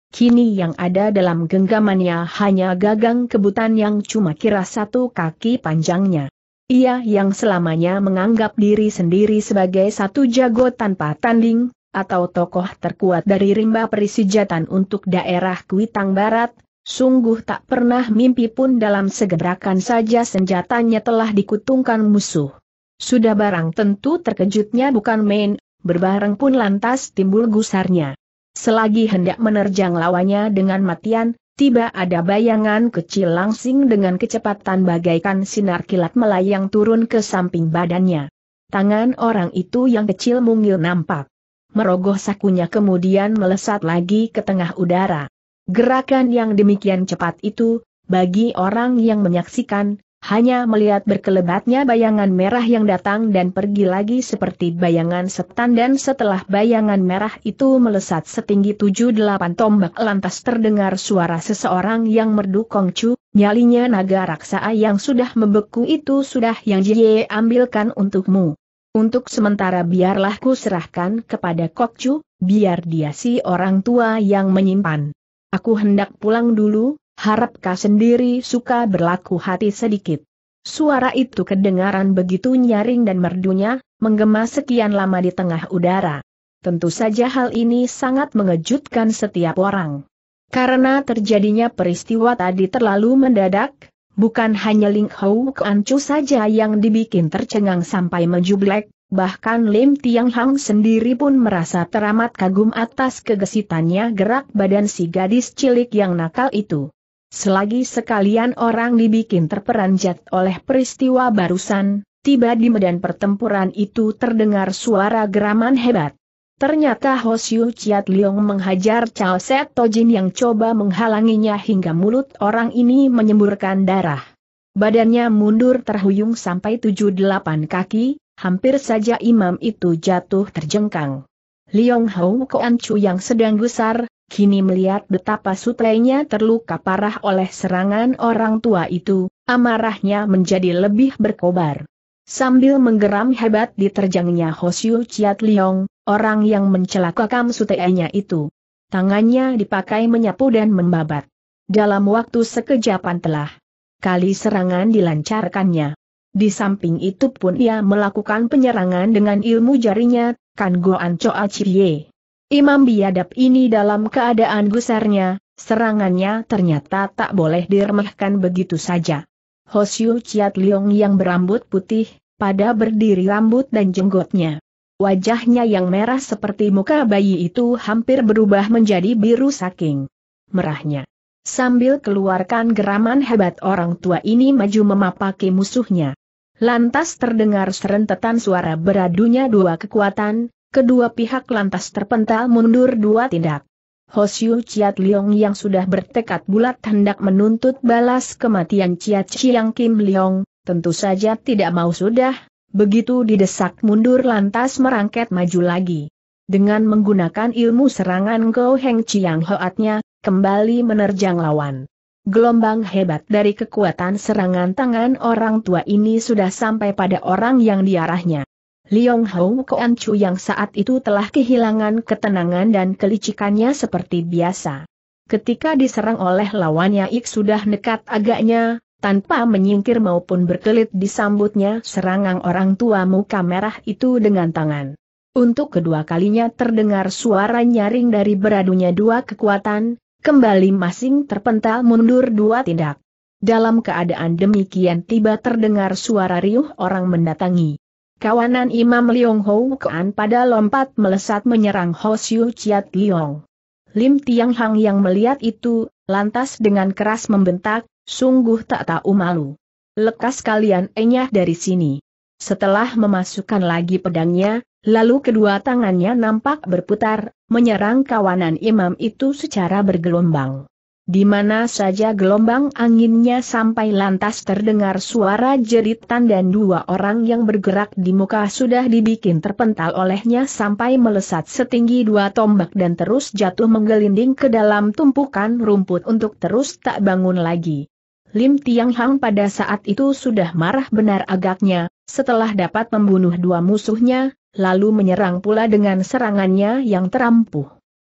Kini yang ada dalam genggamannya hanya gagang kebutan yang cuma kira satu kaki panjangnya. Ia yang selamanya menganggap diri sendiri sebagai satu jago tanpa tanding, atau tokoh terkuat dari rimba perisijatan untuk daerah Kuitang Barat, sungguh tak pernah mimpi pun dalam segebrakan saja senjatanya telah dikutungkan musuh. Sudah barang tentu terkejutnya bukan main, berbareng pun lantas timbul gusarnya. Selagi hendak menerjang lawannya dengan matian, tiba ada bayangan kecil langsing dengan kecepatan bagaikan sinar kilat melayang turun ke samping badannya. Tangan orang itu yang kecil mungil nampak. Merogoh sakunya kemudian melesat lagi ke tengah udara. Gerakan yang demikian cepat itu, bagi orang yang menyaksikan, hanya melihat berkelebatnya bayangan merah yang datang dan pergi lagi seperti bayangan setan, dan setelah bayangan merah itu melesat setinggi tujuh delapan tombak lantas terdengar suara seseorang yang merdu, "Kongcu, nyalinya naga raksa yang sudah membeku itu sudah yang Jie ambilkan untukmu. Untuk sementara biarlah ku serahkan kepada Kokcu, biar dia si orang tua yang menyimpan. Aku hendak pulang dulu. Harap kau sendiri suka berlaku hati sedikit." Suara itu kedengaran begitu nyaring dan merdunya, menggema sekian lama di tengah udara. Tentu saja hal ini sangat mengejutkan setiap orang. Karena terjadinya peristiwa tadi terlalu mendadak, bukan hanya Ling Hou Keancu saja yang dibikin tercengang sampai menjublek, bahkan Lim Tiang Hang sendiri pun merasa teramat kagum atas kegesitannya gerak badan si gadis cilik yang nakal itu. Selagi sekalian orang dibikin terperanjat oleh peristiwa barusan, tiba di medan pertempuran itu terdengar suara geraman hebat. Ternyata Hosyu Chiat Liong menghajar Chao Set Tojin yang coba menghalanginya hingga mulut orang ini menyemburkan darah. Badannya mundur terhuyung sampai tujuh delapan kaki, hampir saja imam itu jatuh terjengkang. Liong Hou Keancu yang sedang gusar, kini melihat betapa sutrainya terluka parah oleh serangan orang tua itu, amarahnya menjadi lebih berkobar. Sambil menggeram hebat diterjangnya Hosyu Chiat Liong, orang yang mencelakakan sutrainya itu. Tangannya dipakai menyapu dan membabat. Dalam waktu sekejapan telah kali serangan dilancarkannya. Di samping itu pun ia melakukan penyerangan dengan ilmu jarinya, Kan Goan Choa Chie. Imam biadab ini dalam keadaan gusarnya, serangannya ternyata tak boleh diremehkan begitu saja. Hosyu Chiat Liong yang berambut putih, pada berdiri rambut dan jenggotnya. Wajahnya yang merah seperti muka bayi itu hampir berubah menjadi biru saking merahnya. Sambil keluarkan geraman hebat orang tua ini maju memapaki musuhnya. Lantas terdengar serentetan suara beradunya dua kekuatan. Kedua pihak lantas terpental mundur dua tindak. Hosyu Chiat Liong yang sudah bertekad bulat hendak menuntut balas kematian Chiat Chiang Kim Liong, tentu saja tidak mau sudah, begitu didesak mundur lantas merangket maju lagi. Dengan menggunakan ilmu serangan Go Heng Chiang Hoatnya, kembali menerjang lawan. Gelombang hebat dari kekuatan serangan tangan orang tua ini sudah sampai pada orang yang diarahnya. Liong Hou Keancu yang saat itu telah kehilangan ketenangan dan kelicikannya seperti biasa. Ketika diserang oleh lawannya Ik sudah dekat agaknya, tanpa menyingkir maupun berkelit disambutnya serangan orang tua muka merah itu dengan tangan. Untuk kedua kalinya terdengar suara nyaring dari beradunya dua kekuatan, kembali masing terpental mundur dua tindak. Dalam keadaan demikian tiba terdengar suara riuh orang mendatangi. Kawanan Imam Liong Hou Kean pada lompat melesat menyerang Hosyu Chiat Liong. Lim Tiang Hang yang melihat itu, lantas dengan keras membentak, "Sungguh tak tahu malu. Lekas kalian enyah dari sini." Setelah memasukkan lagi pedangnya, lalu kedua tangannya nampak berputar, menyerang kawanan imam itu secara bergelombang. Di mana saja gelombang anginnya sampai lantas terdengar suara jeritan dan dua orang yang bergerak di muka sudah dibikin terpental olehnya sampai melesat setinggi dua tombak dan terus jatuh menggelinding ke dalam tumpukan rumput untuk terus tak bangun lagi. Lim Tiang Hang pada saat itu sudah marah benar agaknya, setelah dapat membunuh dua musuhnya, lalu menyerang pula dengan serangannya yang terampuh.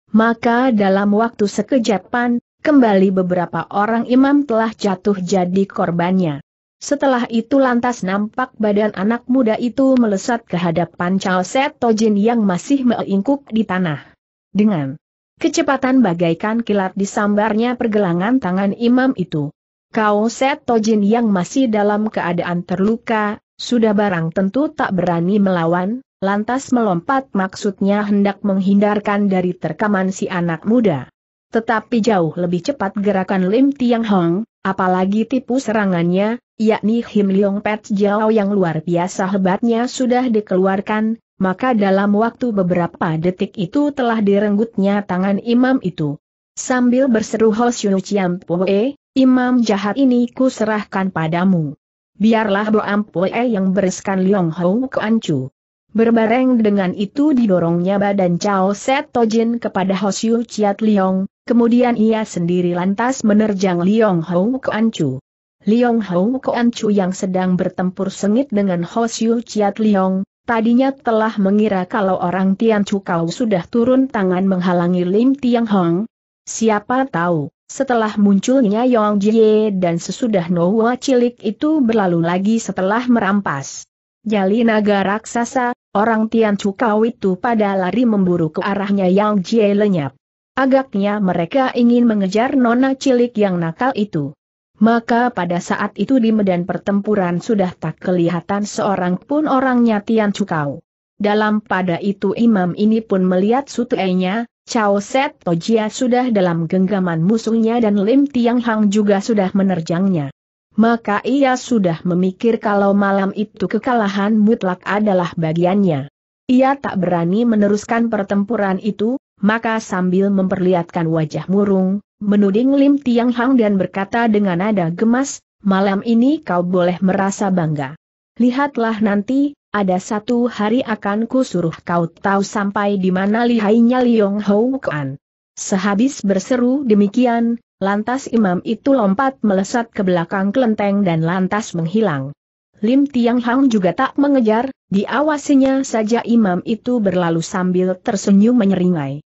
Maka dalam waktu sekejapan, kembali beberapa orang imam telah jatuh jadi korbannya. Setelah itu lantas nampak badan anak muda itu melesat ke hadapan Chao Set Tojin yang masih meingkuk di tanah. Dengan kecepatan bagaikan kilat disambarnya pergelangan tangan imam itu. Chao Set Tojin yang masih dalam keadaan terluka, sudah barang tentu tak berani melawan, lantas melompat maksudnya hendak menghindarkan dari terkaman si anak muda. Tetapi jauh lebih cepat gerakan Lim Tiang Hong, apalagi tipu serangannya, yakni Him Leong Pet Jiao yang luar biasa hebatnya sudah dikeluarkan, maka dalam waktu beberapa detik itu telah direnggutnya tangan imam itu. Sambil berseru Ho Siu Chiam Poe, imam jahat ini ku serahkan padamu. Biarlah Bo Am Poe yang bereskan Leong Hou Kuan Chu. Berbareng dengan itu didorongnya badan Chao Set Tojin kepada Ho Siu Chiat Leong, kemudian ia sendiri lantas menerjang Leong Hou Kuan Chu. Leong Hou Kuan Chu yang sedang bertempur sengit dengan Ho Siu Chiat Leong, tadinya telah mengira kalau orang Tian Chu Kau sudah turun tangan menghalangi Lim Tiang Hong. Siapa tahu, setelah munculnya Yong Jie dan sesudah Noa cilik itu berlalu lagi setelah merampas Jali naga raksasa, orang Tian Chu Kau itu pada lari memburu ke arahnya Yang Jie lenyap. Agaknya mereka ingin mengejar nona cilik yang nakal itu. Maka pada saat itu di medan pertempuran sudah tak kelihatan seorang pun orangnya Tian Chu Kau. Dalam pada itu imam ini pun melihat sutuainya, Chao Set Tojia sudah dalam genggaman musuhnya dan Lim Tiang Hang juga sudah menerjangnya. Maka ia sudah memikir kalau malam itu kekalahan mutlak adalah bagiannya. Ia tak berani meneruskan pertempuran itu, maka sambil memperlihatkan wajah murung, menuding Lim Tiang Hang dan berkata dengan nada gemas, malam ini kau boleh merasa bangga. Lihatlah nanti, ada satu hari akan ku suruh kau tahu sampai di mana lihainya Leong Hou Kuan. Sehabis berseru demikian, lantas imam itu lompat melesat ke belakang kelenteng dan lantas menghilang. Lim Tiang Hang juga tak mengejar, diawasinya saja imam itu berlalu sambil tersenyum menyeringai.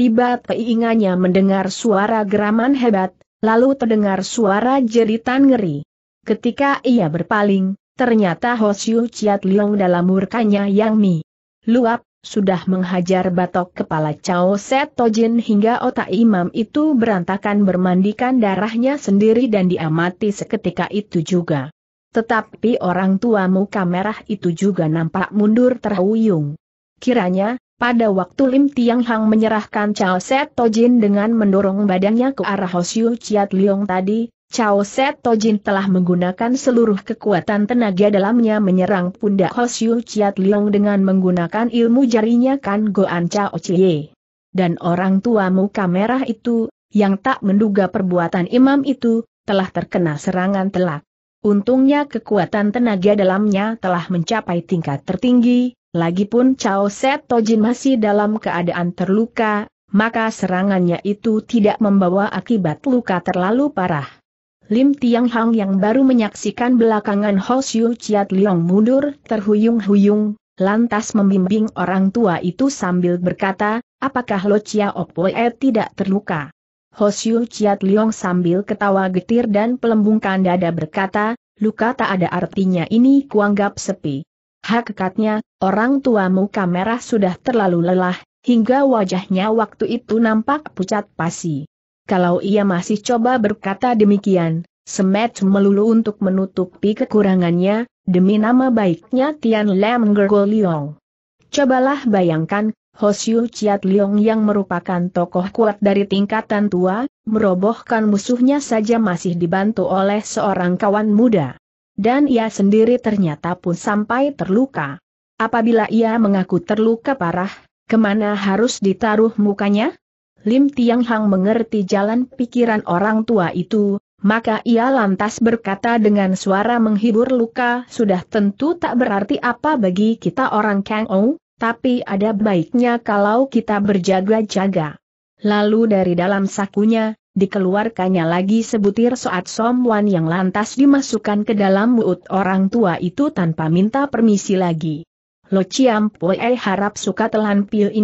Tiba-tiba mendengar suara geraman hebat, lalu terdengar suara jeritan ngeri. Ketika ia berpaling, ternyata Ho Siu Chiat Leong dalam murkanya yang mi luap, sudah menghajar batok kepala Chao Set Tojin hingga otak imam itu berantakan bermandikan darahnya sendiri dan diamati seketika itu juga. Tetapi orang tua muka merah itu juga nampak mundur terhuyung. Kiranya, pada waktu Lim Tiang Hang menyerahkan Chao Set Tojin dengan mendorong badannya ke arah Ho Siu Chiat Leong tadi, Chao Set Tojin telah menggunakan seluruh kekuatan tenaga dalamnya menyerang pundak Ho Siu Chiat Leong dengan menggunakan ilmu jarinya Kan Goan Chao Chie. Dan orang tua muka merah itu, yang tak menduga perbuatan imam itu, telah terkena serangan telak. Untungnya kekuatan tenaga dalamnya telah mencapai tingkat tertinggi, lagipun Chao Set Tojin masih dalam keadaan terluka, maka serangannya itu tidak membawa akibat luka terlalu parah. Lim Tiang Hang yang baru menyaksikan belakangan Ho Siu Chiat Leong mundur terhuyung-huyung, lantas membimbing orang tua itu sambil berkata, apakah Lo Chia Opoe tidak terluka? Ho Siu Chiat Leong sambil ketawa getir dan pelembungkan dada berkata, luka tak ada artinya ini kuanggap sepi. Hakikatnya, orang tua muka merah sudah terlalu lelah, hingga wajahnya waktu itu nampak pucat pasi. Kalau ia masih coba berkata demikian, semet melulu untuk menutupi kekurangannya, demi nama baiknya Tian Lam Gergo Leong. Cobalah bayangkan, Ho Siu Chiat Leong yang merupakan tokoh kuat dari tingkatan tua, merobohkan musuhnya saja masih dibantu oleh seorang kawan muda. Dan ia sendiri ternyata pun sampai terluka. Apabila ia mengaku terluka parah, kemana harus ditaruh mukanya? Lim Tiang Hang mengerti jalan pikiran orang tua itu, maka ia lantas berkata dengan suara menghibur, luka sudah tentu tak berarti apa bagi kita orang Kang Ou, tapi ada baiknya kalau kita berjaga-jaga. Lalu dari dalam sakunya, dikeluarkannya lagi sebutir soat somwan yang lantas dimasukkan ke dalam mulut orang tua itu tanpa minta permisi lagi. Lo Ciam Poe harap suka telan pil ini,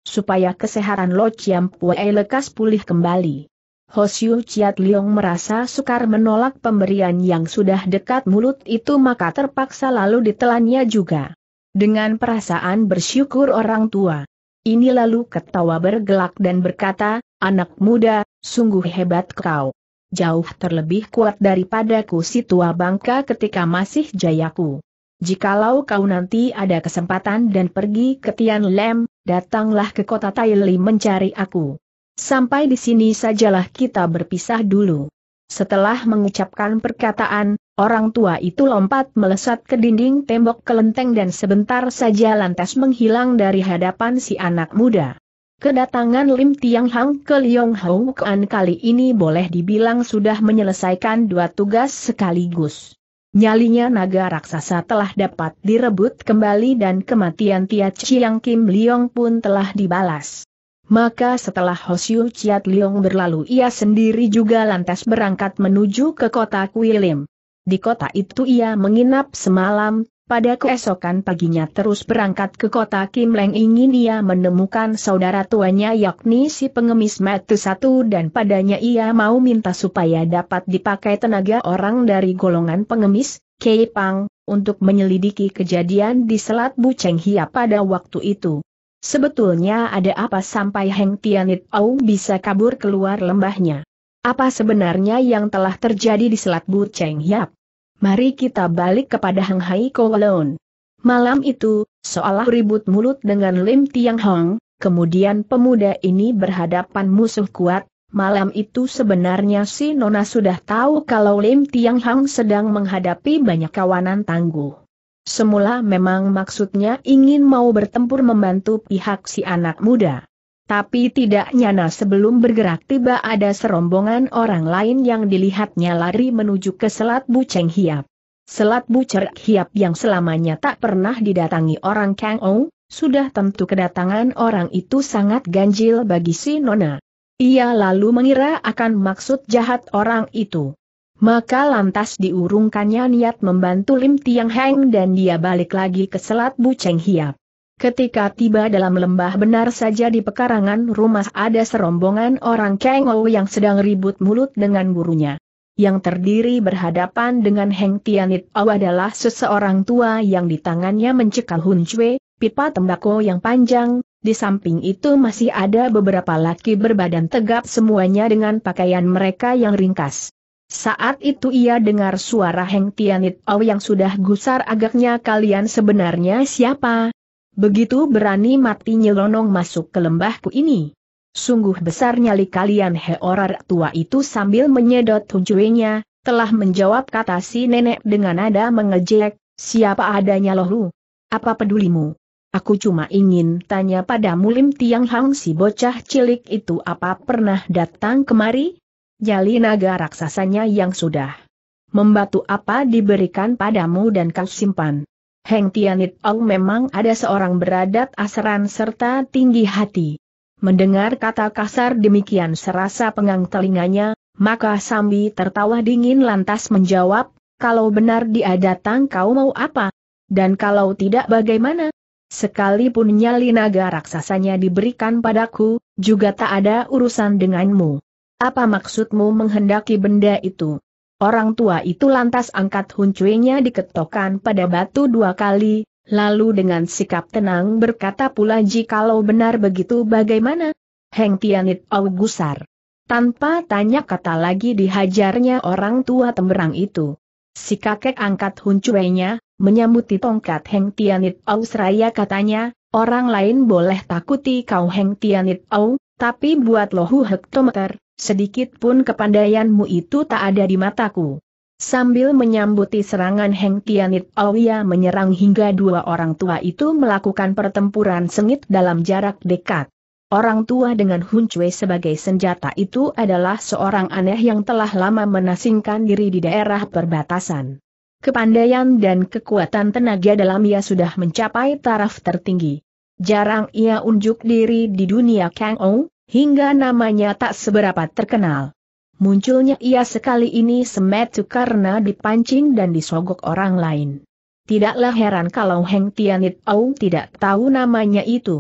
supaya kesehatan Lo Chiam Pue lekas pulih kembali. Hosiu Chiat Liong merasa sukar menolak pemberian yang sudah dekat mulut itu, maka terpaksa lalu ditelannya juga. Dengan perasaan bersyukur orang tua ini lalu ketawa bergelak dan berkata, "Anak muda, sungguh hebat kau. Jauh terlebih kuat daripadaku si tua bangka ketika masih jayaku. Jikalau kau nanti ada kesempatan dan pergi ke Tian Lem, datanglah ke kota Taili mencari aku. Sampai di sini sajalah kita berpisah dulu." Setelah mengucapkan perkataan, orang tua itu lompat melesat ke dinding tembok kelenteng dan sebentar saja lantas menghilang dari hadapan si anak muda. Kedatangan Lim Tiang Hang ke Liong Hou Kuan kali ini boleh dibilang sudah menyelesaikan dua tugas sekaligus. Nyalinya naga raksasa telah dapat direbut kembali dan kematian Tia Chiang Kim Liong pun telah dibalas. Maka setelah Hosiu Chiat Liong berlalu, ia sendiri juga lantas berangkat menuju ke kota Kuilim. Di kota itu ia menginap semalam, pada keesokan paginya terus berangkat ke kota Kim Leng. Ingin ia menemukan saudara tuanya yakni si pengemis Matu Satu, dan padanya ia mau minta supaya dapat dipakai tenaga orang dari golongan pengemis, Kei Pang, untuk menyelidiki kejadian di Selat Buceng Hia pada waktu itu. Sebetulnya ada apa sampai Heng Tianit Au bisa kabur keluar lembahnya? Apa sebenarnya yang telah terjadi di Selat Buceng Hiap? Mari kita balik kepada Heng Hai Kowalon. Malam itu, seolah ribut mulut dengan Lim Tiang Hong, kemudian pemuda ini berhadapan musuh kuat. Malam itu sebenarnya si Nona sudah tahu kalau Lim Tiang Hong sedang menghadapi banyak kawanan tangguh. Semula memang maksudnya ingin mau bertempur membantu pihak si anak muda. Tapi tidak nyana sebelum bergerak tiba ada serombongan orang lain yang dilihatnya lari menuju ke Selat Buceng Hiap. Selat Buceng Hiap yang selamanya tak pernah didatangi orang Kang Ou, sudah tentu kedatangan orang itu sangat ganjil bagi si Nona. Ia lalu mengira akan maksud jahat orang itu. Maka lantas diurungkannya niat membantu Lim Tiang Hang dan dia balik lagi ke Selat Buceng Hiap. Ketika tiba dalam lembah, benar saja di pekarangan rumah ada serombongan orang Kang Ou yang sedang ribut mulut dengan gurunya. Yang terdiri berhadapan dengan Heng Tianit Au adalah seseorang tua yang di tangannya mencekal huncue, pipa tembakau yang panjang. Di samping itu masih ada beberapa laki berbadan tegap semuanya dengan pakaian mereka yang ringkas. Saat itu ia dengar suara Heng Tianit Au yang sudah gusar, "Agaknya kalian sebenarnya siapa? Begitu berani mati nyelonong masuk ke lembahku ini. Sungguh besar nyali kalian." He, orang tua itu sambil menyedot huncuenya, telah menjawab kata si nenek dengan nada mengejek, "Siapa adanya lohu? Apa pedulimu? Aku cuma ingin tanya padamu, Lim Tiang Hang si bocah cilik itu apa pernah datang kemari? Jali naga raksasanya yang sudah membatu apa diberikan padamu dan kau simpan?" Heng Tianit Au memang ada seorang beradat asran serta tinggi hati. Mendengar kata kasar demikian serasa pengang telinganya, maka sambil tertawa dingin lantas menjawab, "Kalau benar dia datang kau mau apa? Dan kalau tidak bagaimana? Sekalipun nyali naga raksasanya diberikan padaku, juga tak ada urusan denganmu. Apa maksudmu menghendaki benda itu?" Orang tua itu lantas angkat huncuenya diketokkan pada batu dua kali, lalu dengan sikap tenang berkata pula, "Jikalau benar begitu bagaimana?" Heng Tianit Au gusar. Tanpa tanya kata lagi dihajarnya orang tua temberang itu. Si kakek angkat huncuenya, menyambuti tongkat Heng Tianit Au seraya katanya, "Orang lain boleh takuti kau Heng Tianit Au, tapi buat lohu hektometer, sedikit pun kepandaianmu itu tak ada di mataku." Sambil menyambuti serangan Heng Tianit Au, ia menyerang hingga dua orang tua itu melakukan pertempuran sengit dalam jarak dekat. Orang tua dengan huncue sebagai senjata itu adalah seorang aneh yang telah lama menasingkan diri di daerah perbatasan. Kepandaian dan kekuatan tenaga dalam ia sudah mencapai taraf tertinggi. Jarang ia unjuk diri di dunia Kang Ou, hingga namanya tak seberapa terkenal. Munculnya ia sekali ini semetu karena dipancing dan disogok orang lain. Tidaklah heran kalau Heng Tianit Au tidak tahu namanya itu.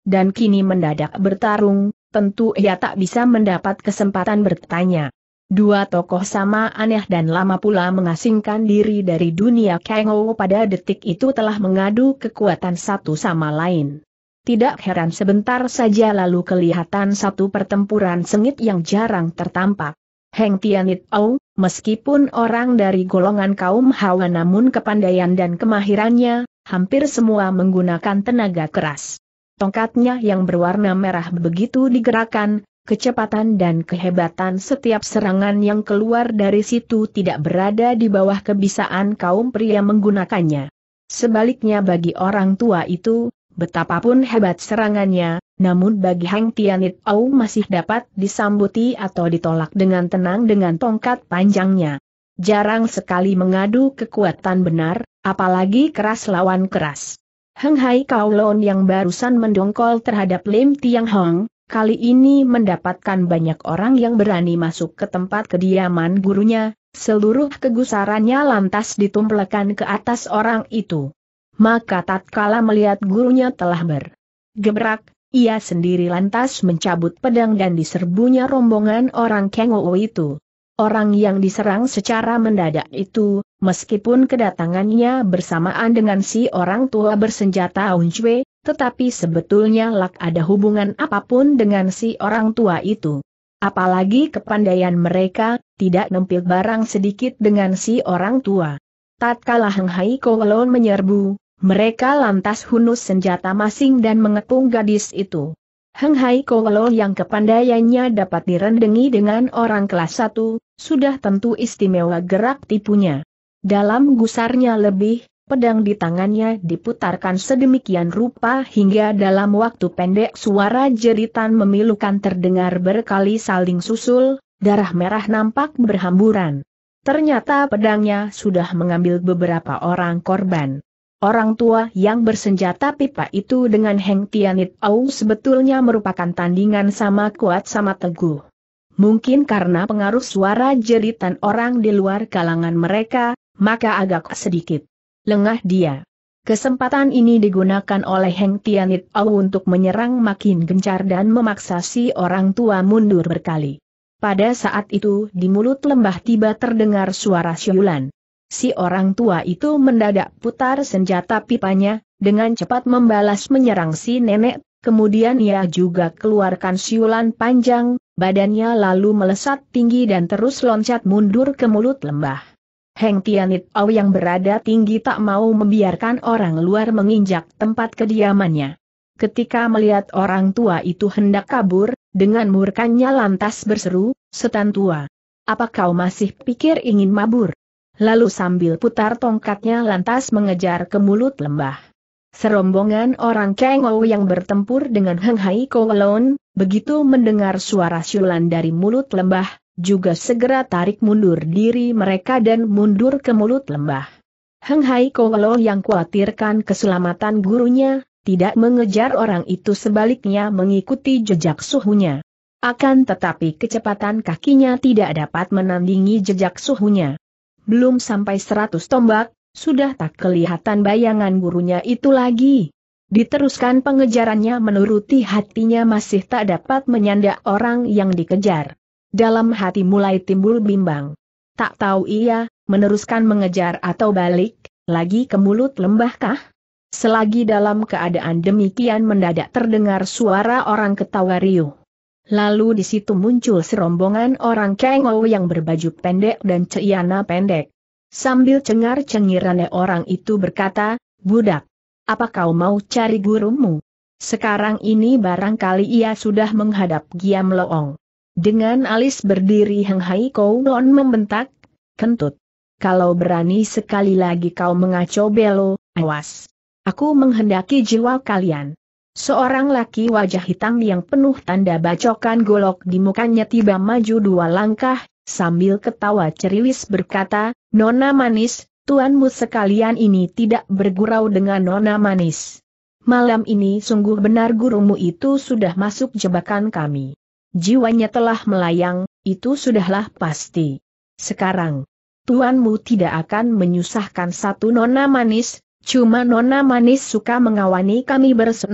dan kini mendadak bertarung, tentu ia tak bisa mendapat kesempatan bertanya. Dua tokoh sama aneh dan lama pula mengasingkan diri dari dunia Kengo pada detik itu telah mengadu kekuatan satu sama lain. Tidak heran sebentar saja lalu kelihatan satu pertempuran sengit yang jarang tertampak. Heng Tianit Au, meskipun orang dari golongan kaum Hawa namun kepandaian dan kemahirannya, hampir semua menggunakan tenaga keras. Tongkatnya yang berwarna merah begitu digerakkan, kecepatan dan kehebatan setiap serangan yang keluar dari situ tidak berada di bawah kebisaan kaum pria menggunakannya. Sebaliknya bagi orang tua itu, betapapun hebat serangannya, namun bagi Heng Tianit Au masih dapat disambuti atau ditolak dengan tenang dengan tongkat panjangnya. Jarang sekali mengadu kekuatan benar, apalagi keras lawan keras. Heng Hai Kowloon yang barusan mendongkol terhadap Lim Tiang Hong, kali ini mendapatkan banyak orang yang berani masuk ke tempat kediaman gurunya, seluruh kegusarannya lantas ditumpulkan ke atas orang itu. Maka tatkala melihat gurunya telah bergebrak, ia sendiri lantas mencabut pedang dan diserbunya rombongan orang Kengo itu. Orang yang diserang secara mendadak itu, meskipun kedatangannya bersamaan dengan si orang tua bersenjata Uncwe, tetapi sebetulnya lak ada hubungan apapun dengan si orang tua itu. Apalagi kepandaian mereka, tidak nempil barang sedikit dengan si orang tua. Tatkala Heng Hai Kowloon menyerbu, mereka lantas hunus senjata masing dan mengepung gadis itu. Heng Hai Kowloon yang kepandaiannya dapat direndengi dengan orang kelas satu, sudah tentu istimewa gerak tipunya. Dalam gusarnya lebih, pedang di tangannya diputarkan sedemikian rupa hingga dalam waktu pendek suara jeritan memilukan terdengar berkali saling susul, darah merah nampak berhamburan. Ternyata pedangnya sudah mengambil beberapa orang korban. Orang tua yang bersenjata pipa itu dengan Heng Tianit Au sebetulnya merupakan tandingan sama kuat sama teguh. Mungkin karena pengaruh suara jeritan orang di luar kalangan mereka, maka agak sedikit lengah dia. Kesempatan ini digunakan oleh Heng Tianit Au untuk menyerang makin gencar dan memaksa si orang tua mundur berkali. Pada saat itu di mulut lembah tiba terdengar suara siulan. Si orang tua itu mendadak putar senjata pipanya, dengan cepat membalas menyerang si nenek, kemudian ia juga keluarkan siulan panjang, badannya lalu melesat tinggi dan terus loncat mundur ke mulut lembah. Heng Tianit Au yang berada tinggi tak mau membiarkan orang luar menginjak tempat kediamannya. Ketika melihat orang tua itu hendak kabur, dengan murkanya lantas berseru, "Setan tua! Apa kau masih pikir ingin mabur?" Lalu sambil putar tongkatnya lantas mengejar ke mulut lembah. Serombongan orang Kengo yang bertempur dengan Heng Hai Kowloon, begitu mendengar suara siulan dari mulut lembah, juga segera tarik mundur diri mereka dan mundur ke mulut lembah. Heng Hai Kowloon yang khawatirkan keselamatan gurunya, tidak mengejar orang itu sebaliknya mengikuti jejak suhunya. Akan tetapi kecepatan kakinya tidak dapat menandingi jejak suhunya. Belum sampai seratus tombak, sudah tak kelihatan bayangan gurunya itu lagi. Diteruskan pengejarannya menuruti hatinya masih tak dapat menyandak orang yang dikejar. Dalam hati mulai timbul bimbang. Tak tahu ia, meneruskan mengejar atau balik, lagi ke mulut lembahkah? Selagi dalam keadaan demikian mendadak terdengar suara orang ketawa riuh. Lalu di situ muncul serombongan orang Kengo yang berbaju pendek dan celana pendek. Sambil cengar-cengiran orang itu berkata, "Budak, apa kau mau cari gurumu? Sekarang ini barangkali ia sudah menghadap Giam Loong." Dengan alis berdiri Heng Hai Kowloon membentak, "Kentut! Kalau berani sekali lagi kau mengaco belo, awas! Aku menghendaki jiwa kalian." Seorang laki wajah hitam yang penuh tanda bacokan golok di mukanya tiba maju dua langkah, sambil ketawa ceriwis berkata, "Nona manis, tuanmu sekalian ini tidak bergurau dengan Nona manis. Malam ini sungguh benar gurumu itu sudah masuk jebakan kami. Jiwanya telah melayang, itu sudahlah pasti. Sekarang, tuanmu tidak akan menyusahkan satu Nona manis, cuma Nona manis suka mengawani kami bersenang,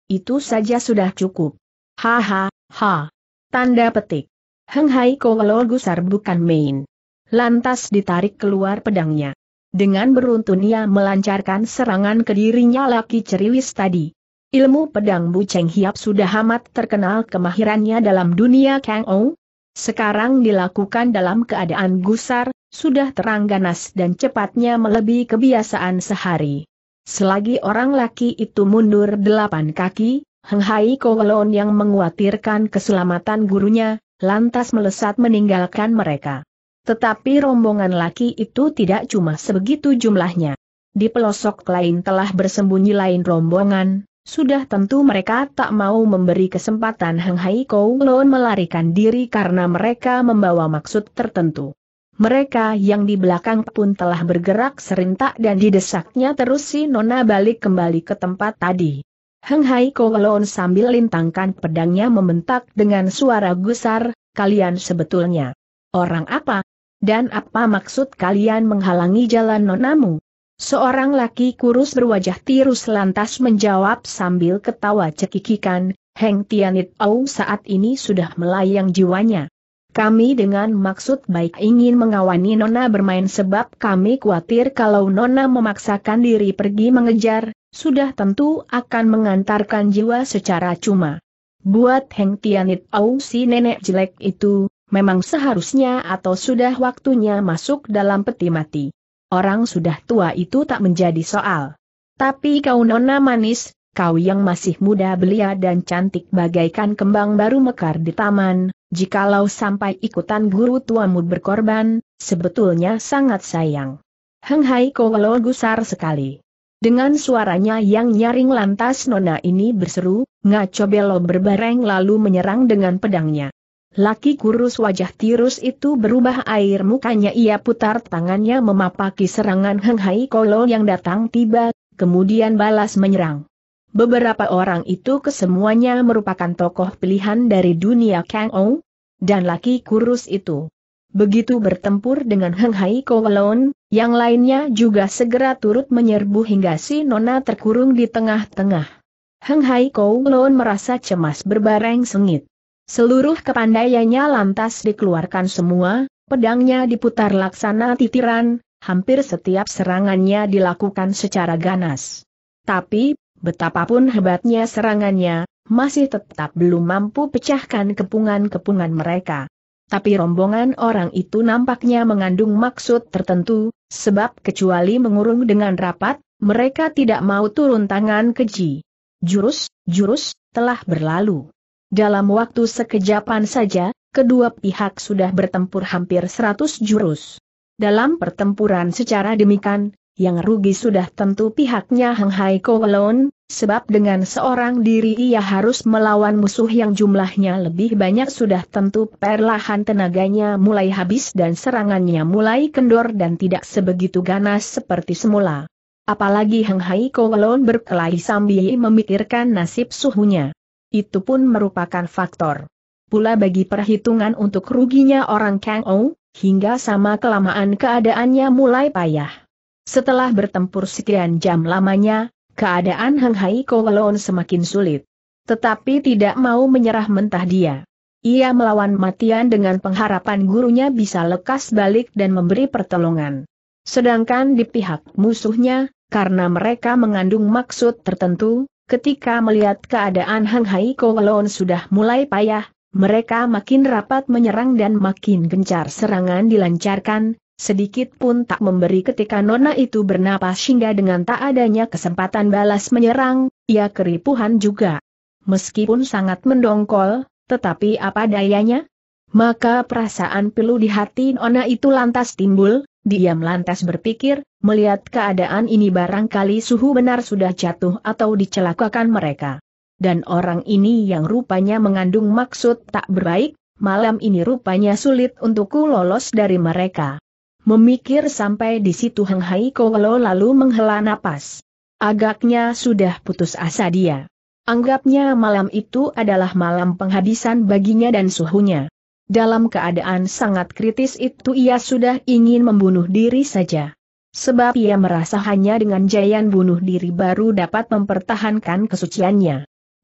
Itu saja sudah cukup. Haha, ha. Tanda petik. Heng Hai Kolo gusar bukan main. Lantas ditarik keluar pedangnya. Dengan beruntun ia melancarkan serangan ke dirinya laki ceriwis tadi. Ilmu pedang Bu Cheng Hiap sudah amat terkenal kemahirannya dalam dunia Kang Ou. Sekarang dilakukan dalam keadaan gusar, sudah terang ganas dan cepatnya melebihi kebiasaan sehari. Selagi orang laki itu mundur delapan kaki, Heng Hai Kowalon yang mengkhawatirkan keselamatan gurunya, lantas melesat meninggalkan mereka. Tetapi rombongan laki itu tidak cuma sebegitu jumlahnya. Di pelosok lain telah bersembunyi lain rombongan. Sudah tentu mereka tak mau memberi kesempatan Heng Hai Kowalon melarikan diri karena mereka membawa maksud tertentu. Mereka yang di belakang pun telah bergerak serentak dan didesaknya terus si Nona balik kembali ke tempat tadi. Heng Hai Kowalon sambil lintangkan pedangnya membentak dengan suara gusar, "Kalian sebetulnya orang apa? Dan apa maksud kalian menghalangi jalan Nonamu?" Seorang laki kurus berwajah tirus lantas menjawab sambil ketawa cekikikan, "Heng Tianit Au saat ini sudah melayang jiwanya. Kami dengan maksud baik ingin mengawani Nona bermain sebab kami khawatir kalau Nona memaksakan diri pergi mengejar, sudah tentu akan mengantarkan jiwa secara cuma. Buat Heng Tianit Au si nenek jelek itu, memang seharusnya atau sudah waktunya masuk dalam peti mati. Orang sudah tua itu tak menjadi soal. Tapi kau Nona manis, kau yang masih muda belia dan cantik bagaikan kembang baru mekar di taman, jikalau sampai ikutan guru tuamu berkorban, sebetulnya sangat sayang." Heng Hai Kowalon gusar sekali. Dengan suaranya yang nyaring lantas Nona ini berseru, "Ngaco belo!" berbareng lalu menyerang dengan pedangnya. Laki kurus wajah tirus itu berubah air mukanya, ia putar tangannya memapaki serangan Heng Hai Kowalon yang datang tiba, kemudian balas menyerang. Beberapa orang itu kesemuanya merupakan tokoh pilihan dari dunia Kang Ou, dan laki kurus itu begitu bertempur dengan Heng Hai Kowalon, yang lainnya juga segera turut menyerbu hingga si Nona terkurung di tengah-tengah. Heng Hai Kowalon merasa cemas berbareng sengit. Seluruh kepandaiannya lantas dikeluarkan semua, pedangnya diputar laksana titiran, hampir setiap serangannya dilakukan secara ganas. Tapi, betapapun hebatnya serangannya, masih tetap belum mampu pecahkan kepungan-kepungan mereka. Tapi rombongan orang itu nampaknya mengandung maksud tertentu, sebab kecuali mengurung dengan rapat, mereka tidak mau turun tangan keji. Jurus, jurus, telah berlalu. Dalam waktu sekejapan saja, kedua pihak sudah bertempur hampir seratus jurus. Dalam pertempuran secara demikian, yang rugi sudah tentu pihaknya Heng Hai Kowalon, sebab dengan seorang diri ia harus melawan musuh yang jumlahnya lebih banyak, sudah tentu perlahan tenaganya mulai habis dan serangannya mulai kendor dan tidak sebegitu ganas seperti semula. Apalagi Heng Hai Kowalon berkelahi sambil memikirkan nasib suhunya. Itu pun merupakan faktor pula bagi perhitungan untuk ruginya orang Kang Ou, hingga sama kelamaan keadaannya mulai payah. Setelah bertempur sekian jam lamanya, keadaan Heng Hai Kowalon semakin sulit. Tetapi tidak mau menyerah mentah dia. Ia melawan matian dengan pengharapan gurunya bisa lekas balik dan memberi pertolongan. Sedangkan di pihak musuhnya, karena mereka mengandung maksud tertentu, ketika melihat keadaan Heng Hai Kowalon sudah mulai payah, mereka makin rapat menyerang dan makin gencar serangan dilancarkan, sedikit pun tak memberi ketika Nona itu bernapas hingga dengan tak adanya kesempatan balas menyerang, ia keripuhan juga. Meskipun sangat mendongkol, tetapi apa dayanya? Maka perasaan pilu di hati Nona itu lantas timbul. Diam lantas berpikir, melihat keadaan ini barangkali suhu benar sudah jatuh atau dicelakakan mereka. Dan orang ini yang rupanya mengandung maksud tak berbaik, malam ini rupanya sulit untukku lolos dari mereka. Memikir sampai di situ Heng Hai Kowalon lalu menghela napas. Agaknya sudah putus asa dia. Anggapnya malam itu adalah malam penghabisan baginya dan suhunya. Dalam keadaan sangat kritis itu ia sudah ingin membunuh diri saja. Sebab ia merasa hanya dengan jayan bunuh diri baru dapat mempertahankan kesuciannya.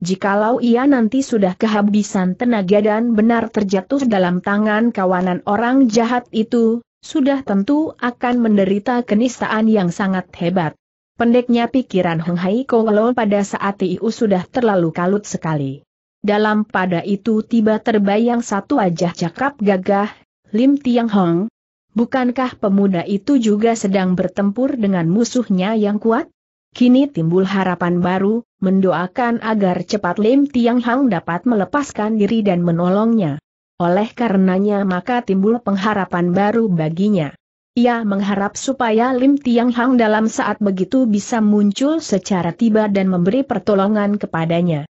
Jikalau ia nanti sudah kehabisan tenaga dan benar terjatuh dalam tangan kawanan orang jahat itu, sudah tentu akan menderita kenistaan yang sangat hebat. Pendeknya pikiran Heng Hai Kolo pada saat itu sudah terlalu kalut sekali. Dalam pada itu tiba terbayang satu wajah cakap gagah, Lim Tiang Hong. Bukankah pemuda itu juga sedang bertempur dengan musuhnya yang kuat? Kini timbul harapan baru, mendoakan agar cepat Lim Tiang Hong dapat melepaskan diri dan menolongnya. Oleh karenanya maka timbul pengharapan baru baginya. Ia mengharap supaya Lim Tiang Hong dalam saat begitu bisa muncul secara tiba dan memberi pertolongan kepadanya.